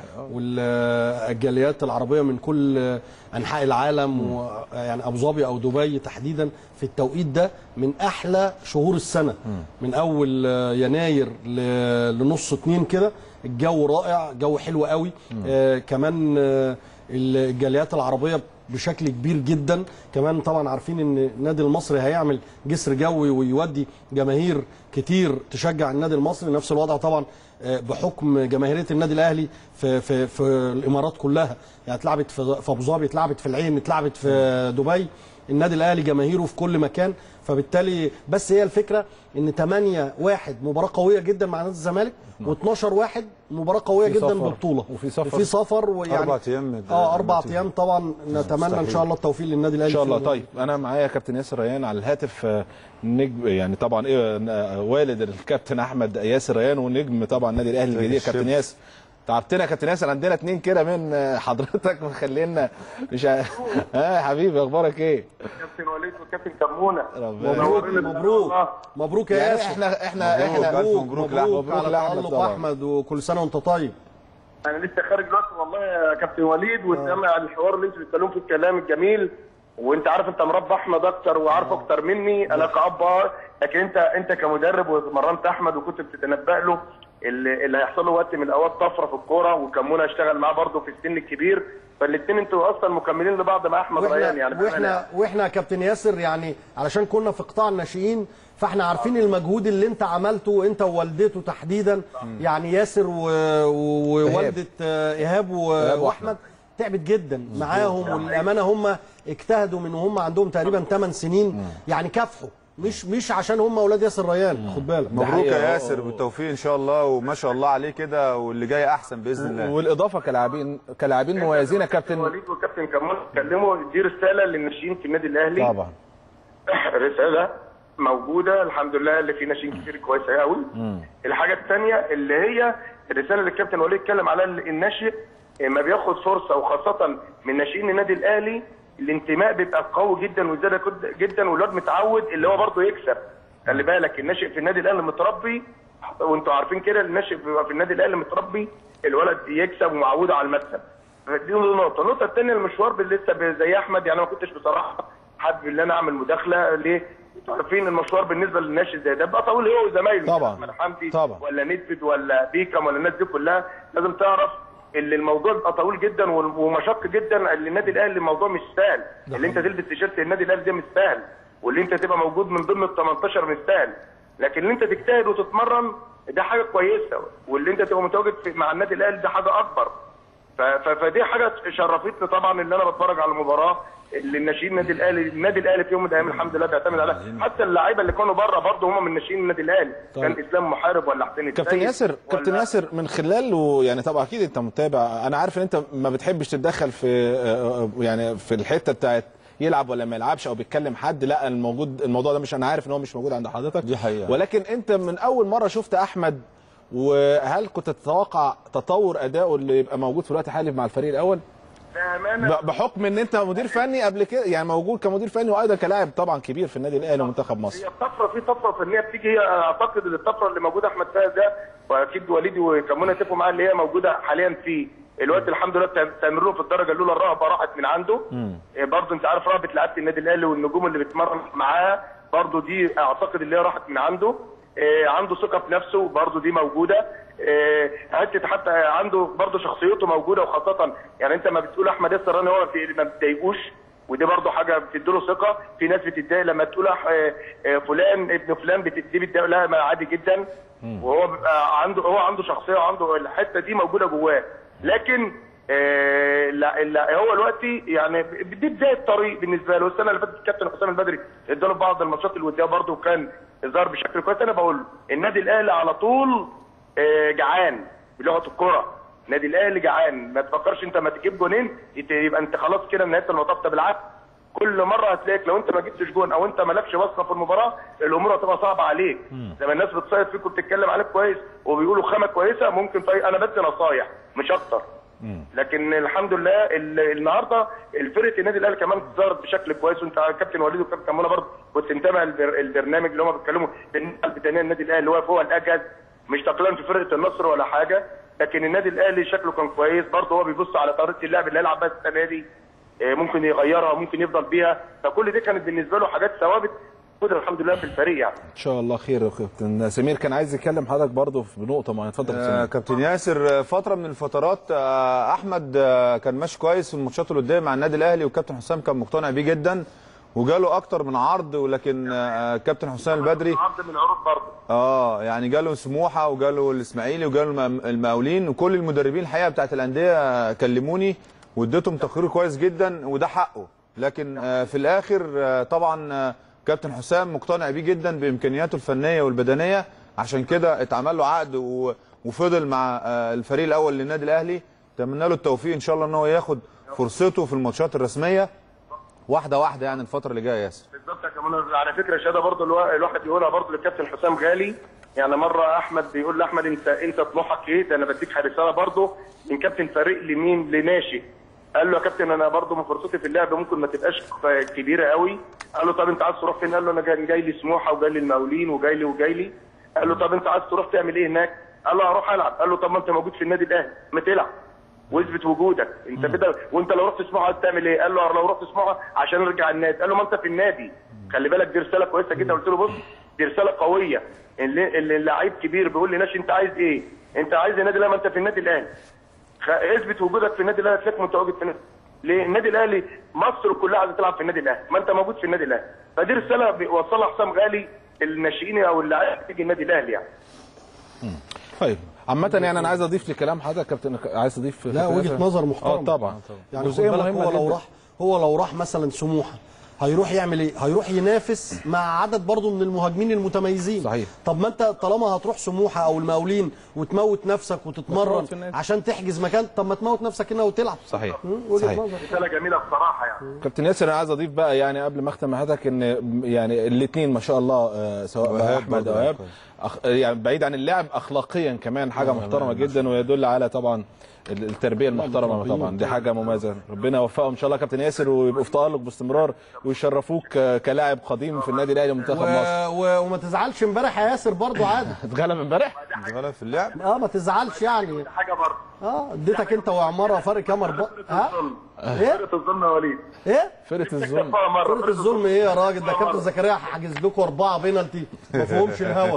والجاليات العربيه من كل انحاء العالم. ويعني ابو ظبي او دبي تحديدا في التوقيت ده من احلى شهور السنه، من اول يناير لنص 2 كده. الجو رائع، جو حلو قوي. كمان الجاليات العربيه بشكل كبير جدا. كمان طبعا عارفين ان النادي المصري هيعمل جسر جوي ويودي جماهير كتير تشجع النادي المصري. نفس الوضع طبعا بحكم جماهيريه النادي الاهلي في الامارات كلها. يعني اتلعبت في ابو ظبي، اتلعبت في العين، اتلعبت في دبي. النادي الاهلي جماهيره في كل مكان. فبالتالي بس هي الفكره ان 8/1 مباراه قويه جدا مع نادي الزمالك، و12/1 مباراه قويه جدا ببطوله، وفي سفر ويعني 4 ايام 4 ايام طبعا. نتمنى ان شاء الله التوفيق للنادي الاهلي ان شاء الله. طيب انا معايا كابتن ياسر ريان على الهاتف، نجم يعني طبعا والد الكابتن احمد ياسر ريان ونجم طبعا النادي الاهلي الجديد. كابتن ياسر تعبتنا يا كابتن ياسر، عندنا 2 كده من حضرتك مخلينا مش يا حبيبي اخبارك ايه؟ كابتن وليد وكابتن كمونه، مبروك يا يعني ياسر. احنا مبروك على تألق احمد، وكل سنه وانت طيب. انا لسه خارج دلوقتي والله يا كابتن وليد، وسامع الحوار اللي انتوا بتتكلموا في الكلام الجميل. وانت عارف انت مربي احمد اكتر وعارف اكتر مني انا كأب، لكن انت كمدرب ومرنت احمد وكنت بتتنبأ له اللي هيحصل له وقت من الاوقات طفره في الكوره، وكمونه اشتغل معاه برده في السن الكبير. فالاثنين انتوا اصلا مكملين لبعض مع احمد ريان. يعني واحنا يا كابتن ياسر يعني علشان كنا في قطاع الناشئين، فاحنا عارفين المجهود اللي انت عملته انت ووالدته تحديدا. يعني ياسر ووالده ايهاب واحمد تعبت جدا معاهم، والامانه هم اجتهدوا من وهم عندهم تقريبا 8 سنين. يعني كافحوا، مش عشان هم اولاد ياسر ريان. خد بالك. مبروك يا ياسر بالتوفيق ان شاء الله، وما شاء الله عليه كده، واللي جاي احسن باذن الله. والاضافه كلاعبين مميزين يا كابتن وليد وكابتن كمال اتكلموا. دي رساله للناشئين في النادي الاهلي طبعا، رساله موجوده الحمد لله، اللي في ناشئين كتير كويسه قوي. الحاجه الثانيه اللي هي الرساله اللي الكابتن وليد اتكلم عليها، الناشئ ما بياخد فرصه، وخاصه من ناشئين النادي الاهلي الانتماء بيبقى قوي جدا وزياده جدا، والواد متعود اللي هو برضه يكسب. خلي بالك الناشئ في النادي الاهلي متربي، وانتوا عارفين كده الناشئ بيبقى في النادي الاهلي متربي الولد يكسب ومعود على المكسب. دي نقطه. النقطه الثانيه المشوار لسه زي احمد. يعني ما كنتش بصراحه حابب ان انا اعمل مداخله. ليه؟ انتوا عارفين المشوار بالنسبه للناشئ زي ده بقى طويل، هو وزمايله طبعا احمد حمدي طبعا، ولا ندفد ولا بيكم ولا الناس دي كلها. لازم تعرف اللي الموضوع بيبقى طويل جدا ومشق جدا. اللي النادي الاهلي الموضوع مش سهل، اللي انت تلبس تيشيرت النادي الاهلي ده مش سهل، واللي انت تبقى موجود من ضمن ال 18 مش سهل. لكن اللي انت تجتهد وتتمرن ده حاجه كويسه، واللي انت تبقى متواجد مع النادي الاهلي ده حاجه اكبر. فدي حاجه شرفتني طبعا ان انا بتفرج على المباراه اللي الناشئين النادي الاهلي في يوم من الايام الحمد لله بيعتمد عليها. حتى اللعيبه اللي كانوا بره برضه هم من ناشئين النادي الاهلي. كان اسلام محارب ولا حسين السيد. كابتن ياسر من خلاله يعني طبعا اكيد انت متابع. انا عارف ان انت ما بتحبش تتدخل في يعني في الحته بتاعت يلعب ولا ما يلعبش او بيتكلم حد، لا الموضوع ده مش، انا عارف ان هو مش موجود عند حضرتك دي حقيقة. ولكن انت من اول مره شفت احمد، وهل كنت تتوقع تطور ادائه اللي يبقى موجود في الوقت الحالي مع الفريق الاول؟ بحكم ان انت مدير فني قبل كده، يعني موجود كمدير فني وايضا كلاعب طبعا كبير في النادي الاهلي ومنتخب مصر. هي طفره فنيه بتيجي، هي اعتقد ان الطفره اللي موجوده احمد فايز ده، واكيد وليد وكمونه اتفقوا معاه اللي هي موجوده حاليا في الوقت الحمد لله تمريره في الدرجه الاولى، الرهبه راحت من عنده. برضه انت عارف رهبه لعيبه النادي الاهلي والنجوم اللي بتمرن معاه برضه دي اعتقد اللي هي راحت من عنده. عنده ثقه في نفسه برضه دي موجوده. حتى عنده برضه شخصيته موجوده، وخاصه يعني انت ما بتقول احمد ياسر راني هو ما بتضايقوش، ودي برضه حاجه بتديله ثقه. في ناس بتتضايق لما تقول فلان ابن فلان دي بتضايق، لا عادي جدا. وهو بيبقى عنده شخصيه وعنده الحته دي موجوده جواه. لكن لا هو دلوقتي يعني دي بدايه الطريق بالنسبه له. السنه اللي فاتت الكابتن حسام البدري اداله بعض الماتشات الوديه برضه وكان ظهر بشكل كويس. انا بقول له النادي الاهلي على طول جعان بلغه الكوره. النادي الاهلي جعان، ما تفكرش انت ما تجيب جونين يبقى انت خلاص كده نهايه المطاف. بالعكس كل مره هتلاقيك لو انت ما جبتش جون او انت مالكش بصه في المباراه الامور هتبقى صعبه عليك. زي ما الناس بتصيد فيك وبتتكلم عليك كويس وبيقولوا خامه كويسه، ممكن انا بدي نصايح مش اكتر. لكن الحمد لله النهارده الفرقه النادي الاهلي كمان ظهرت بشكل كويس. وانت كابتن وليد وكابتن كمونه برضه كنت متابع البرنامج اللي هم بيتكلموا بالبدنيه. النادي الاهلي واقف هو الاجهز، مش تقليلا في فرقه النصر ولا حاجه، لكن النادي الاهلي شكله كان كويس برضه. هو بيبص على طريقه اللعب اللي هيلعب بها السنه دي، ممكن يغيرها ممكن يفضل بيها. فكل دي كانت بالنسبه له حاجات ثوابت الحمد لله في الفريق يعني. ان شاء الله خير. كابتن سمير كان عايز يتكلم حضرتك برضه في نقطه معينه، اتفضل. كابتن ياسر، فتره من الفترات احمد كان ماشي كويس في الماتشات اللي قدام مع النادي الاهلي، وكابتن حسام كان مقتنع بيه جدا وجاله اكتر من عرض، ولكن كابتن حسام البدري عرض من عروض برضه يعني جاله سموحه وجاله الاسماعيلي وجاله المقاولين، وكل المدربين الحقيقه بتاعت الانديه كلموني واديتهم تقرير كويس جدا وده حقه. لكن في الاخر طبعا كابتن حسام مقتنع بيه جدا بامكانياته الفنيه والبدنيه، عشان كده اتعمل له عقد وفضل مع الفريق الاول للنادي الاهلي. اتمنى له التوفيق ان شاء الله ان هو ياخد فرصته في الماتشات الرسميه واحده واحده يعني الفتره اللي جايه. ياسر بالظبط. كمان على فكره شهاده برضه الواحد يقولها برضه للكابتن حسام غالي. يعني مره احمد بيقول لاحمد انت طموحك ايه؟ ده انا بديك رساله برضه من كابتن فريق لمين لناشئ. قال له يا كابتن انا برضه من فرصتي في اللعب ممكن ما تبقاش كبيره قوي. قال له طب انت عايز تروح فين؟ قال له انا جاي لي سموحه وجاي لي المقاولين وجاي لي. قال له طب انت عايز تروح تعمل ايه هناك؟ قال له هروح العب. قال له طب ما انت موجود في النادي الاهلي ما تلعب واثبت وجودك انت كده. وانت لو رحت سموحه تعمل ايه؟ قال له لو رحت سموحه عشان ارجع النادي. قال له ما انت في النادي خلي بالك، دي رساله كويسه جدا. قلت له بص دي رساله قويه. اللي لعيب كبير بيقول لي ناشئ انت عايز ايه؟ انت عايز النادي الاهلي، ما انت في النادي الاهلي. اثبت وجودك في النادي الاهلي، هتلاقيك متواجد في النادي. ليه؟ النادي الاهلي مصر كلها عايزه تلعب في النادي الاهلي، ما انت موجود في النادي الاهلي. فدي رساله بيوصلها حسام غالي للناشئين او اللعيبه تيجي النادي الاهلي يعني. طيب عامة يعني انا عايز اضيف لكلام حضرتك كابتن، عايز اضيف لا وجهه نظر محترمه طبعا. يعني خد بالك هو لو راح مثلا سموحه هيروح يعمل ايه؟ هيروح ينافس مع عدد برضه من المهاجمين المتميزين. صحيح. طب ما انت طالما هتروح سموحه او المقاولين وتموت نفسك وتتمرن عشان تحجز مكان، طب ما تموت نفسك هنا وتلعب. صحيح. وجهه نظر. رساله جميله بصراحه يعني. كابتن ياسر انا عايز اضيف بقى يعني قبل ما اختم حضرتك ان يعني الاثنين ما شاء الله سواء احمد او وهاب يعني بعيد عن اللعب اخلاقيا كمان حاجه محترمه جدا، ويدل على طبعا التربيه المحترمه طبعا. دي حاجه مميزه، ربنا يوفقهم ان شاء الله كابتن ياسر ويبقوا في تالق باستمرار ويشرفوك كلاعب قديم في النادي الاهلي ومنتخب مصر. وما تزعلش امبارح يا ياسر برضه عادي. اتغلب امبارح؟ اتغلب في اللعب؟ ما تزعلش يعني. حاجه برضه اديتك انت وعماره فرق كام اربعه. فرقه الظلم يا وليد. ايه؟ فرقه الظلم. فرقه الظلم ايه يا راجل؟ ده كابتن زكريا حاجز لكم 4 بينالتي ما فيهمش الهوا.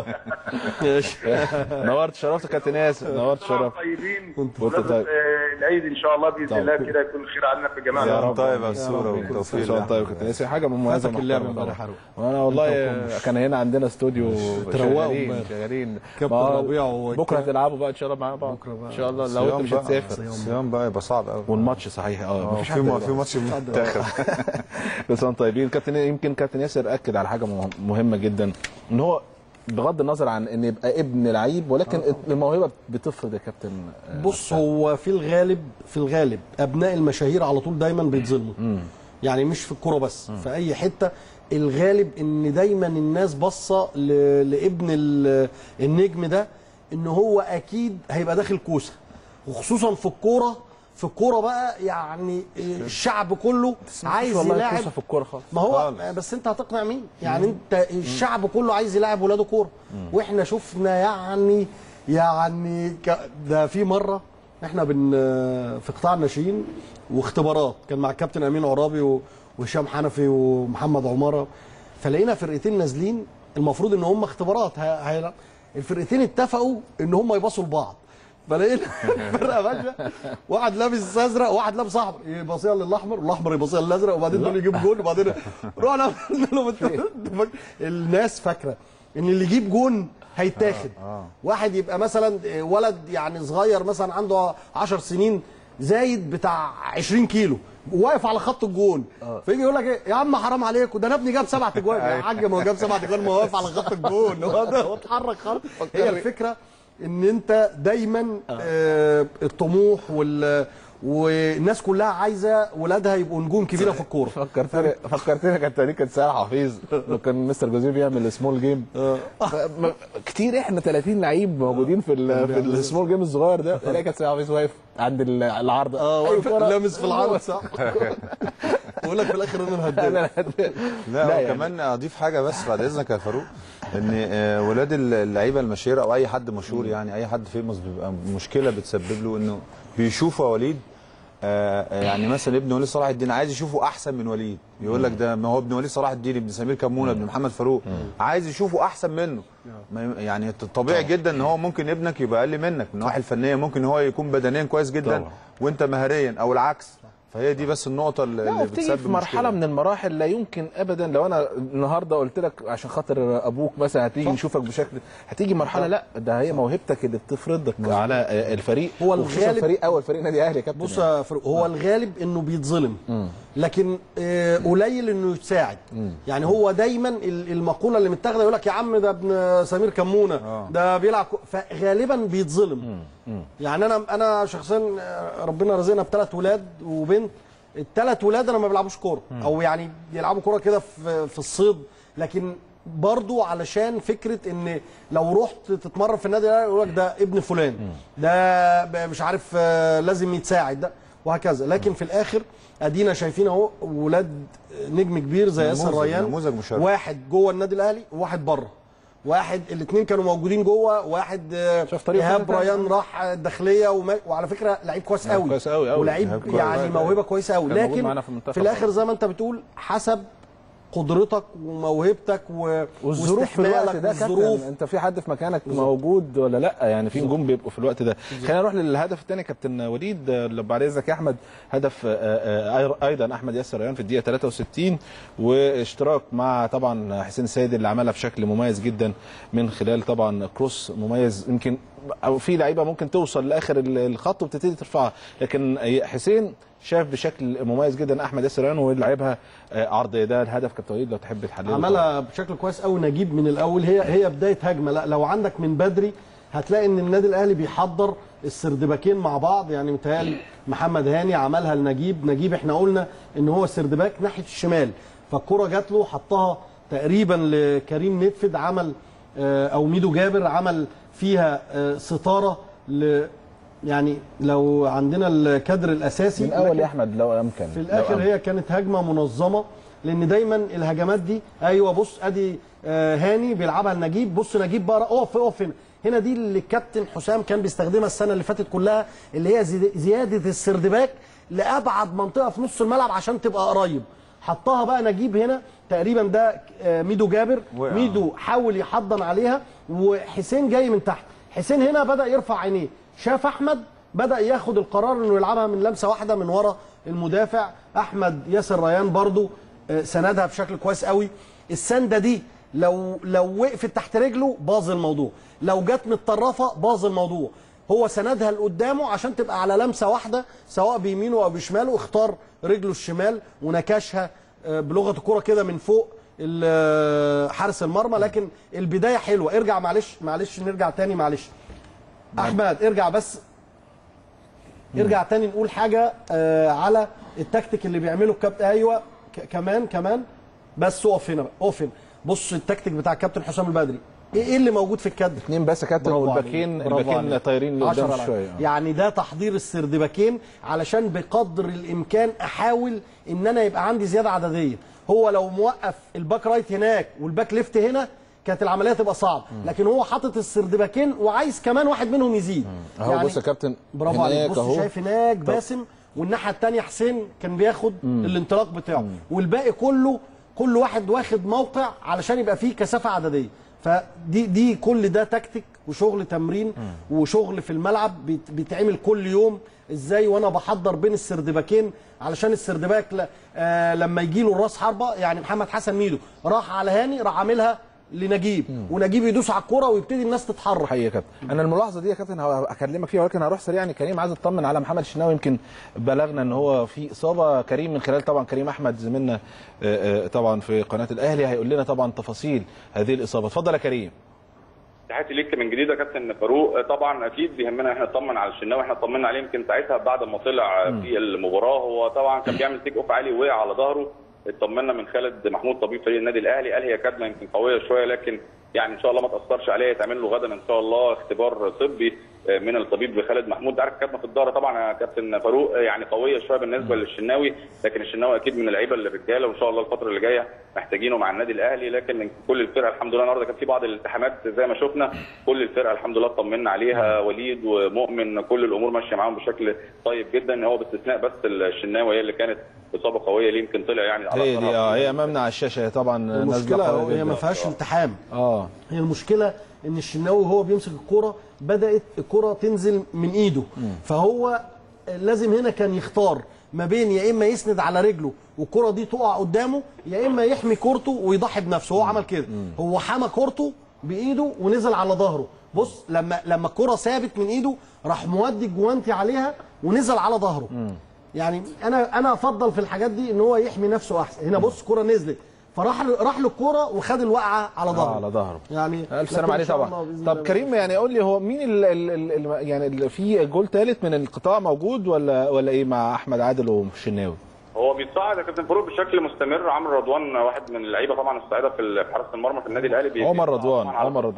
نورت شرفت كابتن ياسر، نورت شرفت. طيبين العيد ان شاء الله باذن الله كده يكون خير علينا في الجماعه. يا رب. طيب يا الصوره والتوفيق ان شاء الله. طيب كابتن ياسر حاجه مميزه اللعبه امبارح. وانا والله كان هنا عندنا استوديو شغالين كابتن ربيع بكره هتلعبوا بقى ان شاء الله مع بعض ان شاء الله لو انت مش هتسافر. صيام بقى يبقى صعب قوي والماتش صحيح مفيش في ماتش منتخب. بس انتم طيبين. كابتن يمكن كابتن ياسر اكد على حاجه مهمه جدا، ان هو بغض النظر عن ان يبقى ابن لعيب ولكن الموهبه بتفرض يا كابتن. بص هو في الغالب ابناء المشاهير على طول دايما بيتظلموا. يعني مش في الكوره بس، في اي حته الغالب ان دايما الناس باصه لابن النجم ده ان هو اكيد هيبقى داخل كوسه، وخصوصا في الكوره. في الكوره بقى يعني الشعب كله عايز يلاعب في الكوره خالص. ما هو بس انت هتقنع مين؟ يعني انت الشعب كله عايز يلاعب ولاده كوره، واحنا شفنا يعني ده في مره احنا في قطاع الناشئين واختبارات كان مع الكابتن امين عرابي وهشام حنفي ومحمد عماره، فلقينا فرقتين نازلين المفروض ان هم اختبارات الفرقتين اتفقوا ان هم يباصوا لبعض، فلقينا فرقه ماشيه واحد لابس ازرق وواحد لابس احمر يباصيها للاحمر والاحمر يباصيها للازرق وبعدين دول يجيب جون وبعدين رحنا الناس فاكره ان اللي يجيب جون هيتاخد. واحد يبقى مثلا ولد يعني صغير مثلا عنده 10 سنين زايد بتاع 20 كيلو واقف على خط الجون، فيجي يقول لك ايه يا عم حرام عليك وده انا ابني جاب 7 اجوان. يا حاج ما هو جاب 7 اجوان ما هو واقف على خط الجون هو اتحرك خالص. هي الفكره ان انت دايما الطموح والناس كلها عايزه ولادها يبقوا نجوم كبيره في الكوره. فكرتني كانت سهل حفيظ لو كان مستر جوزيه بيعمل سمول جيم كتير. احنا 30 لعيب موجودين في السمول جيم الصغير ده، تلاقي كانت سهل حفيظ واقف عند العارضه لامس في العارضه صح بقول لك في الاخر انا الهداف. لا وكمان اضيف حاجه بس بعد اذنك يا فاروق، ان ولاد اللعيبه المشهيره او اي حد مشهور يعني اي حد فيموس بيبقى مشكله بتسبب له انه بيشوفوا وليد يعني مثلا ابن وليد صلاح الدين عايز يشوفه احسن من وليد، يقول لك ده ما هو ابن وليد صلاح الدين ابن سمير كمونه ابن محمد فاروق عايز يشوفه احسن منه. يعني طبيعي جدا ان هو ممكن ابنك يبقى اقل منك من النواحي الفنيه، ممكن هو يكون بدنيا كويس جدا وانت مهريا او العكس، فهي دي بس النقطه اللي بتسبب في مرحله من المراحل لا يمكن ابدا. لو انا النهارده قلت لك عشان خاطر ابوك مثلا هتيجي نشوفك بشكل، هتيجي مرحله لا ده هي موهبتك اللي بتفرضك على الفريق. هو الغالب فريق اول فريق نادي اهلي يا كابتن. بص يا فاروق هو الغالب انه بيتظلم لكن قليل انه يتساعد. يعني هو دايما المقوله اللي متاخده يقول لك يا عم ده ابن سمير كمونه ده بيلعب فغالبا بيتظلم. يعني انا شخصيا ربنا رزقنا ب3 ولاد وبنت، ال3 ولاد انا ما بيلعبوش كوره او يعني بيلعبوا كوره كده في الصيد، لكن برضو علشان فكره ان لو رحت تتمرن في النادي يقول لك ده ابن فلان ده مش عارف لازم يتساعد ده وهكذا. لكن في الاخر ادينا شايفين اهو ولاد نجم كبير زي ياسر ريان، واحد جوه النادي الاهلي وواحد بره، واحد الاثنين كانوا موجودين جوه، واحد ايهاب ريان راح الداخليه وعلى فكره لعيب كويس قوي ولعيب يعني موهبه كويسه قوي، لكن في الاخر زي ما انت بتقول حسب قدرتك وموهبتك واستحمالك والظروف. انت في حد في مكانك موجود ولا لا؟ يعني في نجوم بيبقوا في الوقت ده. خلينا نروح للهدف الثاني كابتن وليد بعد اذنك يا احمد. هدف ايضا احمد ياسر ريان في الدقيقه 63 واشتراك مع طبعا حسين السيد اللي عملها بشكل مميز جدا من خلال طبعا كروس مميز. يمكن او في لعيبه ممكن توصل لاخر الخط وبتبتدي ترفعها، لكن حسين شاف بشكل مميز جدا احمد ياسر ريان ولعبها عرضيه. ده الهدف كابتن وليد لو تحب تحلله. عملها بشكل كويس قوي نجيب من الاول، هي بدايه هجمه. لا لو عندك من بدري هتلاقي ان النادي الاهلي بيحضر السردباكين مع بعض. يعني متهيألي محمد هاني عملها لنجيب احنا قلنا ان هو السردباك ناحيه الشمال، فالكره جات له حطها تقريبا لكريم نتفد عمل او ميدو جابر عمل فيها ستاره يعني لو عندنا الكادر الاساسي من اول يا احمد لو امكن في الاخر هي كانت هجمه منظمه، لان دايما الهجمات دي ايوه بص ادي هاني بيلعبها لنجيب، بص نجيب بقى اقف هنا دي اللي الكابتن حسام كان بيستخدمها السنه اللي فاتت كلها، اللي هي زياده السردباك لابعد منطقه في نص الملعب عشان تبقى قريب. حطها بقى نجيب هنا تقريبا ده ميدو جابر، ميدو حاول يحضن عليها وحسين جاي من تحت. حسين هنا بدا يرفع عينيه، شاف احمد بدا ياخد القرار انه يلعبها من لمسه واحده من ورا المدافع. احمد ياسر ريان برضو سندها بشكل كويس قوي. السنده دي لو وقفت تحت رجله باظ الموضوع، لو جت متطرفه باظ الموضوع. هو سندها لقدامه عشان تبقى على لمسه واحده سواء بيمينه او بشماله، اختار رجله الشمال ونكشها بلغه الكوره كده من فوق حارس المرمى. لكن البدايه حلوه. ارجع معلش نرجع تاني معلش احمد ارجع بس ارجع تاني نقول حاجه على التكتيك اللي بيعمله الكابتن. ايوه كمان بس اقف هنا بص التكتيك بتاع الكابتن حسام البدري ايه اللي موجود في الكادر؟ 2 بس يا كابتن، والباكين طايرين لقدام شويه. يعني ده تحضير السردباكين علشان بقدر الامكان احاول ان انا يبقى عندي زياده عدديه. هو لو موقف الباك رايت هناك والباك ليفت هنا كانت العمليه تبقى صعبه، لكن هو حاطط السردباكين وعايز كمان واحد منهم يزيد. اهو يعني بص يا كابتن، برافو عليك. بص شايف هناك باسم، والناحيه الثانيه حسين كان بياخد الانطلاق بتاعه، والباقي كل واحد واخد موقع علشان يبقى فيه كثافه عدديه. فدي كل ده تكتيك وشغل تمرين وشغل في الملعب بيتعمل كل يوم. ازاي وانا بحضر بين السردباكين علشان السردباك لما يجي له الراس حربه، يعني محمد حسن ميدو راح على هاني راح عاملها لنجيب، ونجيب يدوس على الكوره ويبتدي الناس تتحرك. حقيقي يا كابتن، انا الملاحظه دي يا كابتن هكلمك فيها، ولكن هروح سريع. يعني كريم عايز اطمن على محمد الشناوي، يمكن بلغنا ان هو في اصابه. كريم من خلال طبعا كريم احمد زميلنا طبعا في قناه الاهلي هيقول لنا طبعا تفاصيل هذه الاصابه. اتفضل يا كريم. تحياتي ليك من جديد يا كابتن فاروق. طبعا اكيد بيهمنا احنا نطمن على الشناوي، احنا طمنا عليه يمكن ساعتها بعد ما طلع في المباراه. هو طبعا كان بيعمل تيك اوف عالي ووقع على ظهره. اطمنا من خالد محمود طبيب فريق النادي الاهلي، قال هي كدمه يمكن قويه شويه، لكن يعني ان شاء الله ما تاثرش عليه. يتعمل له غدا ان شاء الله اختبار طبي من الطبيب خالد محمود. عارف كدمه في الظهر طبعا يا كابتن فاروق يعني قويه شويه بالنسبه للشناوي، لكن الشناوي اكيد من اللعيبه اللي رجاله، وان شاء الله الفتره اللي جايه محتاجينه مع النادي الاهلي. لكن كل الفرقه الحمد لله النهارده كان في بعض الالتحامات زي ما شفنا، كل الفرقه الحمد لله اطمنا عليها. وليد ومؤمن كل الامور ماشيه معاهم بشكل طيب جدا، هو باستثناء بس الشناوي هي اللي كانت اصابه قويه ليه يمكن طلع يعني هي امامنا على الشاشه طبعا. المشكله هي ما فيهاش التحام. هي المشكله ان الشناوي وهو بيمسك الكوره بدات الكوره تنزل من ايده، فهو لازم هنا كان يختار ما بين يا اما يسند على رجله والكره دي تقع قدامه، يا اما يحمي كورته ويضحي بنفسه. هو عمل كده، هو حمى كورته بايده ونزل على ظهره. بص لما الكره ثابت من ايده راح مودي الجوانتي عليها ونزل على ظهره. يعني انا افضل في الحاجات دي ان هو يحمي نفسه احسن. هنا بص الكره نزلت فراح له الكوره وخد الوقعه على ظهره. على ظهره يعني الف سلام عليه طبعا. طب كريم يعني قول لي، هو مين يعني في جول ثالث من القطاع موجود ولا ايه مع احمد عادل والشناوي؟ هو بيتصاعد يا كابتن فاروق بشكل مستمر. عمرو رضوان واحد من اللعيبه طبعا الصاعده في حراسه المرمى في النادي الاهلي. عمر رضوان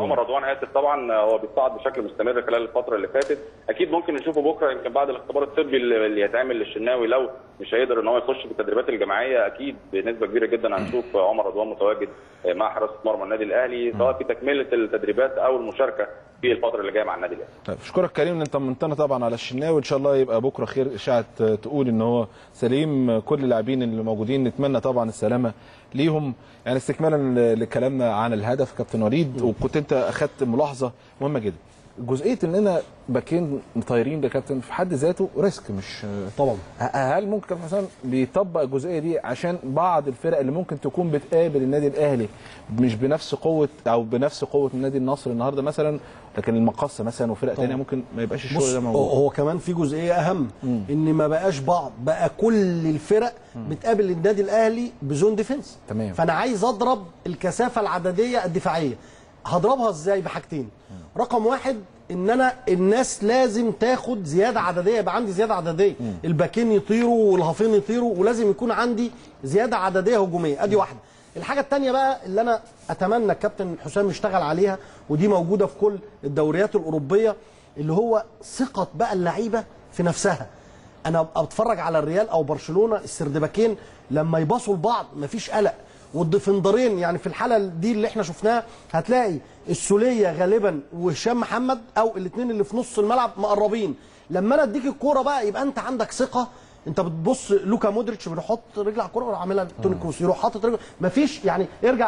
اسف طبعا. هو بيتصاعد بشكل مستمر خلال الفتره اللي فاتت. اكيد ممكن نشوفه بكره يمكن بعد الاختبار الطبي اللي هيتعمل للشناوي. لو مش هيقدر ان هو يخش في التدريبات الجماعيه اكيد بنسبه كبيره جدا هنشوف عمر رضوان متواجد مع حراسه مرمى النادي الاهلي، سواء في تكمله التدريبات او المشاركه في الفتره اللي جايه مع النادي الاهلي. طيب اشكرك كريم ان انت طمنتنا طبعا على الشناوي. ان شاء الله يبقى بكره خير، اشاعه تقول ان هو سليم. كل اللاعبين اللي موجودين نتمنى طبعا السلامه ليهم. يعني استكمالا لكلامنا عن الهدف كابتن وليد، وكنت انت اخذت ملاحظه مهمه جدا، جزئيه اننا باكين طايرين ده كابتن في حد ذاته ريسك. مش طبعا هل ممكن كابتن حسام بيطبق الجزئيه دي عشان بعض الفرق اللي ممكن تكون بتقابل النادي الاهلي مش بنفس قوه او بنفس قوه النادي النصر النهارده مثلا، لكن المقصه مثلا وفرق ثانيه ممكن ما يبقاش الشغل ده موجود؟ هو كمان في جزئيه اهم، ان ما بقاش بقى كل الفرق بتقابل النادي الاهلي بزون ديفنس. تمام. فانا عايز اضرب الكثافه العدديه الدفاعيه. هضربها ازاي؟ بحاجتين. رقم واحد ان انا الناس لازم تاخد زياده عدديه، يبقى عندي زياده عدديه. الباكين يطيروا والهافين يطيروا، ولازم يكون عندي زياده عدديه هجوميه. ادي واحده. الحاجه الثانيه بقى اللي انا اتمنى الكابتن حسام يشتغل عليها، ودي موجوده في كل الدوريات الاوروبيه، اللي هو ثقه بقى اللعيبه في نفسها. انا اتفرج على الريال او برشلونه، السردباكين لما يباصوا لبعض مفيش قلق، والديفندرين يعني في الحاله دي اللي احنا شفناها هتلاقي السوليه غالبا وهشام محمد او الاثنين اللي في نص الملعب مقربين. لما انا اديك الكوره بقى يبقى انت عندك ثقه. انت بتبص لوكا مودريتش بيحط رجل على الكوره ويروح عاملها توني كروس، يروح حاطط رجل، مفيش يعني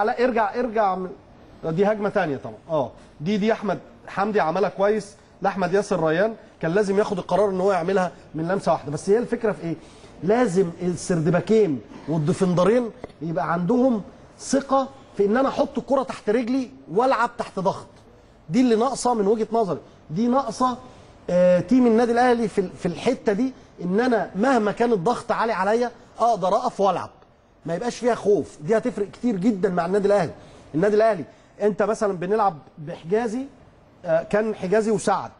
ارجع دي هجمه ثانيه طبعا. دي احمد حمدي عملها كويس لاحمد ياسر ريان، كان لازم ياخد القرار ان هو يعملها من لمسه واحده. بس هي الفكره في ايه؟ لازم السردباكين والديفندرين يبقى عندهم ثقه في ان انا احط الكره تحت رجلي والعب تحت ضغط. دي اللي ناقصه من وجهه نظري، دي ناقصه تيم النادي الاهلي في الحته دي، ان انا مهما كان الضغط عالي عليا اقدر اقف والعب، ما يبقاش فيها خوف. دي هتفرق كتير جدا مع النادي الاهلي. النادي الاهلي انت مثلا بنلعب بحجازي، كان حجازي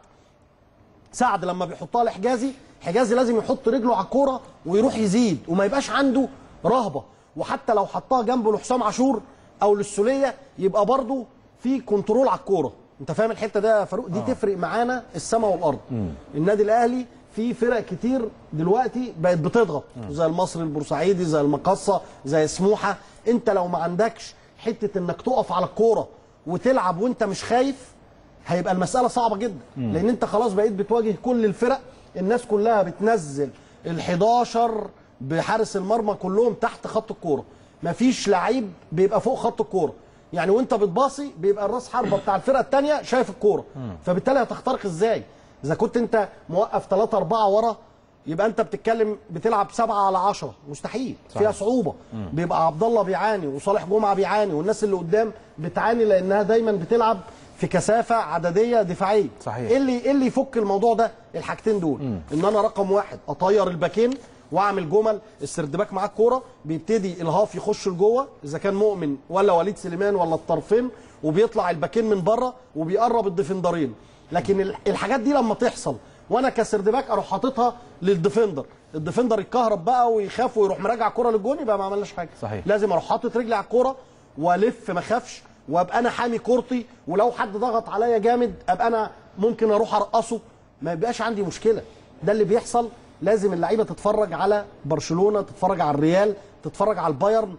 سعد لما بيحطها لحجازي، حجازي لازم يحط رجله على الكوره ويروح يزيد وما يبقاش عنده رهبه. وحتى لو حطها جنبه لحسام عاشور او للسوليه يبقى برضه في كنترول على الكوره. انت فاهم الحته ده يا فاروق؟ دي تفرق معانا السماء والارض. النادي الاهلي في فرق كتير دلوقتي بقت بتضغط، زي المصري البورسعيدي، زي المقصه، زي سموحه. انت لو ما عندكش حته انك تقف على الكوره وتلعب وانت مش خايف هيبقى المساله صعبه جدا. لان انت خلاص بقيت بتواجه كل الفرق، الناس كلها بتنزل ال11 بحارس المرمى كلهم تحت خط الكوره، مفيش لعيب بيبقى فوق خط الكوره. يعني وانت بتباصي بيبقى الراس حربه بتاع الفرقه الثانيه شايف الكوره، فبالتالي هتخترق ازاي؟ اذا كنت انت موقف 3 4 ورا يبقى انت بتتكلم بتلعب 7 على 10 مستحيل. صحيح. فيها صعوبه. بيبقى عبد الله بيعاني وصالح جمعه بيعاني والناس اللي قدام بتعاني لانها دايما بتلعب في كثافه عدديه دفاعيه. صحيح. ايه اللي يفك الموضوع ده؟ الحاجتين دول. ان انا رقم واحد اطير الباكين واعمل جمل السردباك معاه الكوره بيبتدي الهاف يخش لجوه اذا كان مؤمن ولا وليد سليمان ولا الطرفين، وبيطلع الباكين من بره وبيقرب الديفندرين. لكن الحاجات دي لما تحصل وانا كسردباك اروح حاططها للديفندر، الديفندر يتكهرب بقى ويخاف ويروح مراجع الكوره للجون، يبقى ما عملناش حاجه. صحيح. لازم اروح حاطط رجلي على الكوره والف ما اخافش وابقى انا حامي كورتي، ولو حد ضغط عليا جامد ابقى انا ممكن اروح ارقصه، ما يبقاش عندي مشكله. ده اللي بيحصل. لازم اللعيبه تتفرج على برشلونه، تتفرج على الريال، تتفرج على البايرن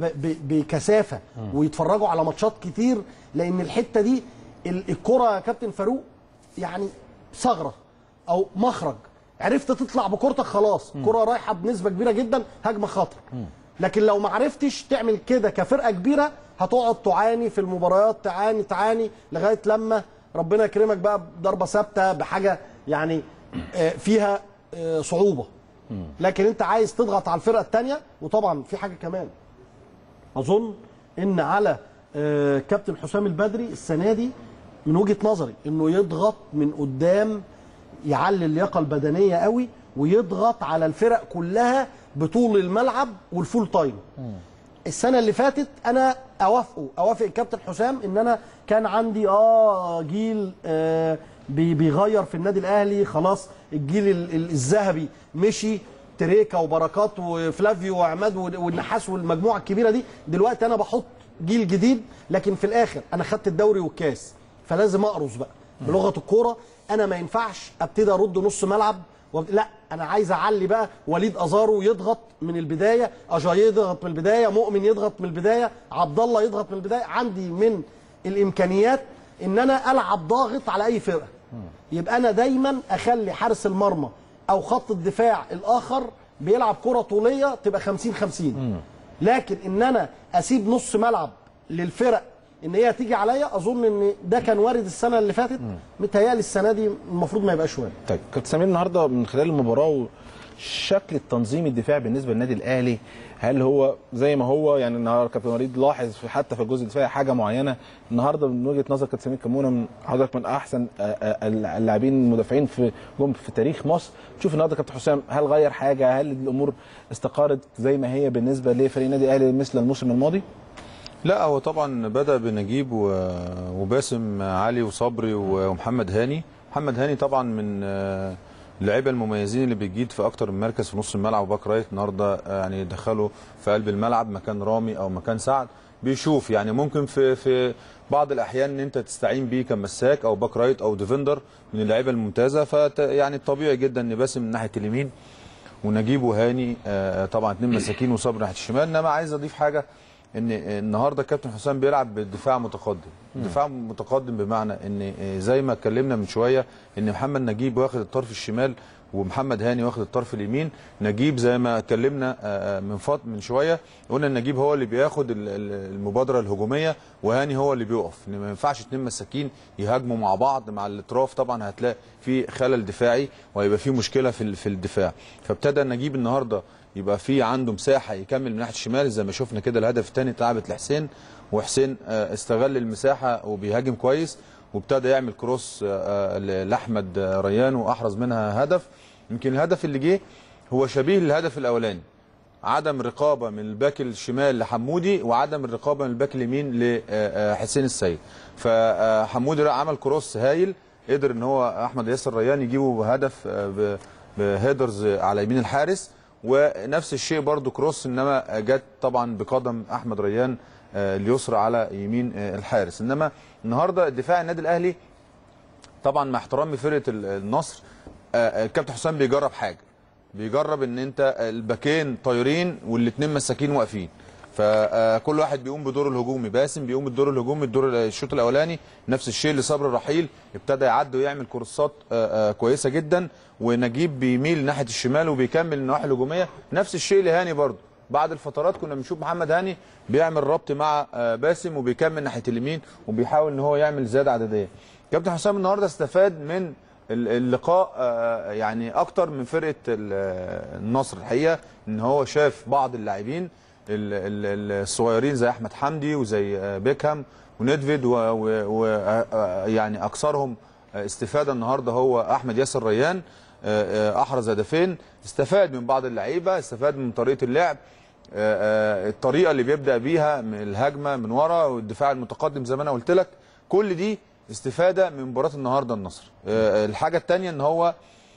بكثافه، ويتفرجوا على ماتشات كتير، لان الحته دي الكره يا كابتن فاروق يعني ثغره او مخرج، عرفت تطلع بكورتك خلاص، كره رايحه بنسبه كبيره جدا هجمه خطر. لكن لو ما عرفتش تعمل كده كفرقه كبيره هتقعد تعاني في المباريات، تعاني لغايه لما ربنا يكرمك بقى بضربه ثابته بحاجه يعني فيها صعوبه. لكن انت عايز تضغط على الفرقه الثانيه. وطبعا في حاجه كمان اظن ان على كابتن حسام البدري السنه دي من وجهه نظري انه يضغط من قدام، يعلي اللياقه البدنيه قوي ويضغط على الفرق كلها بطول الملعب والفول تايم. السنه اللي فاتت انا اوافق الكابتن حسام ان انا كان عندي جيل بيغير في النادي الاهلي، خلاص الجيل الذهبي مشي، تريكا وبركات وفلافيو وعماد والنحاس والمجموعه الكبيره دي. دلوقتي انا بحط جيل جديد، لكن في الاخر انا خدت الدوري والكاس، فلازم اقرص بقى بلغه الكوره. انا ما ينفعش ابتدي ارد نص ملعب لا، انا عايز اعلي بقى وليد ازارو يضغط من البدايه، اجاييه يضغط من البدايه، مؤمن يضغط من البدايه، عبد الله يضغط من البدايه. عندي من الامكانيات ان انا العب ضاغط على اي فرقه. يبقى انا دايما اخلي حارس المرمى او خط الدفاع الاخر بيلعب كره طوليه تبقى 50-50. لكن ان انا اسيب نص ملعب للفرق ان هي تيجي عليا، اظن ان ده كان وارد السنه اللي فاتت، متهيألي السنه دي المفروض ما يبقاش وارد. طيب كابتن سمير، النهارده من خلال المباراه شكل التنظيم الدفاعي بالنسبه للنادي الاهلي، هل هو زي ما هو يعني النهارده كابتن وليد لاحظ حتى في الجزء الدفاعي حاجه معينه النهارده من وجهه نظر كابتن سمير كمونه، من حضرتك من احسن اللاعبين المدافعين في تاريخ مصر، تشوف النهارده كابتن حسام هل غير حاجه؟ هل الامور استقرت زي ما هي بالنسبه لفريق النادي الاهلي مثل الموسم الماضي؟ لا، هو طبعا بدأ بنجيب وباسم علي وصبري ومحمد هاني. محمد هاني طبعا من اللعيبه المميزين اللي بيجيد في اكتر من مركز في نص الملعب وباك رايت. النهارده يعني دخله في قلب الملعب مكان رامي او مكان سعد، بيشوف يعني ممكن في بعض الاحيان ان انت تستعين بيه كمساك او باك رايت او ديفندر من اللعيبه الممتازه. يعني الطبيعي جدا ان باسم من ناحيه اليمين ونجيب وهاني طبعا اتنين مساكين وصبري ناحيه الشمال. انما عايز اضيف حاجه، ان النهارده كابتن حسام بيلعب بالدفاع متقدم. دفاع متقدم بمعنى ان زي ما اتكلمنا من شويه ان محمد نجيب واخد الطرف الشمال ومحمد هاني واخد الطرف اليمين. نجيب زي ما اتكلمنا من شويه قلنا ان نجيب هو اللي بياخد المبادره الهجوميه وهاني هو اللي بيقف. ان ما ينفعش اتنين مساكين يهاجموا مع بعض مع الاطراف، طبعا هتلاقي في خلل دفاعي وهيبقى في مشكله في الدفاع. فابتدى نجيب النهارده يبقى في عنده مساحه يكمل من ناحيه الشمال زي ما شفنا كده. الهدف الثاني اتلعبت لحسين، وحسين استغل المساحه وبيهاجم كويس، وابتدى يعمل كروس لاحمد ريان واحرز منها هدف. يمكن الهدف اللي جه هو شبيه للهدف الاولاني، عدم الرقابه من الباك الشمال لحمودي وعدم الرقابه من الباك اليمين لحسين السيد. فحمودي عمل كروس هايل، قدر ان هو احمد ياسر ريان يجيبه بهدف بهيدرز على يمين الحارس، ونفس الشيء برضو كروس، انما جت طبعا بقدم احمد ريان اليسرى على يمين الحارس. انما النهارده دفاع النادي الاهلي طبعا مع احترامي فرقه النصر، الكابتن حسام بيجرب حاجه، بيجرب ان انت الباكين طايرين والاثنين مساكين واقفين، فكل واحد بيقوم بدور الهجومي. باسم بيقوم بالدور الهجومي الدور الشوط الاولاني، نفس الشيء لصبر الرحيل ابتدى يعدي ويعمل كورسات كويسه جدا، ونجيب بيميل ناحيه الشمال وبيكمل النواحي الهجوميه. نفس الشيء لهاني برضه، بعد الفترات كنا بنشوف محمد هاني بيعمل ربط مع باسم وبيكمل ناحيه اليمين وبيحاول ان هو يعمل زياده عدديه. كابتن حسام النهارده استفاد من اللقاء يعني اكتر من فرقه النصر الحقيقه، ان هو شاف بعض اللاعبين الصغيرين زي احمد حمدي وزي بيكهام وندفيد ويعني اكثرهم استفاده النهارده هو احمد ياسر ريان، احرز هدفين. استفاد من بعض اللعيبه، استفاد من طريقه اللعب، الطريقه اللي بيبدا بيها من الهجمه من ورا والدفاع المتقدم زي ما انا قلت لك، كل دي استفاده من مباراه النهارده النصر. الحاجه الثانيه ان هو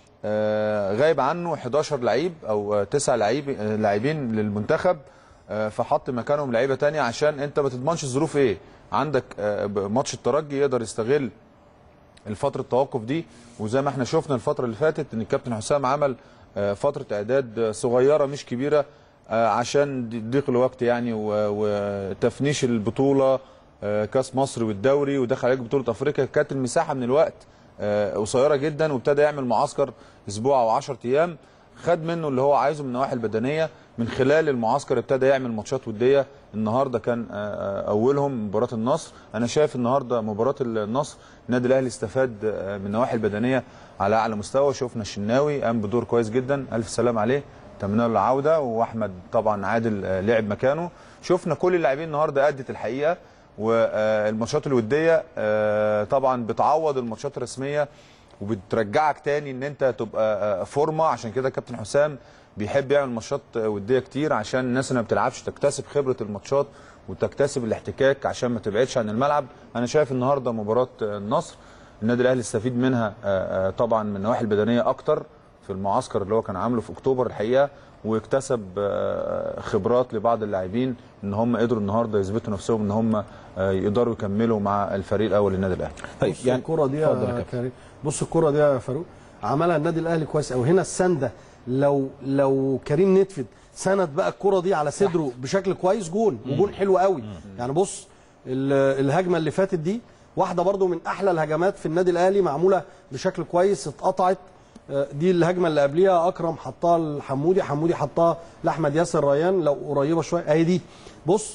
غايب عنه 11 لعيب او 9 لاعبين للمنتخب، فحط مكانهم لعيبه ثانيه عشان انت ما تضمنش الظروف ايه. عندك ماتش الترجي يقدر يستغل الفتره التوقف دي، وزي ما احنا شفنا الفتره اللي فاتت ان الكابتن حسام عمل فتره اعداد صغيره مش كبيره عشان ضيق الوقت يعني وتفنيش البطوله كاس مصر والدوري ودخل عليك بطوله افريقيا، كانت المساحه من الوقت قصيره جدا، وابتدى يعمل معسكر اسبوع او 10 ايام خد منه اللي هو عايزه من النواحي البدنيه. من خلال المعسكر ابتدى يعمل ماتشات وديه، النهارده كان اولهم مباراه النصر. انا شايف النهارده مباراه النصر النادي الاهلي استفاد من النواحي البدنيه على اعلى مستوى. شفنا الشناوي قام بدور كويس جدا، الف سلام عليه، تمنى له العوده، واحمد طبعا عادل لعب مكانه. شفنا كل اللاعبين النهارده ادت الحقيقه، والماتشات الوديه طبعا بتعوض الماتشات الرسميه وبترجعك تاني ان انت تبقى فورمه. عشان كده كابتن حسام بيحب يعمل ماتشات وديه كتير عشان الناس اللي ما بتلعبش تكتسب خبره الماتشات وتكتسب الاحتكاك عشان ما تبعدش عن الملعب. انا شايف النهارده مباراه النصر النادي الاهلي استفيد منها طبعا من النواحي البدنيه اكتر في المعسكر اللي هو كان عامله في اكتوبر الحقيقه، واكتسب خبرات لبعض اللاعبين ان هم قدروا النهارده يثبتوا نفسهم ان هم يقدروا يكملوا مع الفريق الاول للنادي الاهلي. طيب يعني الكره دي يا كريم، بص الكره دي يا فاروق عملها النادي الاهلي كويس قوي. هنا السنده لو كريم نتفد سند بقى الكره دي على صدره بشكل كويس، جون وجون حلو قوي. يعني بص الهجمه اللي فاتت دي واحده برده من احلى الهجمات في النادي الاهلي، معموله بشكل كويس، اتقطعت. دي الهجمه اللي قبليها اكرم حطها لحمودي، حمودي حطها لاحمد ياسر ريان لو قريبه شويه اهي دي. بص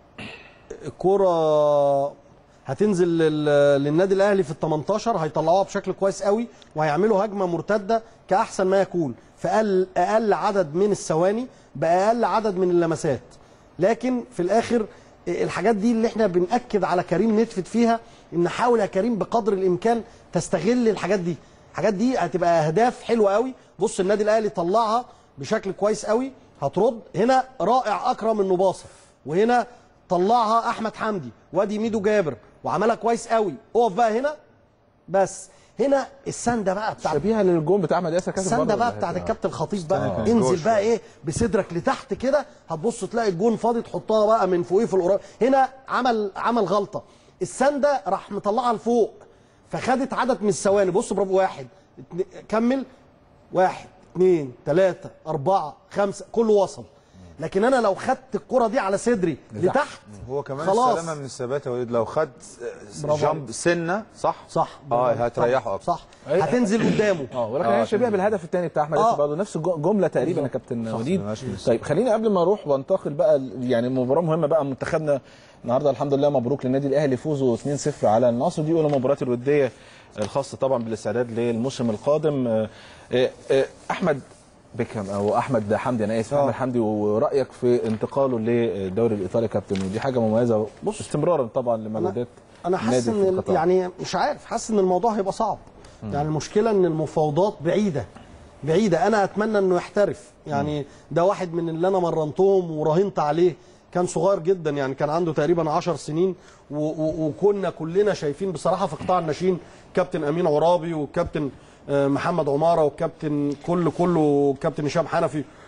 الكره هتنزل للنادي الاهلي في ال18، هيطلعوها بشكل كويس قوي وهيعملوا هجمه مرتده كاحسن ما يكون في اقل عدد من الثواني باقل عدد من اللمسات. لكن في الاخر الحاجات دي اللي احنا بنأكد على كريم نتفت فيها، ان حاول يا كريم بقدر الامكان تستغل الحاجات دي. الحاجات دي هتبقى اهداف حلوه قوي. بص النادي الاهلي طلعها بشكل كويس قوي، هترد هنا رائع اكرم النباصه، وهنا طلعها احمد حمدي، وادي ميدو جابر وعملها كويس قوي. اقف بقى هنا، بس هنا السنده بقى بتاعت شبيهه للجون بتاع احمد ياسر، السنده بقى بتاعت الكابتن الخطيب بقى. انزل بقى ايه بصدرك لتحت كده، هتبص تلاقي الجون فاضي، تحطها بقى من فوقيه في القريب. هنا عمل غلطه، السنده راح مطلعها لفوق فخدت عدد من الثواني. بص برافو، واحد كمل، 1 2 3 4 5 كله وصل. لكن انا لو خدت الكره دي على صدري لتحت هو كمان خلاص السلامه من الثبات يا وليد، لو خد جامب سنه صح هتريحه اكتر، صح هتنزل قدامه. ولكن هي شبيهه بالهدف الثاني بتاع احمد ياسر برضه، نفس الجمله تقريبا يا كابتن وليد. طيب خليني قبل ما اروح وانتقل بقى يعني مباراه مهمه بقى منتخبنا النهارده، الحمد لله مبروك للنادي الاهلي فوزه 2-0 على النصر. دي اولى مباريات الوديه الخاصه طبعا بالاستعداد للموسم القادم. احمد بيكهام او احمد حمدي، انا اسف، احمد حمدي، ورايك في انتقاله للدوري الايطالي كابتن؟ ودي حاجه مميزه استمرارا طبعا لمجهودات انا حاسس ان يعني مش عارف، حاسس ان الموضوع هيبقى صعب. يعني المشكله ان المفاوضات بعيده. انا اتمنى انه يحترف. يعني ده واحد من اللي انا مرنتهم وراهنت عليه، كان صغير جدا، يعني كان عنده تقريبا 10 سنين، وكنا كلنا شايفين بصراحه في قطاع الناشئين كابتن امين عرابي والكابتن محمد عماره والكابتن كله كابتن هشام حنفي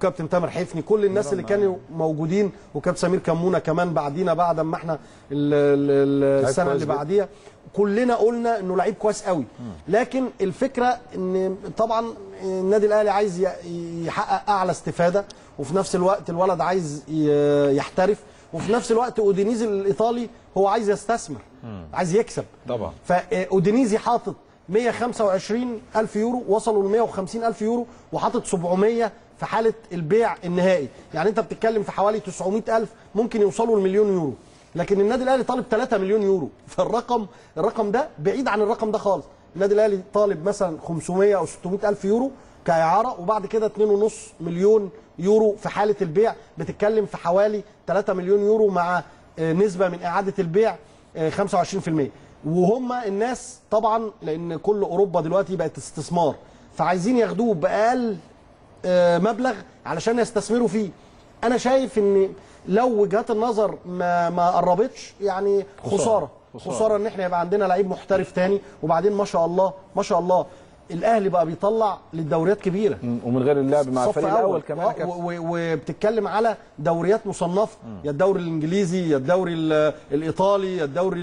وكابتن تامر حفني، كل الناس اللي كانوا موجودين، وكابتن سمير كمونه كمان بعدينا بعد ما احنا السنه اللي بعديها، كلنا قلنا انه لعيب كويس قوي. لكن الفكره ان طبعا النادي الاهلي عايز يحقق اعلى استفاده، وفي نفس الوقت الولد عايز يحترف، وفي نفس الوقت اودينيزي الايطالي هو عايز يستثمر، عايز يكسب طبعا. فاودينيزي حاطط 125,000 يورو، وصلوا ل 150,000 يورو، وحاطط 700 في حاله البيع النهائي. يعني انت بتتكلم في حوالي 900,000 ممكن يوصلوا لمليون يورو، لكن النادي الاهلي طالب 3 مليون يورو. فالرقم ده بعيد عن الرقم ده خالص. النادي الاهلي طالب مثلا 500 او 600,000 يورو كاعاره، وبعد كده 2.5 مليون يورو في حاله البيع. بتتكلم في حوالي 3 مليون يورو مع نسبه من اعاده البيع 25%. وهم الناس طبعا لان كل اوروبا دلوقتي بقت استثمار، فعايزين ياخدوه باقل مبلغ علشان يستثمروا فيه. انا شايف ان لو وجهات النظر ما قربتش يعني خساره ان احنا يبقى عندنا لعيب محترف تاني. وبعدين ما شاء الله ما شاء الله الاهلي بقى بيطلع للدوريات كبيره، ومن غير اللعب مع الفريق الاول كمان. وبتتكلم على دوريات مصنفه، يا الدوري الانجليزي يا الدوري الايطالي يا الدوري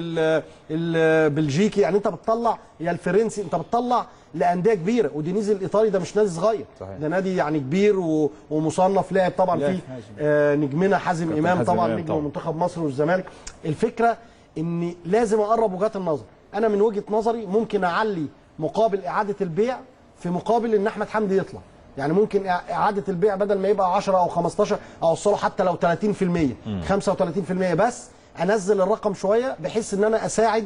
البلجيكي، يعني انت بتطلع يا الفرنسي، انت بتطلع لانديه كبيره. ودينيزي الايطالي ده مش نادي صغير، ده نادي يعني كبير ومصنف. لعب طبعا في نجمنا حازم امام طبعا نجم منتخب مصر والزمالك. الفكره ان لازم اقرب وجهات النظر. انا من وجهه نظري ممكن اعلي مقابل اعاده البيع في مقابل ان احمد حمدي يطلع. يعني ممكن اعاده البيع بدل ما يبقى 10 او 15 اوصله حتى لو 30% 35%، بس انزل الرقم شويه بحيث ان انا اساعد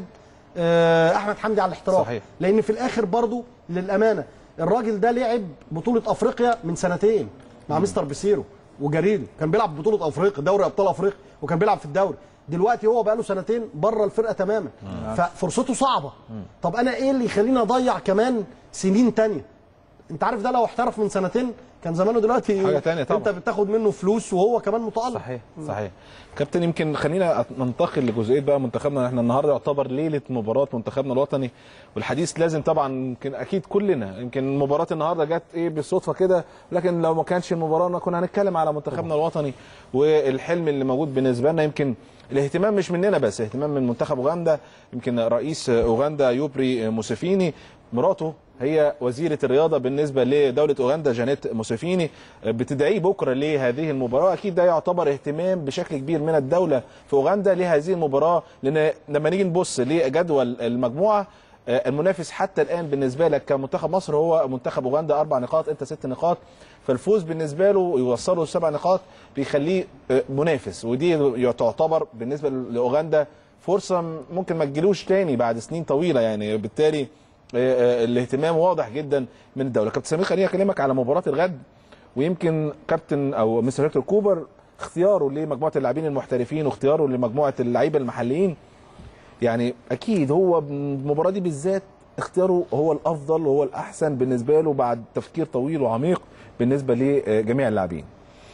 احمد حمدي على الاحتراف. صحيح. لان في الاخر برضو للامانه الراجل ده لعب بطوله افريقيا من سنتين مع مستر بيسيرو وجريدو، كان بيلعب بطوله افريقيا دوري ابطال افريقيا وكان بيلعب في الدوري. دلوقتي هو بقى له سنتين بره الفرقه تماما، ففرصته صعبه. طب انا ايه اللي يخليني اضيع كمان سنين تانية؟ انت عارف ده لو احترف من سنتين كان زمانه دلوقتي حاجه تانية طبعا. انت بتاخد منه فلوس وهو كمان متالق. صحيح. كابتن يمكن خلينا ننتقل لجزئيه بقى منتخبنا. احنا النهارده يعتبر ليله مباراه منتخبنا الوطني، والحديث لازم طبعا يمكن اكيد كلنا يمكن مباراه النهارده جت بالصدفه كده، لكن لو ما كانش المباراه كنا هنتكلم على منتخبنا الوطني والحلم اللي موجود بالنسبه لنا. يمكن الاهتمام مش مننا بس، اهتمام من منتخب اوغندا. يمكن رئيس اوغندا يوبري موسيفيني مراته هي وزيرة الرياضة بالنسبة لدولة أوغندا جانيت موسيفيني، بتدعيه بكرة لهذه المباراة. أكيد ده يعتبر اهتمام بشكل كبير من الدولة في أوغندا لهذه المباراة، لأن لما نيجي نبص لجدول المجموعة المنافس حتى الآن بالنسبة لك كمنتخب مصر هو منتخب أوغندا 4 نقاط، أنت 6 نقاط، فالفوز بالنسبة له يوصله 7 نقاط بيخليه منافس. ودي تعتبر بالنسبة لأوغندا فرصة ممكن ما تجيلوش تاني بعد سنين طويلة، يعني بالتالي الاهتمام واضح جدا من الدوله. كابتن سمير خليني اكلمك على مباراه الغد، ويمكن كابتن او مستر هيكتور كوبر اختياره لمجموعه اللاعبين المحترفين واختياره لمجموعه اللعيبه المحليين، يعني اكيد هو المباراه دي بالذات اختياره هو الافضل وهو الاحسن بالنسبه له بعد تفكير طويل وعميق بالنسبه لجميع اللاعبين.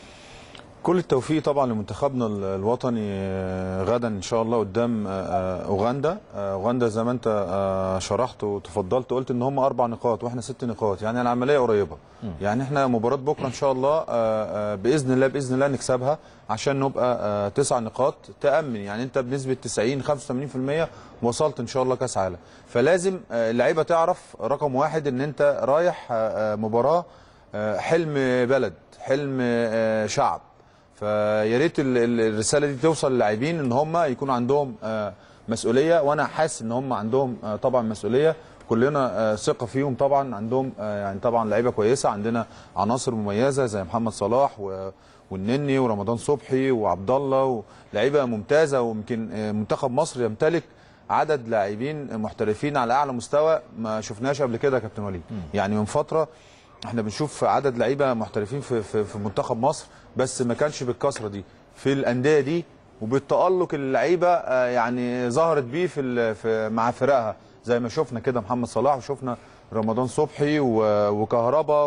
كل التوفيق طبعا لمنتخبنا الوطني غدا ان شاء الله قدام اوغندا. اوغندا زي ما انت شرحت وتفضلت قلت ان هم 4 نقاط واحنا 6 نقاط، يعني العمليه قريبه. يعني احنا مباراه بكره ان شاء الله باذن الله نكسبها عشان نبقى 9 نقاط تامن. يعني انت بنسبه 90 85% وصلت ان شاء الله كاس عالم. فلازم اللعيبه تعرف رقم واحد ان انت رايح مباراه حلم بلد، حلم شعب. فيا ريت الرساله دي توصل للاعبين ان هم يكون عندهم مسؤوليه، وانا حاسس ان هم عندهم طبعا مسؤوليه، كلنا ثقه فيهم طبعا. عندهم يعني طبعا لعيبه كويسه، عندنا عناصر مميزه زي محمد صلاح والنني ورمضان صبحي وعبد الله، لعيبه ممتازه. ويمكن منتخب مصر يمتلك عدد لاعبين محترفين على اعلى مستوى ما شفناش قبل كده يا كابتن وليد. يعني من فتره احنا بنشوف عدد لعيبه محترفين في منتخب مصر، بس ما كانش بالكثره دي في الانديه دي وبالتالق اللعيبه يعني ظهرت بيه في مع فرقها، زي ما شفنا كده محمد صلاح وشفنا رمضان صبحي وكهربا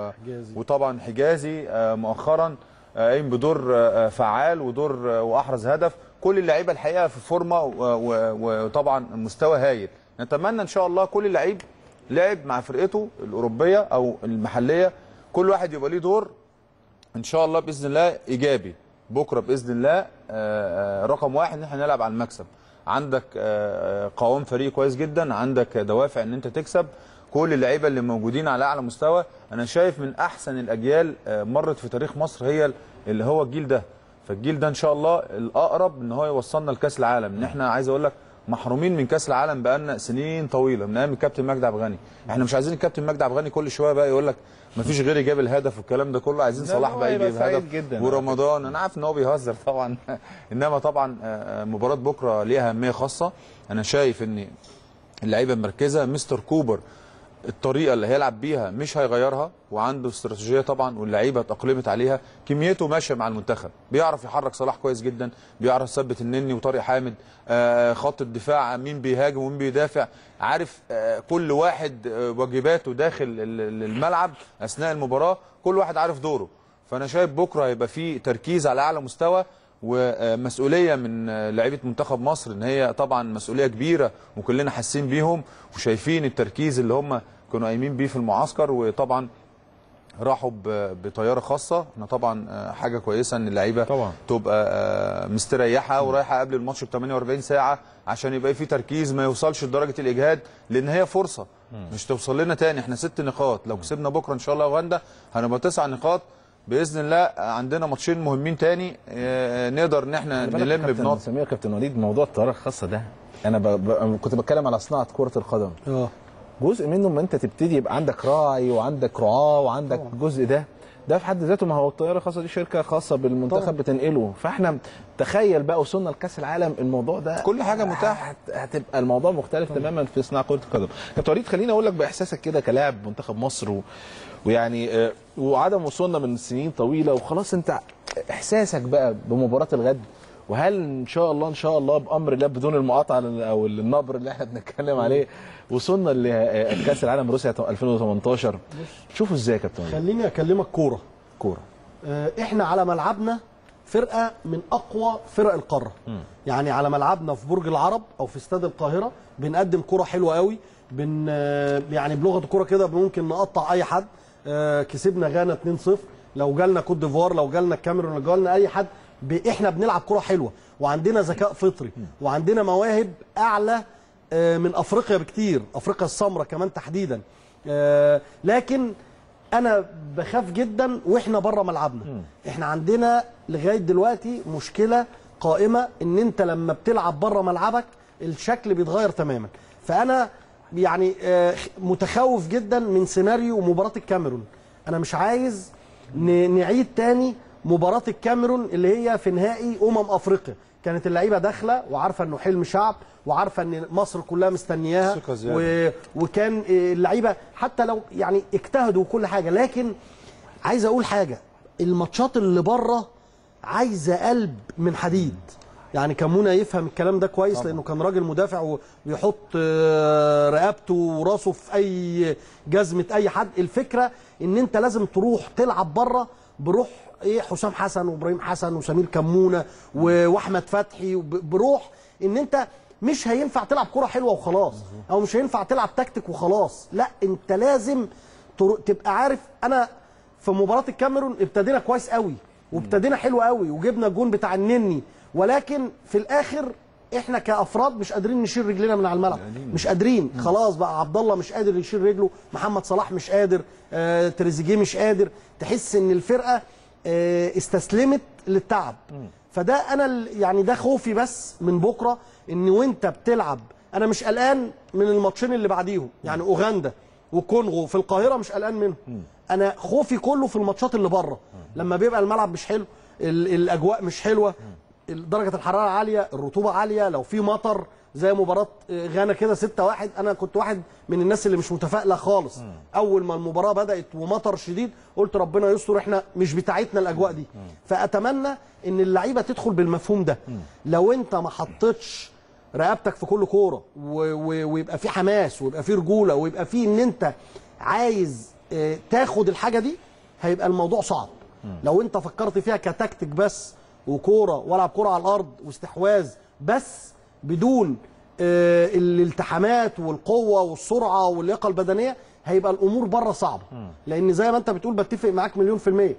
وطبعا حجازي مؤخرا قايم بدور فعال ودور واحرز هدف. كل اللعيبه الحقيقه في فورمه وطبعا مستوى هايل. نتمنى ان شاء الله كل لعيب لعب مع فرقته الاوروبيه او المحليه كل واحد يبقى ليه دور ان شاء الله باذن الله ايجابي بكره باذن الله. رقم واحد ان احنا نلعب على المكسب. عندك قوام فريق كويس جدا، عندك دوافع ان انت تكسب. كل اللعيبه اللي موجودين على اعلى مستوى، انا شايف من احسن الاجيال مرت في تاريخ مصر هي اللي هو الجيل ده. فالجيل ده ان شاء الله الاقرب ان هو يوصلنا لكاس العالم. ان احنا عايز اقول لك محرومين من كاس العالم بقالنا سنين طويله من ايام الكابتن مجدي عبد الغني. احنا مش عايزين الكابتن مجدي عبد الغني كل شويه بقى يقول لك ما فيش غيري جاب الهدف والكلام ده كله، عايزين صلاح بقى يجيب هدف ورمضان. انا عارف ان هو بيهزر طبعا انما طبعا مباراه بكره ليها اهميه خاصه. انا شايف ان اللعيبه مركزه، مستر كوبر الطريقه اللي هيلعب بيها مش هيغيرها، وعنده استراتيجيه طبعا واللعيبه اتاقلمت عليها. كميته ماشيه مع المنتخب، بيعرف يحرك صلاح كويس جدا، بيعرف يثبت النني وطارق حامد. خط الدفاع مين بيهاجم ومين بيدافع، عارف كل واحد واجباته داخل الملعب اثناء المباراه، كل واحد عارف دوره. فانا شايف بكره هيبقى فيه تركيز على اعلى مستوى ومسؤوليه من لعيبه منتخب مصر، ان هي طبعا مسؤوليه كبيره وكلنا حاسين بيهم وشايفين التركيز اللي هم كانوا قايمين بيه في المعسكر. وطبعا راحوا بطياره خاصه. احنا طبعا حاجه كويسه ان اللعيبه تبقى مستريحه ورايحه قبل الماتش ب 48 ساعه عشان يبقى في تركيز، ما يوصلش لدرجه الاجهاد، لان هي فرصه مش توصل لنا تاني. احنا 6 نقاط، لو كسبنا بكره ان شاء الله اوغندا هنبقى 9 نقاط باذن الله. عندنا ماتشين مهمين تاني نقدر ان احنا نلم بنقط. سمير كابتن وليد، موضوع الطياره الخاصه ده انا كنت بتكلم على صناعه كره القدم. جزء منه ما انت تبتدي يبقى عندك راعي وعندك رعاه وعندك جزء ده في حد ذاته. ما هو الطياره الخاصه دي شركه خاصه بالمنتخب بتنقله. فاحنا تخيل بقى وصلنا لكاس العالم، الموضوع ده كل حاجه متاحه، هتبقى الموضوع مختلف تماما في صناعه كره القدم. كابتن وليد، خليني اقول لك باحساسك كده كلاعب منتخب مصر ويعني وعدم وصولنا من سنين طويله وخلاص، انت احساسك بقى بمباراه الغد، وهل ان شاء الله بامر الله بدون المقاطعه او النبر اللي احنا بنتكلم عليه وصلنا لكاس العالم روسيا 2018، شوفوا ازاي يا كابتن؟ خليني اكلمك كوره. احنا على ملعبنا فرقه من اقوى فرق القاره. يعني على ملعبنا في برج العرب او في استاد القاهره بنقدم كوره حلوه قوي. يعني بلغه الكوره كده ممكن نقطع اي حد. كسبنا غانا 2-0، لو جالنا كوت ديفوار، لو جالنا الكاميرون، لو جالنا اي حد، احنا بنلعب كوره حلوه وعندنا ذكاء فطري وعندنا مواهب اعلى من افريقيا بكتير، افريقيا السمراء كمان تحديدا. لكن انا بخاف جدا واحنا بره ملعبنا. احنا عندنا لغايه دلوقتي مشكله قائمه، ان انت لما بتلعب بره ملعبك الشكل بيتغير تماما. فانا يعني متخوف جدا من سيناريو مباراه الكاميرون. انا مش عايز نعيد تاني مباراه الكاميرون اللي هي في نهائي افريقيا. كانت اللعيبه داخله وعارفه انه حلم شعب وعارفه ان مصر كلها مستنياها، وكان اللعيبه حتى لو يعني اجتهدوا وكل حاجه. لكن عايز اقول حاجه، الماتشات اللي بره عايزه قلب من حديد. يعني كمونا يفهم الكلام ده كويس طبعا، لانه كان راجل مدافع وبيحط رقبته وراسه في اي جزمه اي حد. الفكره ان انت لازم تروح تلعب بره بروح حسام حسن وابراهيم حسن وسمير كمونه واحمد فتحي، بروح ان انت مش هينفع تلعب كره حلوه وخلاص، او مش هينفع تلعب تكتيك وخلاص. لا، انت لازم تبقى عارف. انا في مباراه الكاميرون ابتدينا كويس قوي وابتدينا حلو قوي وجبنا الجون بتاع النني، ولكن في الاخر احنا كافراد مش قادرين نشيل رجلنا من على الملعب، مش قادرين. خلاص بقى عبد الله مش قادر يشيل رجله، محمد صلاح مش قادر، تريزيجيه مش قادر. تحس ان الفرقه استسلمت للتعب. فده انا يعني ده خوفي بس من بكره، ان وانت بتلعب انا مش قلقان من الماتشين اللي بعديهم، يعني اوغندا وكونغو في القاهره مش قلقان منهم. انا خوفي كله في الماتشات اللي بره، لما بيبقى الملعب مش حلو، الاجواء مش حلوه، درجه الحراره عاليه، الرطوبه عاليه، لو في مطر زي مباراه غانا كده 6-1. انا كنت واحد من الناس اللي مش متفائله خالص. اول ما المباراه بدات ومطر شديد قلت ربنا يستر، احنا مش بتاعتنا الاجواء دي. فاتمنى ان اللعيبه تدخل بالمفهوم ده. لو انت ما حطيتش رقبتك في كل كوره ويبقى في حماس ويبقى في رجوله ويبقى في ان انت عايز تاخد الحاجه دي، هيبقى الموضوع صعب. لو انت فكرت فيها كتكتيك بس وكوره والعب كوره على الارض واستحواذ بس بدون الالتحامات والقوه والسرعه واللياقه البدنيه، هيبقى الامور بره صعبه. لان زي ما انت بتقول بتفق معاك 100%.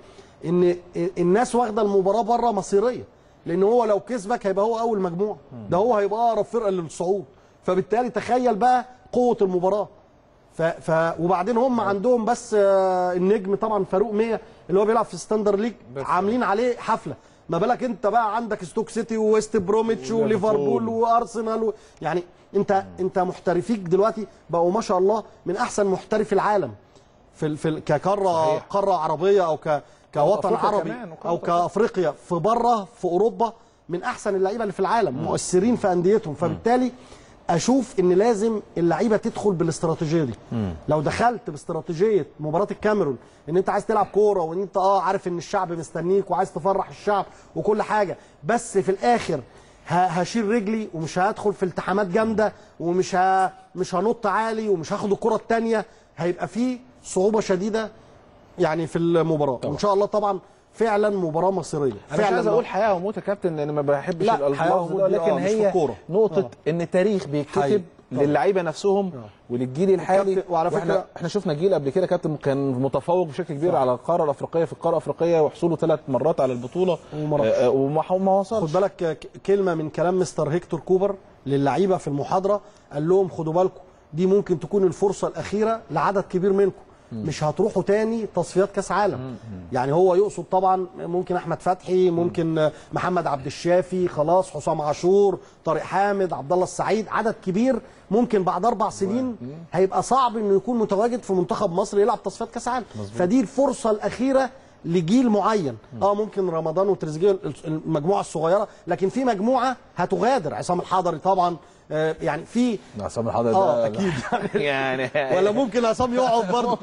ان الناس واخده المباراه بره مصيريه، لان هو لو كسبك هيبقى هو اول مجموعه، ده هو هيبقى اقرب فرقه للصعود، فبالتالي تخيل بقى قوه المباراه. وبعدين هم عندهم بس النجم طبعا فاروق 100 اللي هو بيلعب في ستاندر ليج عاملين عليه حفله، ما بالك انت بقى عندك ستوك سيتي وويست بروميتش وليفربول وارسنال يعني انت محترفيك دلوقتي بقوا ما شاء الله من احسن محترفي العالم في قاره عربيه او كوطن عربي او كافريقيا، في بره في اوروبا من احسن اللعيبه اللي في العالم، مؤثرين في انديتهم. فبالتالي اشوف ان لازم اللعيبه تدخل بالاستراتيجيه دي. لو دخلت باستراتيجيه مباراه الكاميرون ان انت عايز تلعب كوره وان انت عارف ان الشعب مستنيك وعايز تفرح الشعب وكل حاجه، بس في الاخر هشيل رجلي ومش هدخل في التحامات جامده ومش مش هنط عالي ومش هاخد الكره الثانيه، هيبقى فيه صعوبه شديده يعني في المباراه. وان شاء الله طبعا فعلا مباراه مصيريه. انا مش عايز اقول حياه وموت يا كابتن لان ما بحبش الالفاظ ده، لكن هي نقطه ان التاريخ بيتكتب للعيبه نفسهم وللجيل الحالي. وعلى فكره احنا شفنا جيل قبل كده كابتن كان متفوق بشكل كبير على القاره الافريقيه، في القاره الافريقيه وحصوله 3 مرات على البطوله وما وصلش. خد بالك كلمه من كلام مستر هيكتور كوبر للعيبه في المحاضره، قال لهم خدوا بالكم دي ممكن تكون الفرصه الاخيره لعدد كبير منكم، مش هتروحوا تاني تصفيات كاس عالم. يعني هو يقصد طبعا ممكن احمد فتحي، ممكن محمد عبد الشافي، خلاص حسام عاشور، طارق حامد، عبد الله السعيد، عدد كبير ممكن بعد 4 سنين هيبقى صعب انه يكون متواجد في منتخب مصر يلعب تصفيات كاس عالم. فدي الفرصه الاخيره لجيل معين. ممكن رمضان وتريزيجيه المجموعه الصغيره، لكن في مجموعه هتغادر، عصام الحضري طبعا، يعني في عصام الحضري ده اكيد يعني ولا ممكن عصام يقعد برضه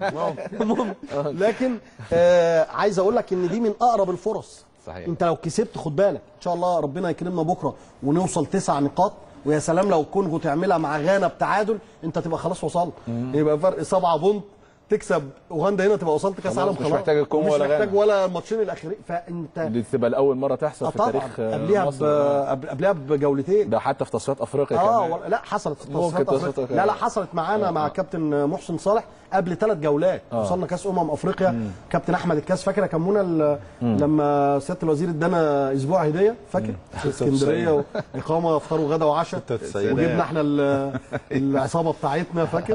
لكن عايز اقول لك ان دي من اقرب الفرص. صحيح. انت لو كسبت خد بالك ان شاء الله ربنا يكرمنا بكره ونوصل 9 نقاط، ويا سلام لو الكونغو تعملها مع غانا بتعادل، انت تبقى خلاص وصلت، يبقى فرق 7 بونت، تكسب اوغندا هنا تبقى وصلت كاس عالم خلاص، مش محتاج الكونغو ولا غانا، مش محتاج ولا الماتشين الاخيرين. فانت دي تبقى الاول مره تحصل في تاريخ قبلها بجولتين، ده حتى في تصفيات افريقيا كمان. لا حصلت في تصفيات افريقيا، لا حصلت معانا مع كابتن محسن صالح قبل 3 جولات. وصلنا كاس افريقيا. كابتن احمد الكاس فاكر كمونا لما سياده الوزير ادانا اسبوع هديه، فاكر في اسكندريه واقامه افطار وغدا وعشاء، وجبنا احنا العصابه بتاعتنا، فاكر.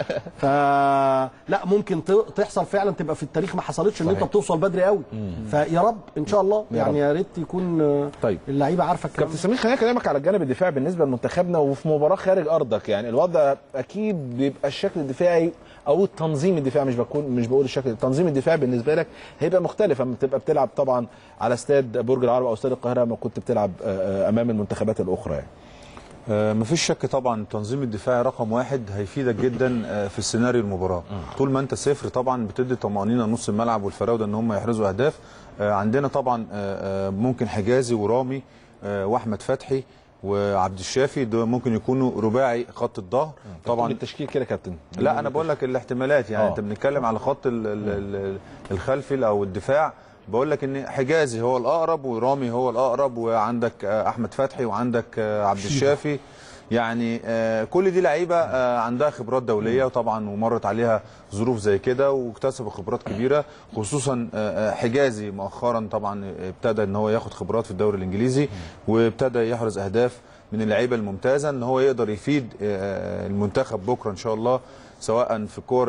فلا ممكن تحصل فعلا، تبقى في التاريخ ما حصلتش ان انت بتوصل بدري قوي. فيا رب ان شاء الله يعني يا ريت يكون اللعيبه عارفه الكلام. كابتن سمير خلينا اكلمك على الجانب الدفاعي بالنسبه لمنتخبنا وفي مباراه خارج ارضك، يعني الوضع اكيد بيبقى الشكل الدفاعي او التنظيم الدفاعي، مش بقول الشكل، التنظيم الدفاعي بالنسبه لك هيبقى مختلف اما تبقى بتلعب طبعا على استاد برج العرب او استاد القاهره لما كنت بتلعب امام المنتخبات الاخرى يعني. مفيش شك طبعا التنظيم الدفاعي رقم 1 هيفيدك جدا في السيناريو المباراه. طول ما انت 0 طبعا بتدي طمانينه نص الملعب والفراوده ان هم يحرزوا اهداف. عندنا طبعا ممكن حجازي ورامي واحمد فتحي وعبد الشافي، دول ممكن يكونوا رباعي خط الظهر. طبعا التشكيل كده كابتن، لا انا بقول لك الاحتمالات يعني. انت بنتكلم على خط الخلفي او الدفاع، بقول لك ان حجازي هو الاقرب ورامي هو الاقرب، وعندك احمد فتحي وعندك عبد الشافي. يعني كل دي لعيبه عندها خبرات دوليه وطبعا ومرت عليها ظروف زي كده واكتسبوا خبرات كبيره، خصوصا حجازي مؤخرا طبعا ابتدى ان هو ياخد خبرات في الدوري الانجليزي وابتدى يحرز اهداف من اللعيبه الممتازه، ان هو يقدر يفيد المنتخب بكره ان شاء الله، سواء في الكور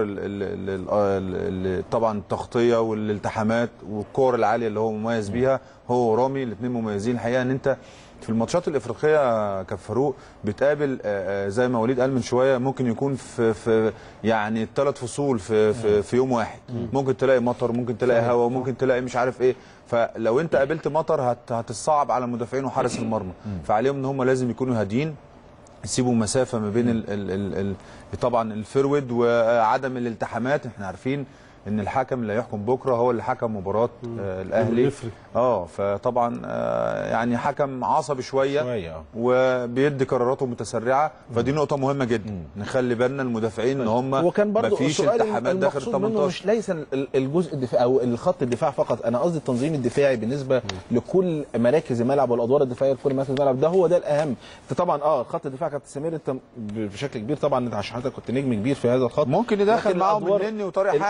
طبعا التغطيه والالتحامات والكور العاليه اللي هو مميز بيها. هو ورامي الاثنين مميزين الحقيقه. ان انت في الماتشات الافريقيه كفاروق بتقابل زي ما وليد قال من شويه، ممكن يكون في يعني 3 فصول في يوم واحد. ممكن تلاقي مطر، ممكن تلاقي هواء، ممكن تلاقي مش عارف ايه. فلو انت قابلت مطر هتصعب على المدافعين وحارس المرمى، فعليهم ان هم لازم يكونوا هاديين، يسيبوا مسافه ما بين طبعا الفرود وعدم الالتحامات. احنا عارفين ان الحكم اللي هيحكم بكره هو اللي حكم مباراه الاهلي. فطبعا يعني حكم عصبي شويه وبيدي قراراته متسرعه، فدي نقطه مهمه جدا. نخلي بالنا المدافعين ان هم مفيش التحامات داخل 18. مش ليس الجزء الدفاعي او الخط الدفاع فقط، انا قصدي التنظيم الدفاعي بالنسبه لكل مراكز الملعب والادوار الدفاعيه لكل مراكز الملعب، ده هو ده الاهم. انت طبعا خط الدفاع كابتن سمير انت بشكل كبير طبعا، انت عشان حضرتك كنت نجم كبير في هذا الخط، ممكن يدخل معاهم النني وطارق حامد. الادوار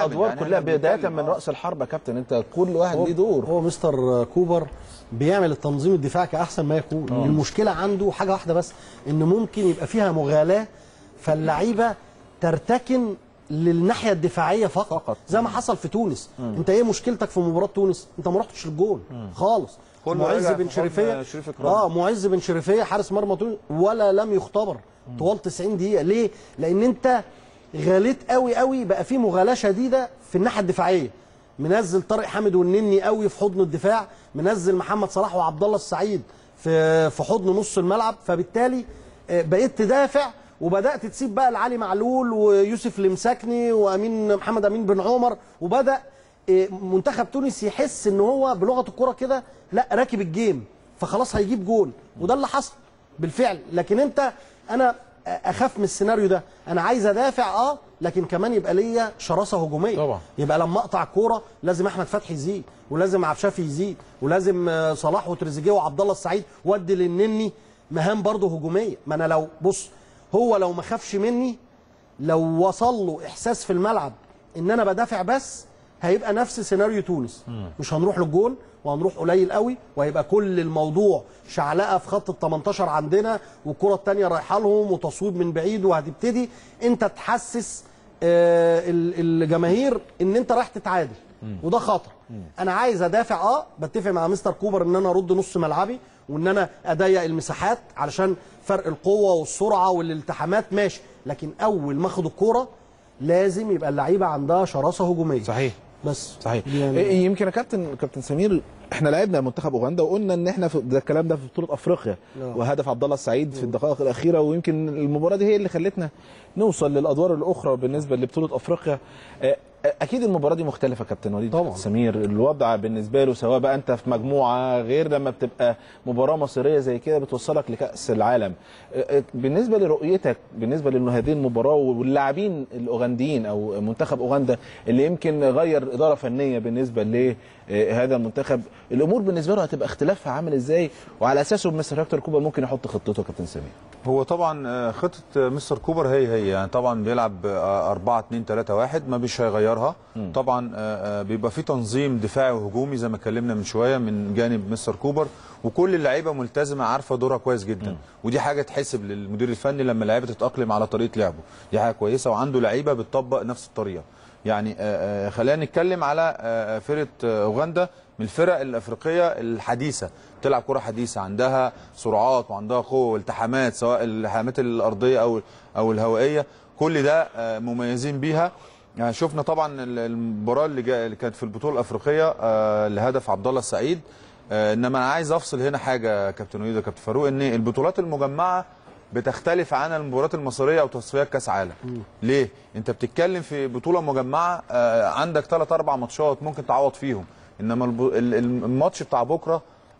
كلها بدايه من راس الحرب يا كابتن، انت كل واحد ليه دور. هو مستر كوبر بيعمل التنظيم الدفاعي كاحسن ما يكون. المشكله عنده حاجه واحده بس، ان ممكن يبقى فيها مغالاه فاللعيبه ترتكن للناحيه الدفاعيه فقط زي ما حصل في تونس. انت ايه مشكلتك في مباراه تونس؟ انت ما رحتش للجول خالص. معز بن شريفيه معز بن شريفيه حارس مرمى تونس ولا لم يختبر طوال 90 دقيقه. ليه؟ لان انت غاليت قوي قوي، بقى في مغالاه شديده في الناحيه الدفاعيه. منزل طارق حامد والنني قوي في حضن الدفاع، منزل محمد صلاح وعبد الله السعيد في حضن نص الملعب، فبالتالي بقيت تدافع وبدات تسيب بقى لعلي معلول ويوسف المساكني وامين محمد امين بن عمر، وبدا منتخب تونس يحس ان هو بلغه الكره كده لا راكب الجيم، فخلاص هيجيب جول، وده اللي حصل بالفعل. لكن انا اخاف من السيناريو ده، انا عايز ادافع لكن كمان يبقى ليا شراسه هجوميه طبعا. يبقى لما اقطع الكوره لازم احمد فتحي يزيد، ولازم عبد الشافي يزيد، ولازم صلاح وتريزيجيه وعبد الله السعيد، وادي للنني مهام برضه هجوميه. ما انا لو هو لو ما خافش مني، لو وصل له احساس في الملعب ان انا بدافع بس، هيبقى نفس سيناريو تونس. مش هنروح للجول وهنروح قليل قوي، وهيبقى كل الموضوع شعلقه في خط ال 18 عندنا، والكره الثانيه رايحه لهم وتصويب من بعيد، وهتبتدي انت تحسس الجماهير ان انت رايح تتعادل، وده خطر. انا عايز ادافع، بتفق مع مستر كوبر ان انا ارد نص ملعبي، وان انا اضيق المساحات علشان فرق القوه والسرعه والالتحامات ماشي، لكن اول ما اخد الكوره لازم يبقى اللعيبه عندها شراسه هجوميه. صحيح بس صحيح. يعني يمكن يا كابتن سمير، احنا لعبنا منتخب اوغندا وقلنا ان احنا ده الكلام ده في بطوله افريقيا، وهدف عبد الله السعيد في الدقائق الاخيره، ويمكن المباراه دي هي اللي خلتنا نوصل للادوار الاخرى بالنسبه لبطوله افريقيا. اكيد المباراه دي مختلفه يا كابتن وليد طبعا. سمير، الوضع بالنسبه له سواء بقى انت في مجموعه غير لما بتبقى مباراه مصيريه زي كده بتوصلك لكاس العالم. بالنسبه لرؤيتك بالنسبه لهذه المباراه واللاعبين الاوغنديين او منتخب اوغندا اللي يمكن غير اداره فنيه بالنسبه لهذا المنتخب، الامور بالنسبه له هتبقى اختلافها عامل ازاي، وعلى اساسه مستر هيكتور كوبر ممكن يحط خطته يا كابتن سمير؟ هو طبعا خطه مستر كوبر هي يعني طبعا بيلعب 4-2-3-1 ما مش هيغيرها. طبعا بيبقى في تنظيم دفاعي وهجومي زي ما اتكلمنا من شويه من جانب مستر كوبر، وكل اللعيبه ملتزمه عارفه دورها كويس جدا. ودي حاجه تحسب للمدير الفني لما اللعيبه تتاقلم على طريقه لعبه، دي حاجه كويسه، وعنده لعيبه بتطبق نفس الطريقه. يعني خلينا نتكلم على فرقه اوغندا من الفرق الافريقيه الحديثه، بتلعب كره حديثه، عندها سرعات وعندها قوه والتحامات، سواء الالتحامات الارضيه او الهوائيه، كل ده مميزين بيها. يعني شفنا طبعا المباراه اللي كانت في البطوله الافريقيه لهدف عبد الله السعيد. انما انا عايز افصل هنا حاجه كابتن وليد وكابتن فاروق، ان البطولات المجمعه بتختلف عن المباريات المصريه او تصفيات كاس عالم. ليه؟ انت بتتكلم في بطوله مجمعه عندك 3-4 ماتشات ممكن تعوض فيهم، انما الماتش بتاع بكره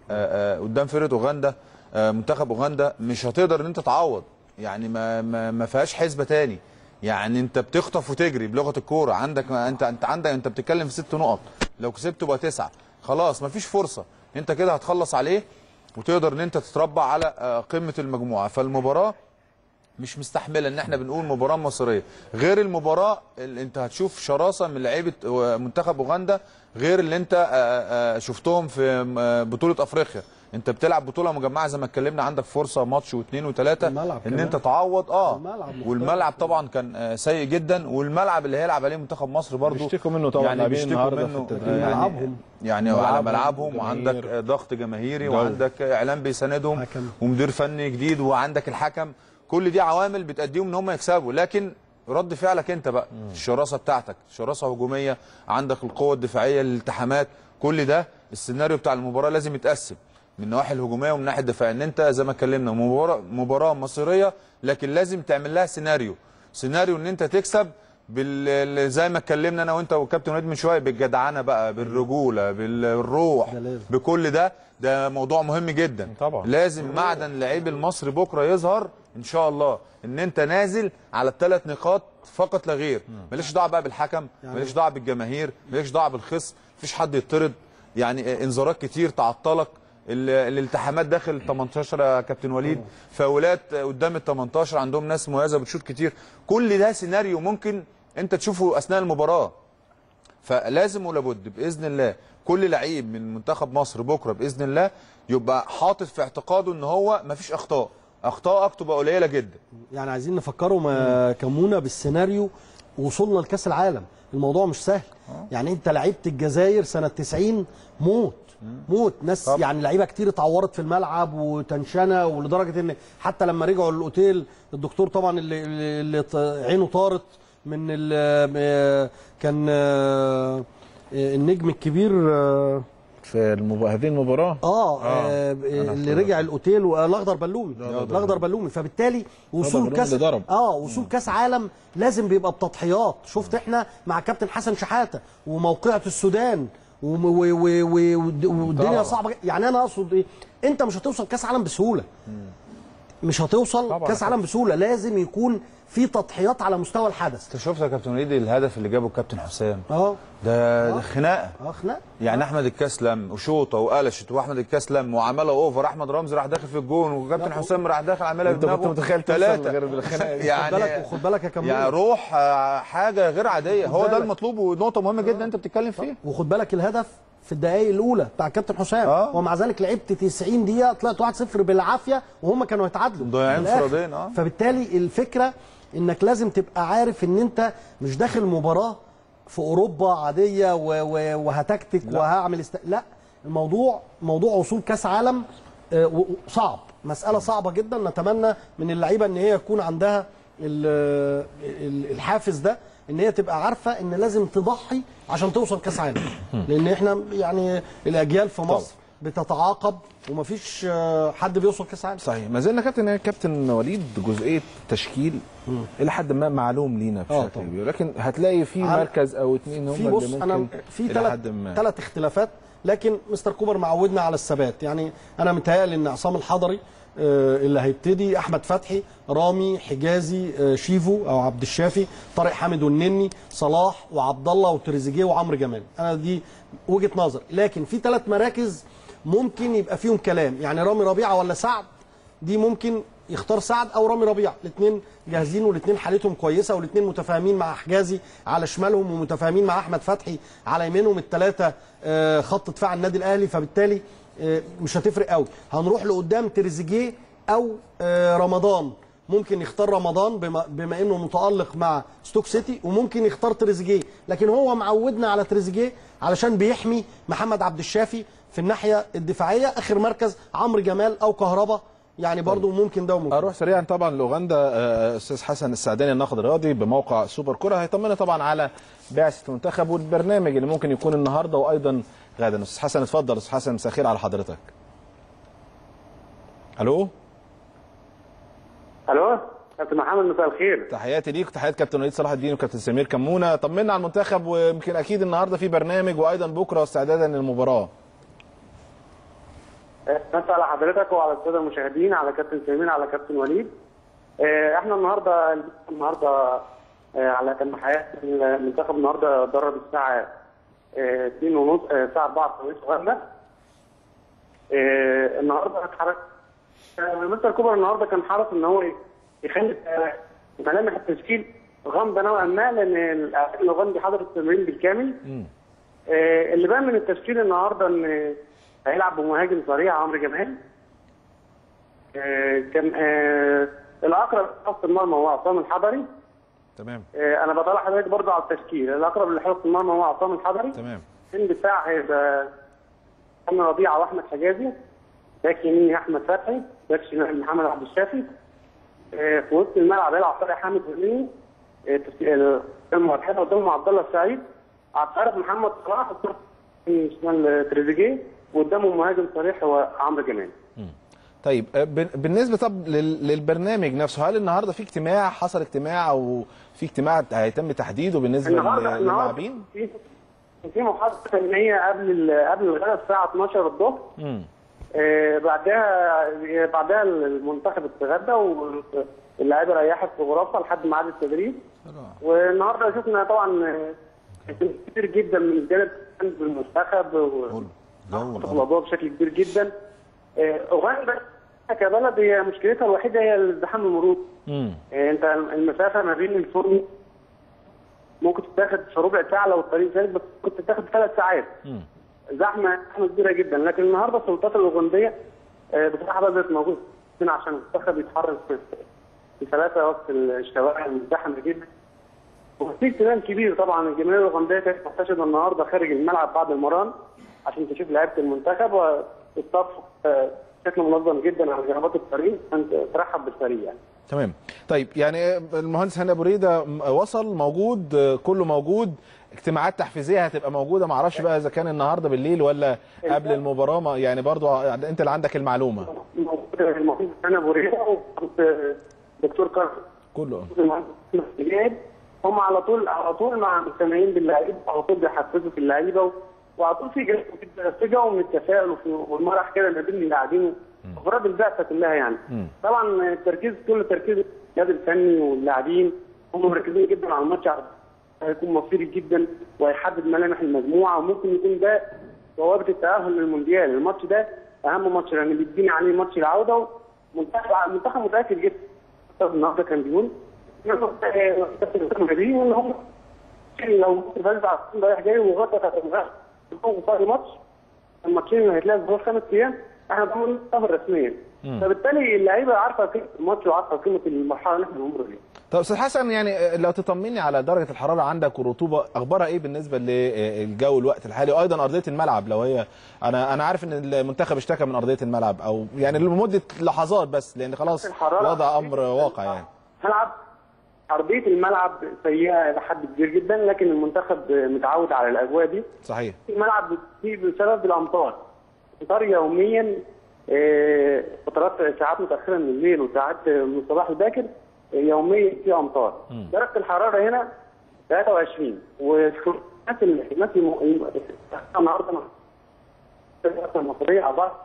قدام فرقه اوغندا، منتخب اوغندا، مش هتقدر ان انت تعوض. يعني ما فيهاش حسبه تاني. يعني انت بتخطف وتجري بلغه الكوره، عندك انت بتتكلم في 6 نقط، لو كسبت يبقى 9، خلاص مفيش فرصه، انت كده هتخلص عليه وتقدر ان انت تتربع على قمه المجموعه. فالمباراه مش مستحمله ان احنا بنقول مباراه مصريه، غير المباراه اللي انت هتشوف شراسه من لعيبه منتخب اوغندا غير اللي انت شفتهم في بطوله افريقيا. انت بتلعب بطوله مجمعه زي ما اتكلمنا، عندك فرصه ماتش واثنين وثلاثه ان انت تعوض. والملعب طبعا كان سيء جدا، والملعب اللي هيلعب عليه منتخب مصر برضو بيشتكوا منه طبعا، يعني بيشتكوا منه يعني على ملعبهم، وعندك ضغط جماهيري، وعندك اعلام بيساندهم، ومدير فني جديد، وعندك الحكم. كل دي عوامل بتأديهم ان هم يكسبوا، لكن رد فعلك انت بقى، الشراسه بتاعتك، شراسه هجوميه، عندك القوه الدفاعيه، الالتحامات، كل ده السيناريو بتاع المباراه لازم يتقسم من النواحي الهجوميه ومن الناحيه الدفاعيه. ان انت زي ما اتكلمنا مباراه مصيريه، لكن لازم تعمل لها سيناريو ان انت تكسب زي ما اتكلمنا انا وانت وكابتن وليد من شويه، بالجدعنه بقى، بالرجوله، بالروح، بكل ده موضوع مهم جدا طبعا. لازم معدن لعيب المصري بكره يظهر ان شاء الله، ان انت نازل على ال3 نقاط فقط لا غير. ماليش دعوه بقى بالحكم، ماليش دعوه بالجماهير، ماليش دعوه بالخصم، مفيش حد يطرد. يعني انذارات كتير تعطلك، الالتحامات داخل ال 18 يا كابتن وليد، فاولات قدام ال 18، عندهم ناس مميزه بتشوط كتير. كل ده سيناريو ممكن انت تشوفه اثناء المباراه. فلازم ولابد باذن الله كل لعيب من منتخب مصر بكره باذن الله يبقى حاطط في اعتقاده ان هو مفيش اخطائك تبقى قليله جدا. يعني عايزين نفكروا كمونه بالسيناريو وصولنا لكاس العالم، الموضوع مش سهل. يعني انت لعيبه الجزائر سنه 90 موت ناس طب. يعني لعيبه كتير اتعورت في الملعب وتنشنه، ولدرجه ان حتى لما رجعوا للاوتيل الدكتور طبعا اللي عينه طارت من كان النجم الكبير في هذه المباراه اللي رجع الاوتيل الاخضر بلومي فبالتالي وصول كاس عالم لازم بيبقى بتضحيات. شفت احنا مع كابتن حسن شحاته وموقعة السودان والدنيا صعبه. يعني انا اقصد ايه، انت مش هتوصل كاس عالم بسهوله، مش هتوصل كاس عالم بسهوله، لازم يكون في تضحيات على مستوى الحدث. انت شفت يا كابتن وليد الهدف اللي جابه الكابتن حسام؟ ده خناقه. خناقه. يعني احمد الكاس لم وشوطه وقلشت، واحمد الكاس لم وعملها اوفر، احمد رمزي راح داخل في الجون وكابتن حسام راح داخل عملها بدماغه. انت كنت متخيل ثلاثه غير بالخناقه يعني خد بالك يا كمال، يعني روح حاجه غير عاديه. هو ده المطلوب ونقطه مهمه جدا انت بتتكلم فيها. وخد بالك الهدف في الدقائق الاولى بتاع الكابتن حسام ومع ذلك لعبت 90 دقيقه طلعت 1-0 بالعافيه وهم كانوا يتعادلوا ضايعين انفرادين. فبالتالي الفكره انك لازم تبقى عارف ان انت مش داخل مباراه في اوروبا عاديه وهتكتك وهعمل لا، الموضوع موضوع وصول كاس عالم صعب، مساله صعبه جدا. نتمنى من اللعيبه ان هي يكون عندها الحافز ده، ان هي تبقى عارفه ان لازم تضحي عشان توصل كاس عالم، لان احنا يعني الاجيال في مصر بتتعاقب ومفيش حد بيوصل كاس عالم. صحيح. ما زلنا كابتن وليد جزئيه تشكيل الى حد ما معلوم لينا بشكل كبير، لكن هتلاقي في مركز او اثنين هم اللي ممكن في ثلاث اختلافات، لكن مستر كوبر معودنا على الثبات. يعني انا متهيألي ان عصام الحضري اللي هيبتدي، احمد فتحي، رامي، حجازي، شيفو او عبد الشافي، طارق حامد والنني، صلاح وعبد الله وتريزيجيه وعمرو جمال. انا دي وجهه نظر، لكن في 3 مراكز ممكن يبقى فيهم كلام. يعني رامي ربيعه ولا سعد، دي ممكن يختار سعد او رامي ربيعه، الاثنين جاهزين والاثنين حالتهم كويسه والاثنين متفاهمين مع حجازي على شمالهم ومتفاهمين مع احمد فتحي على يمينهم، الثلاثه خط دفاع النادي الاهلي، فبالتالي مش هتفرق قوي. هنروح لقدام تريزيجيه او رمضان، ممكن يختار رمضان بما انه متالق مع ستوك سيتي، وممكن يختار تريزيجيه، لكن هو معودنا على تريزيجيه علشان بيحمي محمد عبد الشافي في الناحيه الدفاعيه. اخر مركز عمرو جمال او كهربا، يعني برضو ممكن ده وممكن. اروح سريعا طبعا لاوغندا. استاذ حسن السعداني الناقد الرياضي بموقع سوبر كره هيطمنا طبعا على بعثه المنتخب والبرنامج اللي ممكن يكون النهارده وايضا غدا. استاذ حسن اتفضل. استاذ حسن مساء الخير على حضرتك. الو كابتن محمد مساء الخير. تحياتي ليك وتحيات كابتن وليد صلاح الدين وكابتن سمير كمونه. طمنا على المنتخب، ويمكن اكيد النهارده في برنامج وايضا بكره استعدادا للمباراه. مساء على حضرتك وعلى الساده المشاهدين، على كابتن سمير، على كابتن وليد. احنا النهارده على كان حياه المنتخب النهارده درب الساعه 2:30 الساعه 4 في اوغندا. النهارده اتحرك مستر كوبر، النهارده كان حرص ان هو يخلي ملامح التشكيل غامضه نوعا ما، لان الاهلي الاوغندي حضر التمرين بالكامل. اللي بان من التشكيل النهارده ان هيلعب بمهاجم صريح عمرو جمال. كان الاقرب لحراسه المرمى هو عصام الحضري. تمام. انا بطلع حضرتك برضه على التشكيل. الاقرب لحراسه المرمى هو عصام الحضري. تمام. في الدفاع هيبقى محمد ربيعه واحمد حجازي. باك يمين احمد فتحي، باك شمال محمد عبد الشافي. في وسط الملعب هيلعب طارق حامد والنني. المرحله قدامهم عبد الله السعيد. على الطرف محمد صلاح، شمال تريزيجيه، وقدامهم مهاجم صريح هو عمرو جمال. طيب بالنسبه للبرنامج نفسه، هل النهارده في اجتماع، حصل اجتماع او في اجتماع هيتم تحديده بالنسبه للاعبين؟ في محاضره فنيه قبل الغداء الساعه 12 الظهر. بعدها المنتخب اتغدى واللاعيبه ريحت في غرفها لحد ميعاد التدريب. والنهارده شفنا طبعا كتير جدا من الجانب المنتخب والاضواء بشكل كبير جدا. اوغندا كبلد هي مشكلتها الوحيده هي ازدحام المرور. انت المسافه ما بين الفندق ممكن تتاخد في ربع ساعه لو الطريق سالك، بس كنت تتاخد 3 ساعات. زحمه كبيره جدا. لكن النهارده السلطات الاوغنديه بصراحه بدات موجوده عشان المنتخب يتحرك في 3 وسط الشوارع المزدحمه جدا. وفي اهتمام كبير طبعا. الجماهير الاوغنديه كانت محتشده النهارده خارج الملعب بعد المران عشان تشوف لعيبه المنتخب، والصف بشكل منظم جدا على جنبات الطريق عشان ترحب بالفريق يعني. تمام. طيب يعني المهندس هاني ابو ريده وصل موجود، كله موجود. اجتماعات تحفيزيه هتبقى موجوده، ما اعرفش بقى اذا كان النهارده بالليل ولا قبل المباراه، يعني برضو انت اللي عندك المعلومه. موجود المهندس هاني ابو ريده ودكتور كارل كله هم على طول مع مستمعين باللعيبه، على طول بيحفزوا في اللعيبه، وعلى طول في جو من التفاؤل والمرح كده ما بين اللاعبين وافراد البعثه كلها يعني. طبعا كل تركيز الجهاز الفني واللاعبين هم مركزين جدا على الماتش، هيكون مصيري جدا وهيحدد ملامح المجموعه، وممكن يكون ده بوابه التاهل للمونديال. الماتش ده اهم ماتش لان بيتبني عليه ماتش العوده، منتخب متاكد جدا. النهارده كان بيقول ان هم لو فاز على رايح جاي وغطى الماتش، الماتشين اللي هيتلعبوا خلال 5 ايام احنا ضمن السفر رسميا. فبالتالي اللعيبه عارفه قيمه الماتش وعارفه قيمه المرحله اللي احنا بنمر بيها. طب استاذ حسن، يعني لو تطمني على درجه الحراره عندك والرطوبه، اخبارها ايه بالنسبه للجو الوقت الحالي، وايضا ارضيه الملعب؟ لو هي انا عارف ان المنتخب اشتكى من ارضيه الملعب، او يعني لمده لحظات بس، لان خلاص وضع امر واقع يعني. ارضيه الملعب سيئه الى حد كبير جدا، لكن المنتخب متعود على الاجواء دي. صحيح. الملعب بسبب الامطار يوميا، فترات ساعات متاخره من الليل وساعات من الصباح الباكر يوميا في امطار. درجه الحراره هنا 23، والناس النهارده المصريه على بعض.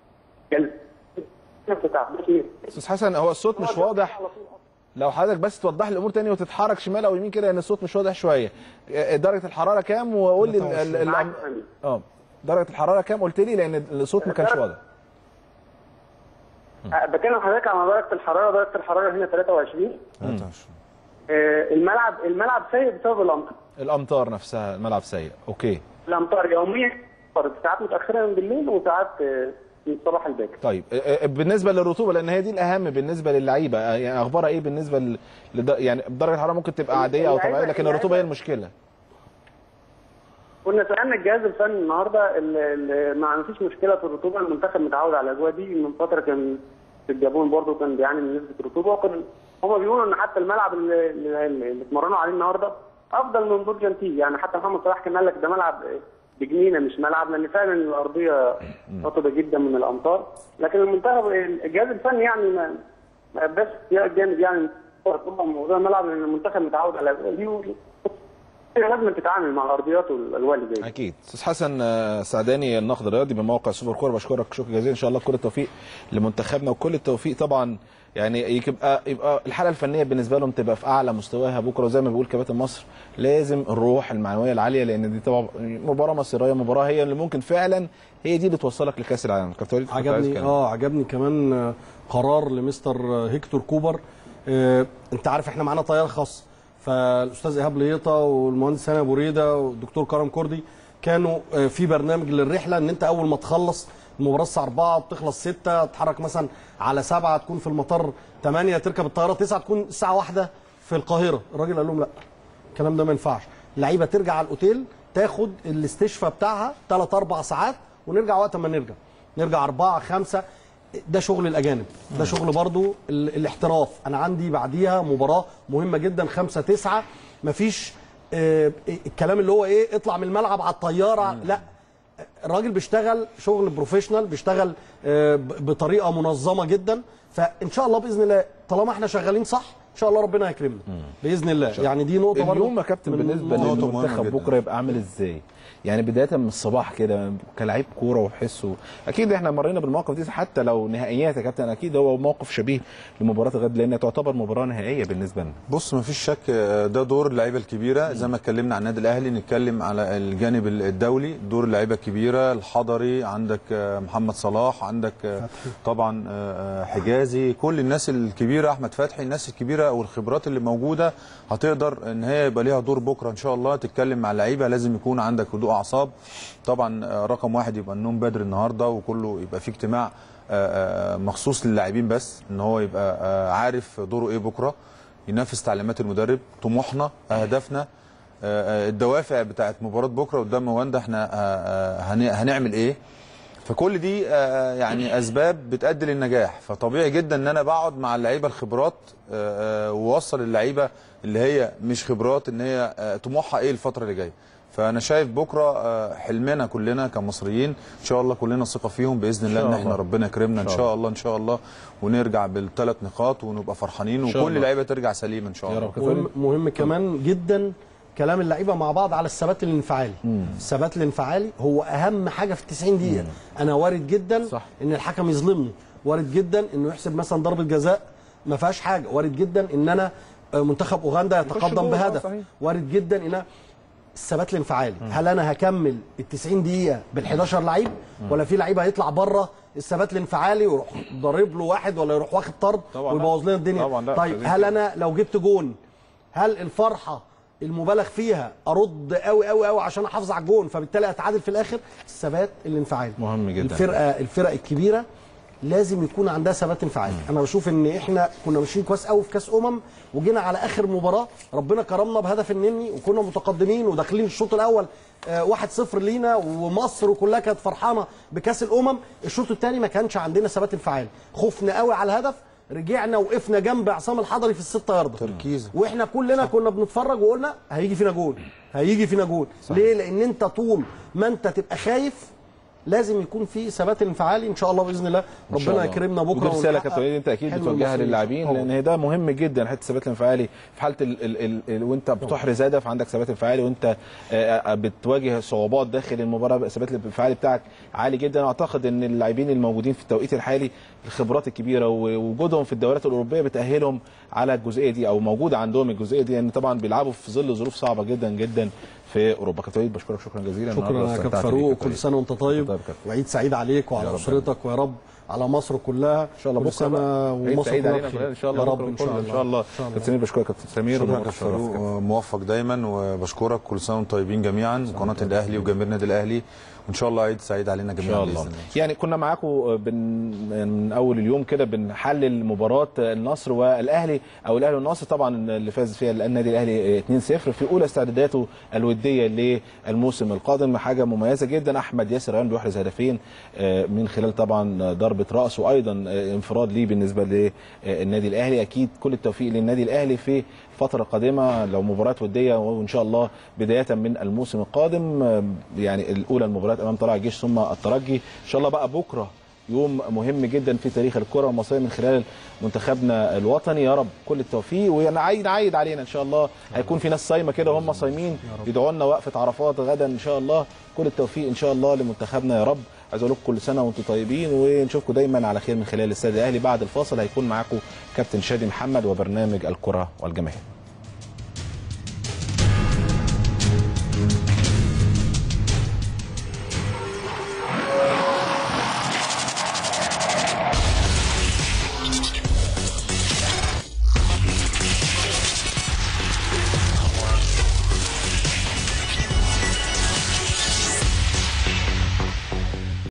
استاذ حسن، هو الصوت مش واضح، لو حضرتك بس توضح لي الامور تاني وتتحرك شمال او يمين كده، لان الصوت مش واضح شويه. درجه الحرره كام؟ وقول لي درجه الحراره كام قلت لي، لان الصوت ما كانش واضح. بكلم حضرتك على درجه الحراره. درجه الحراره هنا 23. الملعب سيء بسبب الامطار نفسها. الملعب سيء. اوكي. الامطار يوميا ساعات متاخره من بالليل وساعات من الصباح الباكر. طيب بالنسبه للرطوبه، لان هي دي الاهم بالنسبه للعيبه، يعني اخبارها ايه بالنسبه يعني درجه الحراره ممكن تبقى عاديه او طبيعيه، لكن الرطوبه هي المشكله. كنا سالنا الجهاز الفني النهارده ما فيش مشكله في الرطوبه، المنتخب متعود على الاجواء دي. من فتره كان في الجابون برضه كان بيعاني من نسبه رطوبه، وكان هم بيقولوا ان حتى الملعب اللي اتمرنوا عليه النهارده افضل من برجنتين. يعني حتى محمد صلاح كان قال لك ده ملعب بجنينه مش ملعب، لان فعلا الارضيه رطبه جدا من الامطار. لكن المنتخب الجهاز الفني يعني ما بس جامد يعني موضوع الملعب، لان المنتخب متعود على الاجواء دي لازم تتعامل مع الارضيات والالوان اللي زي اكيد. استاذ حسن سعداني، الناقد الرياضي بموقع سوبر كوره، بشكرك شكرا جزيلا. ان شاء الله كل التوفيق لمنتخبنا وكل التوفيق طبعا، يعني يبقى الحاله الفنيه بالنسبه لهم تبقى في اعلى مستواها بكره، وزي ما بيقول كباتن مصر لازم الروح المعنويه العاليه، لان دي طبعا مباراه مصيريه، مباراه هي اللي ممكن فعلا هي دي اللي توصلك لكاس العالم. عجبني كمان قرار لمستر هيكتور كوبر. انت عارف احنا معانا طيار خاص، فالاستاذ ايهاب ليطه والمهندس هاني ابو ريده والدكتور كرم كردي كانوا في برنامج للرحله، ان انت اول ما تخلص المباراه الساعه 4 بتخلص 6 تتحرك مثلا على 7 تكون في المطار 8 تركب الطياره 9 تكون الساعه 1 في القاهره. الراجل قال لهم لا الكلام ده ما ينفعش، اللعيبه ترجع على الاوتيل تاخد الاستشفاء بتاعها 3-4 ساعات ونرجع وقت ما نرجع 4 5. ده شغل الاجانب، ده شغل برضو الاحتراف. انا عندي بعديها مباراه مهمه جدا 5/9، مفيش الكلام اللي هو ايه اطلع من الملعب على الطياره، لا الراجل بيشتغل شغل بروفيشنال، بيشتغل بطريقه منظمه جدا. فان شاء الله باذن الله طالما احنا شغالين صح ان شاء الله ربنا هيكرمنا باذن الله. يعني دي نقطه برضه. اليوم يا كابتن بالنسبه للمنتخب بكره يبقى عامل ازاي؟ يعني بدايه من الصباح كده كلاعب كوره وحسه، اكيد احنا مرينا بالمواقف دي حتى لو نهائيات يا كابتن، اكيد هو موقف شبيه لمباراه الغد لان تعتبر مباراه نهائيه بالنسبه لنا. بص ما فيش شك ده دور اللعيبه الكبيره، زي ما اتكلمنا عن النادي الاهلي نتكلم على الجانب الدولي، دور اللعيبه الكبيره الحضري، عندك محمد صلاح، عندك طبعا حجازي، كل الناس الكبيره، احمد فتحي، الناس الكبيره الكبيره والخبرات اللي موجوده هتقدر ان هي يبقى ليها دور بكره ان شاء الله. تتكلم مع اللعيبه لازم يكون عندك هدوء اعصاب طبعا. رقم واحد يبقى النوم بدري النهارده، وكله يبقى في اجتماع مخصوص للاعبين بس ان هو يبقى عارف دوره ايه بكره، ينفذ تعليمات المدرب، طموحنا، اهدافنا، الدوافع بتاعت مباراه بكره قدام اوغندا، احنا هنعمل ايه. فكل دي يعني اسباب بتؤدي للنجاح. فطبيعي جدا ان انا بقعد مع اللعيبه الخبرات ووصل اللعيبه اللي هي مش خبرات ان هي طموحها ايه الفتره اللي جايه. فانا شايف بكره حلمنا كلنا كمصريين ان شاء الله كلنا ثقه فيهم باذن الله ان احنا ربنا يكرمنا ان شاء الله ان شاء الله، ونرجع بالثلاث نقاط ونبقى فرحانين وكل اللعيبه ترجع سليمه ان شاء الله. مهم كمان جدا كلام اللعيبه مع بعض على الثبات الانفعالي. الثبات الانفعالي هو اهم حاجه في 90 دقيقه. انا وارد جدا ان الحكم يظلمني، وارد جدا انه يحسب مثلا ضربه جزاء ما فيهاش حاجه، وارد جدا ان انا منتخب اوغندا يتقدم بهدف، وارد جدا ان الثبات الانفعالي. هل انا هكمل ال 90 دقيقه بال11 لعيب ولا في لعيب هيطلع بره الثبات الانفعالي ويروح ضارب له واحد ولا يروح واخد طرد ويبوظ لنا الدنيا؟ طيب هل انا لو جبت جون هل الفرحه المبالغ فيها ارد قوي قوي قوي عشان احافظ على الجون فبالتالي اتعادل في الاخر؟ الثبات الانفعالي مهم جدا. الفرق الكبيره لازم يكون عندها ثبات انفعالي. انا بشوف ان احنا كنا ماشيين كويس قوي في كاس وجينا على اخر مباراه ربنا كرمنا بهدف النني وكنا متقدمين وداخلين الشوط الاول 1-0 لينا ومصر كلها كانت فرحانه بكاس الشوط الثاني ما كانش عندنا ثبات انفعالي، خفنا قوي على الهدف، رجعنا وقفنا جنب عصام الحضري في ال6 ياردة تركيز، واحنا كلنا كنا بنتفرج وقلنا هيجي فينا جول هيجي فينا جول. ليه؟ لان انت طول ما انت تبقى خايف لازم يكون في ثبات انفعالي. ان شاء الله باذن الله ربنا يكرمنا بكره. ودي رساله كابتن وليد انت اكيد بتوجهها للاعبين لان هي ده مهم جدا، حته الثبات الانفعالي في حاله وانت بتحرز هدف عندك ثبات انفعالي، وانت بتواجه صعوبات داخل المباراه الثبات الانفعالي بتاعك عالي جدا. اعتقد ان اللاعبين الموجودين في التوقيت الحالي الخبرات الكبيره ووجودهم في الدوريات الاوروبيه بتاهلهم على الجزئيه دي او موجوده عندهم الجزئيه دي، لان طبعا بيلعبوا في ظل ظروف صعبه جدا جدا في اوروبا. كابتن وليد بشكرك شكرا جزيلا. شكرا يا كابتن فاروق، كل سنه وانت طيب وعيد سعيد عليك وعلى اسرتك ويا رب على مصر كلها ان شاء الله. بكره سنه ومصر كلها ان شاء الله. يا رب ان شاء الله. كابتن سمير بشكرك. كابتن سمير موفق دايما وبشكرك. كل سنه وانتم طيبين جميعا، قناه الاهلي وجماهير النادي الاهلي، وان شاء الله عيد سعيد علينا جميعا باذن الله. يعني كنا معاكم من اول اليوم كده بنحلل مباراه النصر والاهلي او الاهلي والنصر طبعا اللي فاز فيها النادي الاهلي 2-0 في اولى استعداداته الوديه للموسم القادم. حاجه مميزه جدا، احمد ياسر ريان بيحرز هدفين من خلال طبعا ضربه راس وايضا انفراد ليه بالنسبه للنادي الاهلي. اكيد كل التوفيق للنادي الاهلي في فترة قادمة لو مباريات ودية، وإن شاء الله بداية من الموسم القادم. يعني الأولى المباريات أمام طلائع الجيش ثم الترجي. إن شاء الله بقى بكرة يوم مهم جدا في تاريخ الكرة المصرية من خلال منتخبنا الوطني. يا رب كل التوفيق، ونعيد علينا إن شاء الله. هيكون في ناس صايمة كده وهم صايمين يدعوا لنا وقفة عرفات غدا إن شاء الله. كل التوفيق إن شاء الله لمنتخبنا يا رب. عايز اقول لكم كل سنه وانتم طيبين، ونشوفكم دايما على خير من خلال الاستاد الاهلي. بعد الفاصل هيكون معاكم كابتن شادي محمد وبرنامج الكره والجماهير.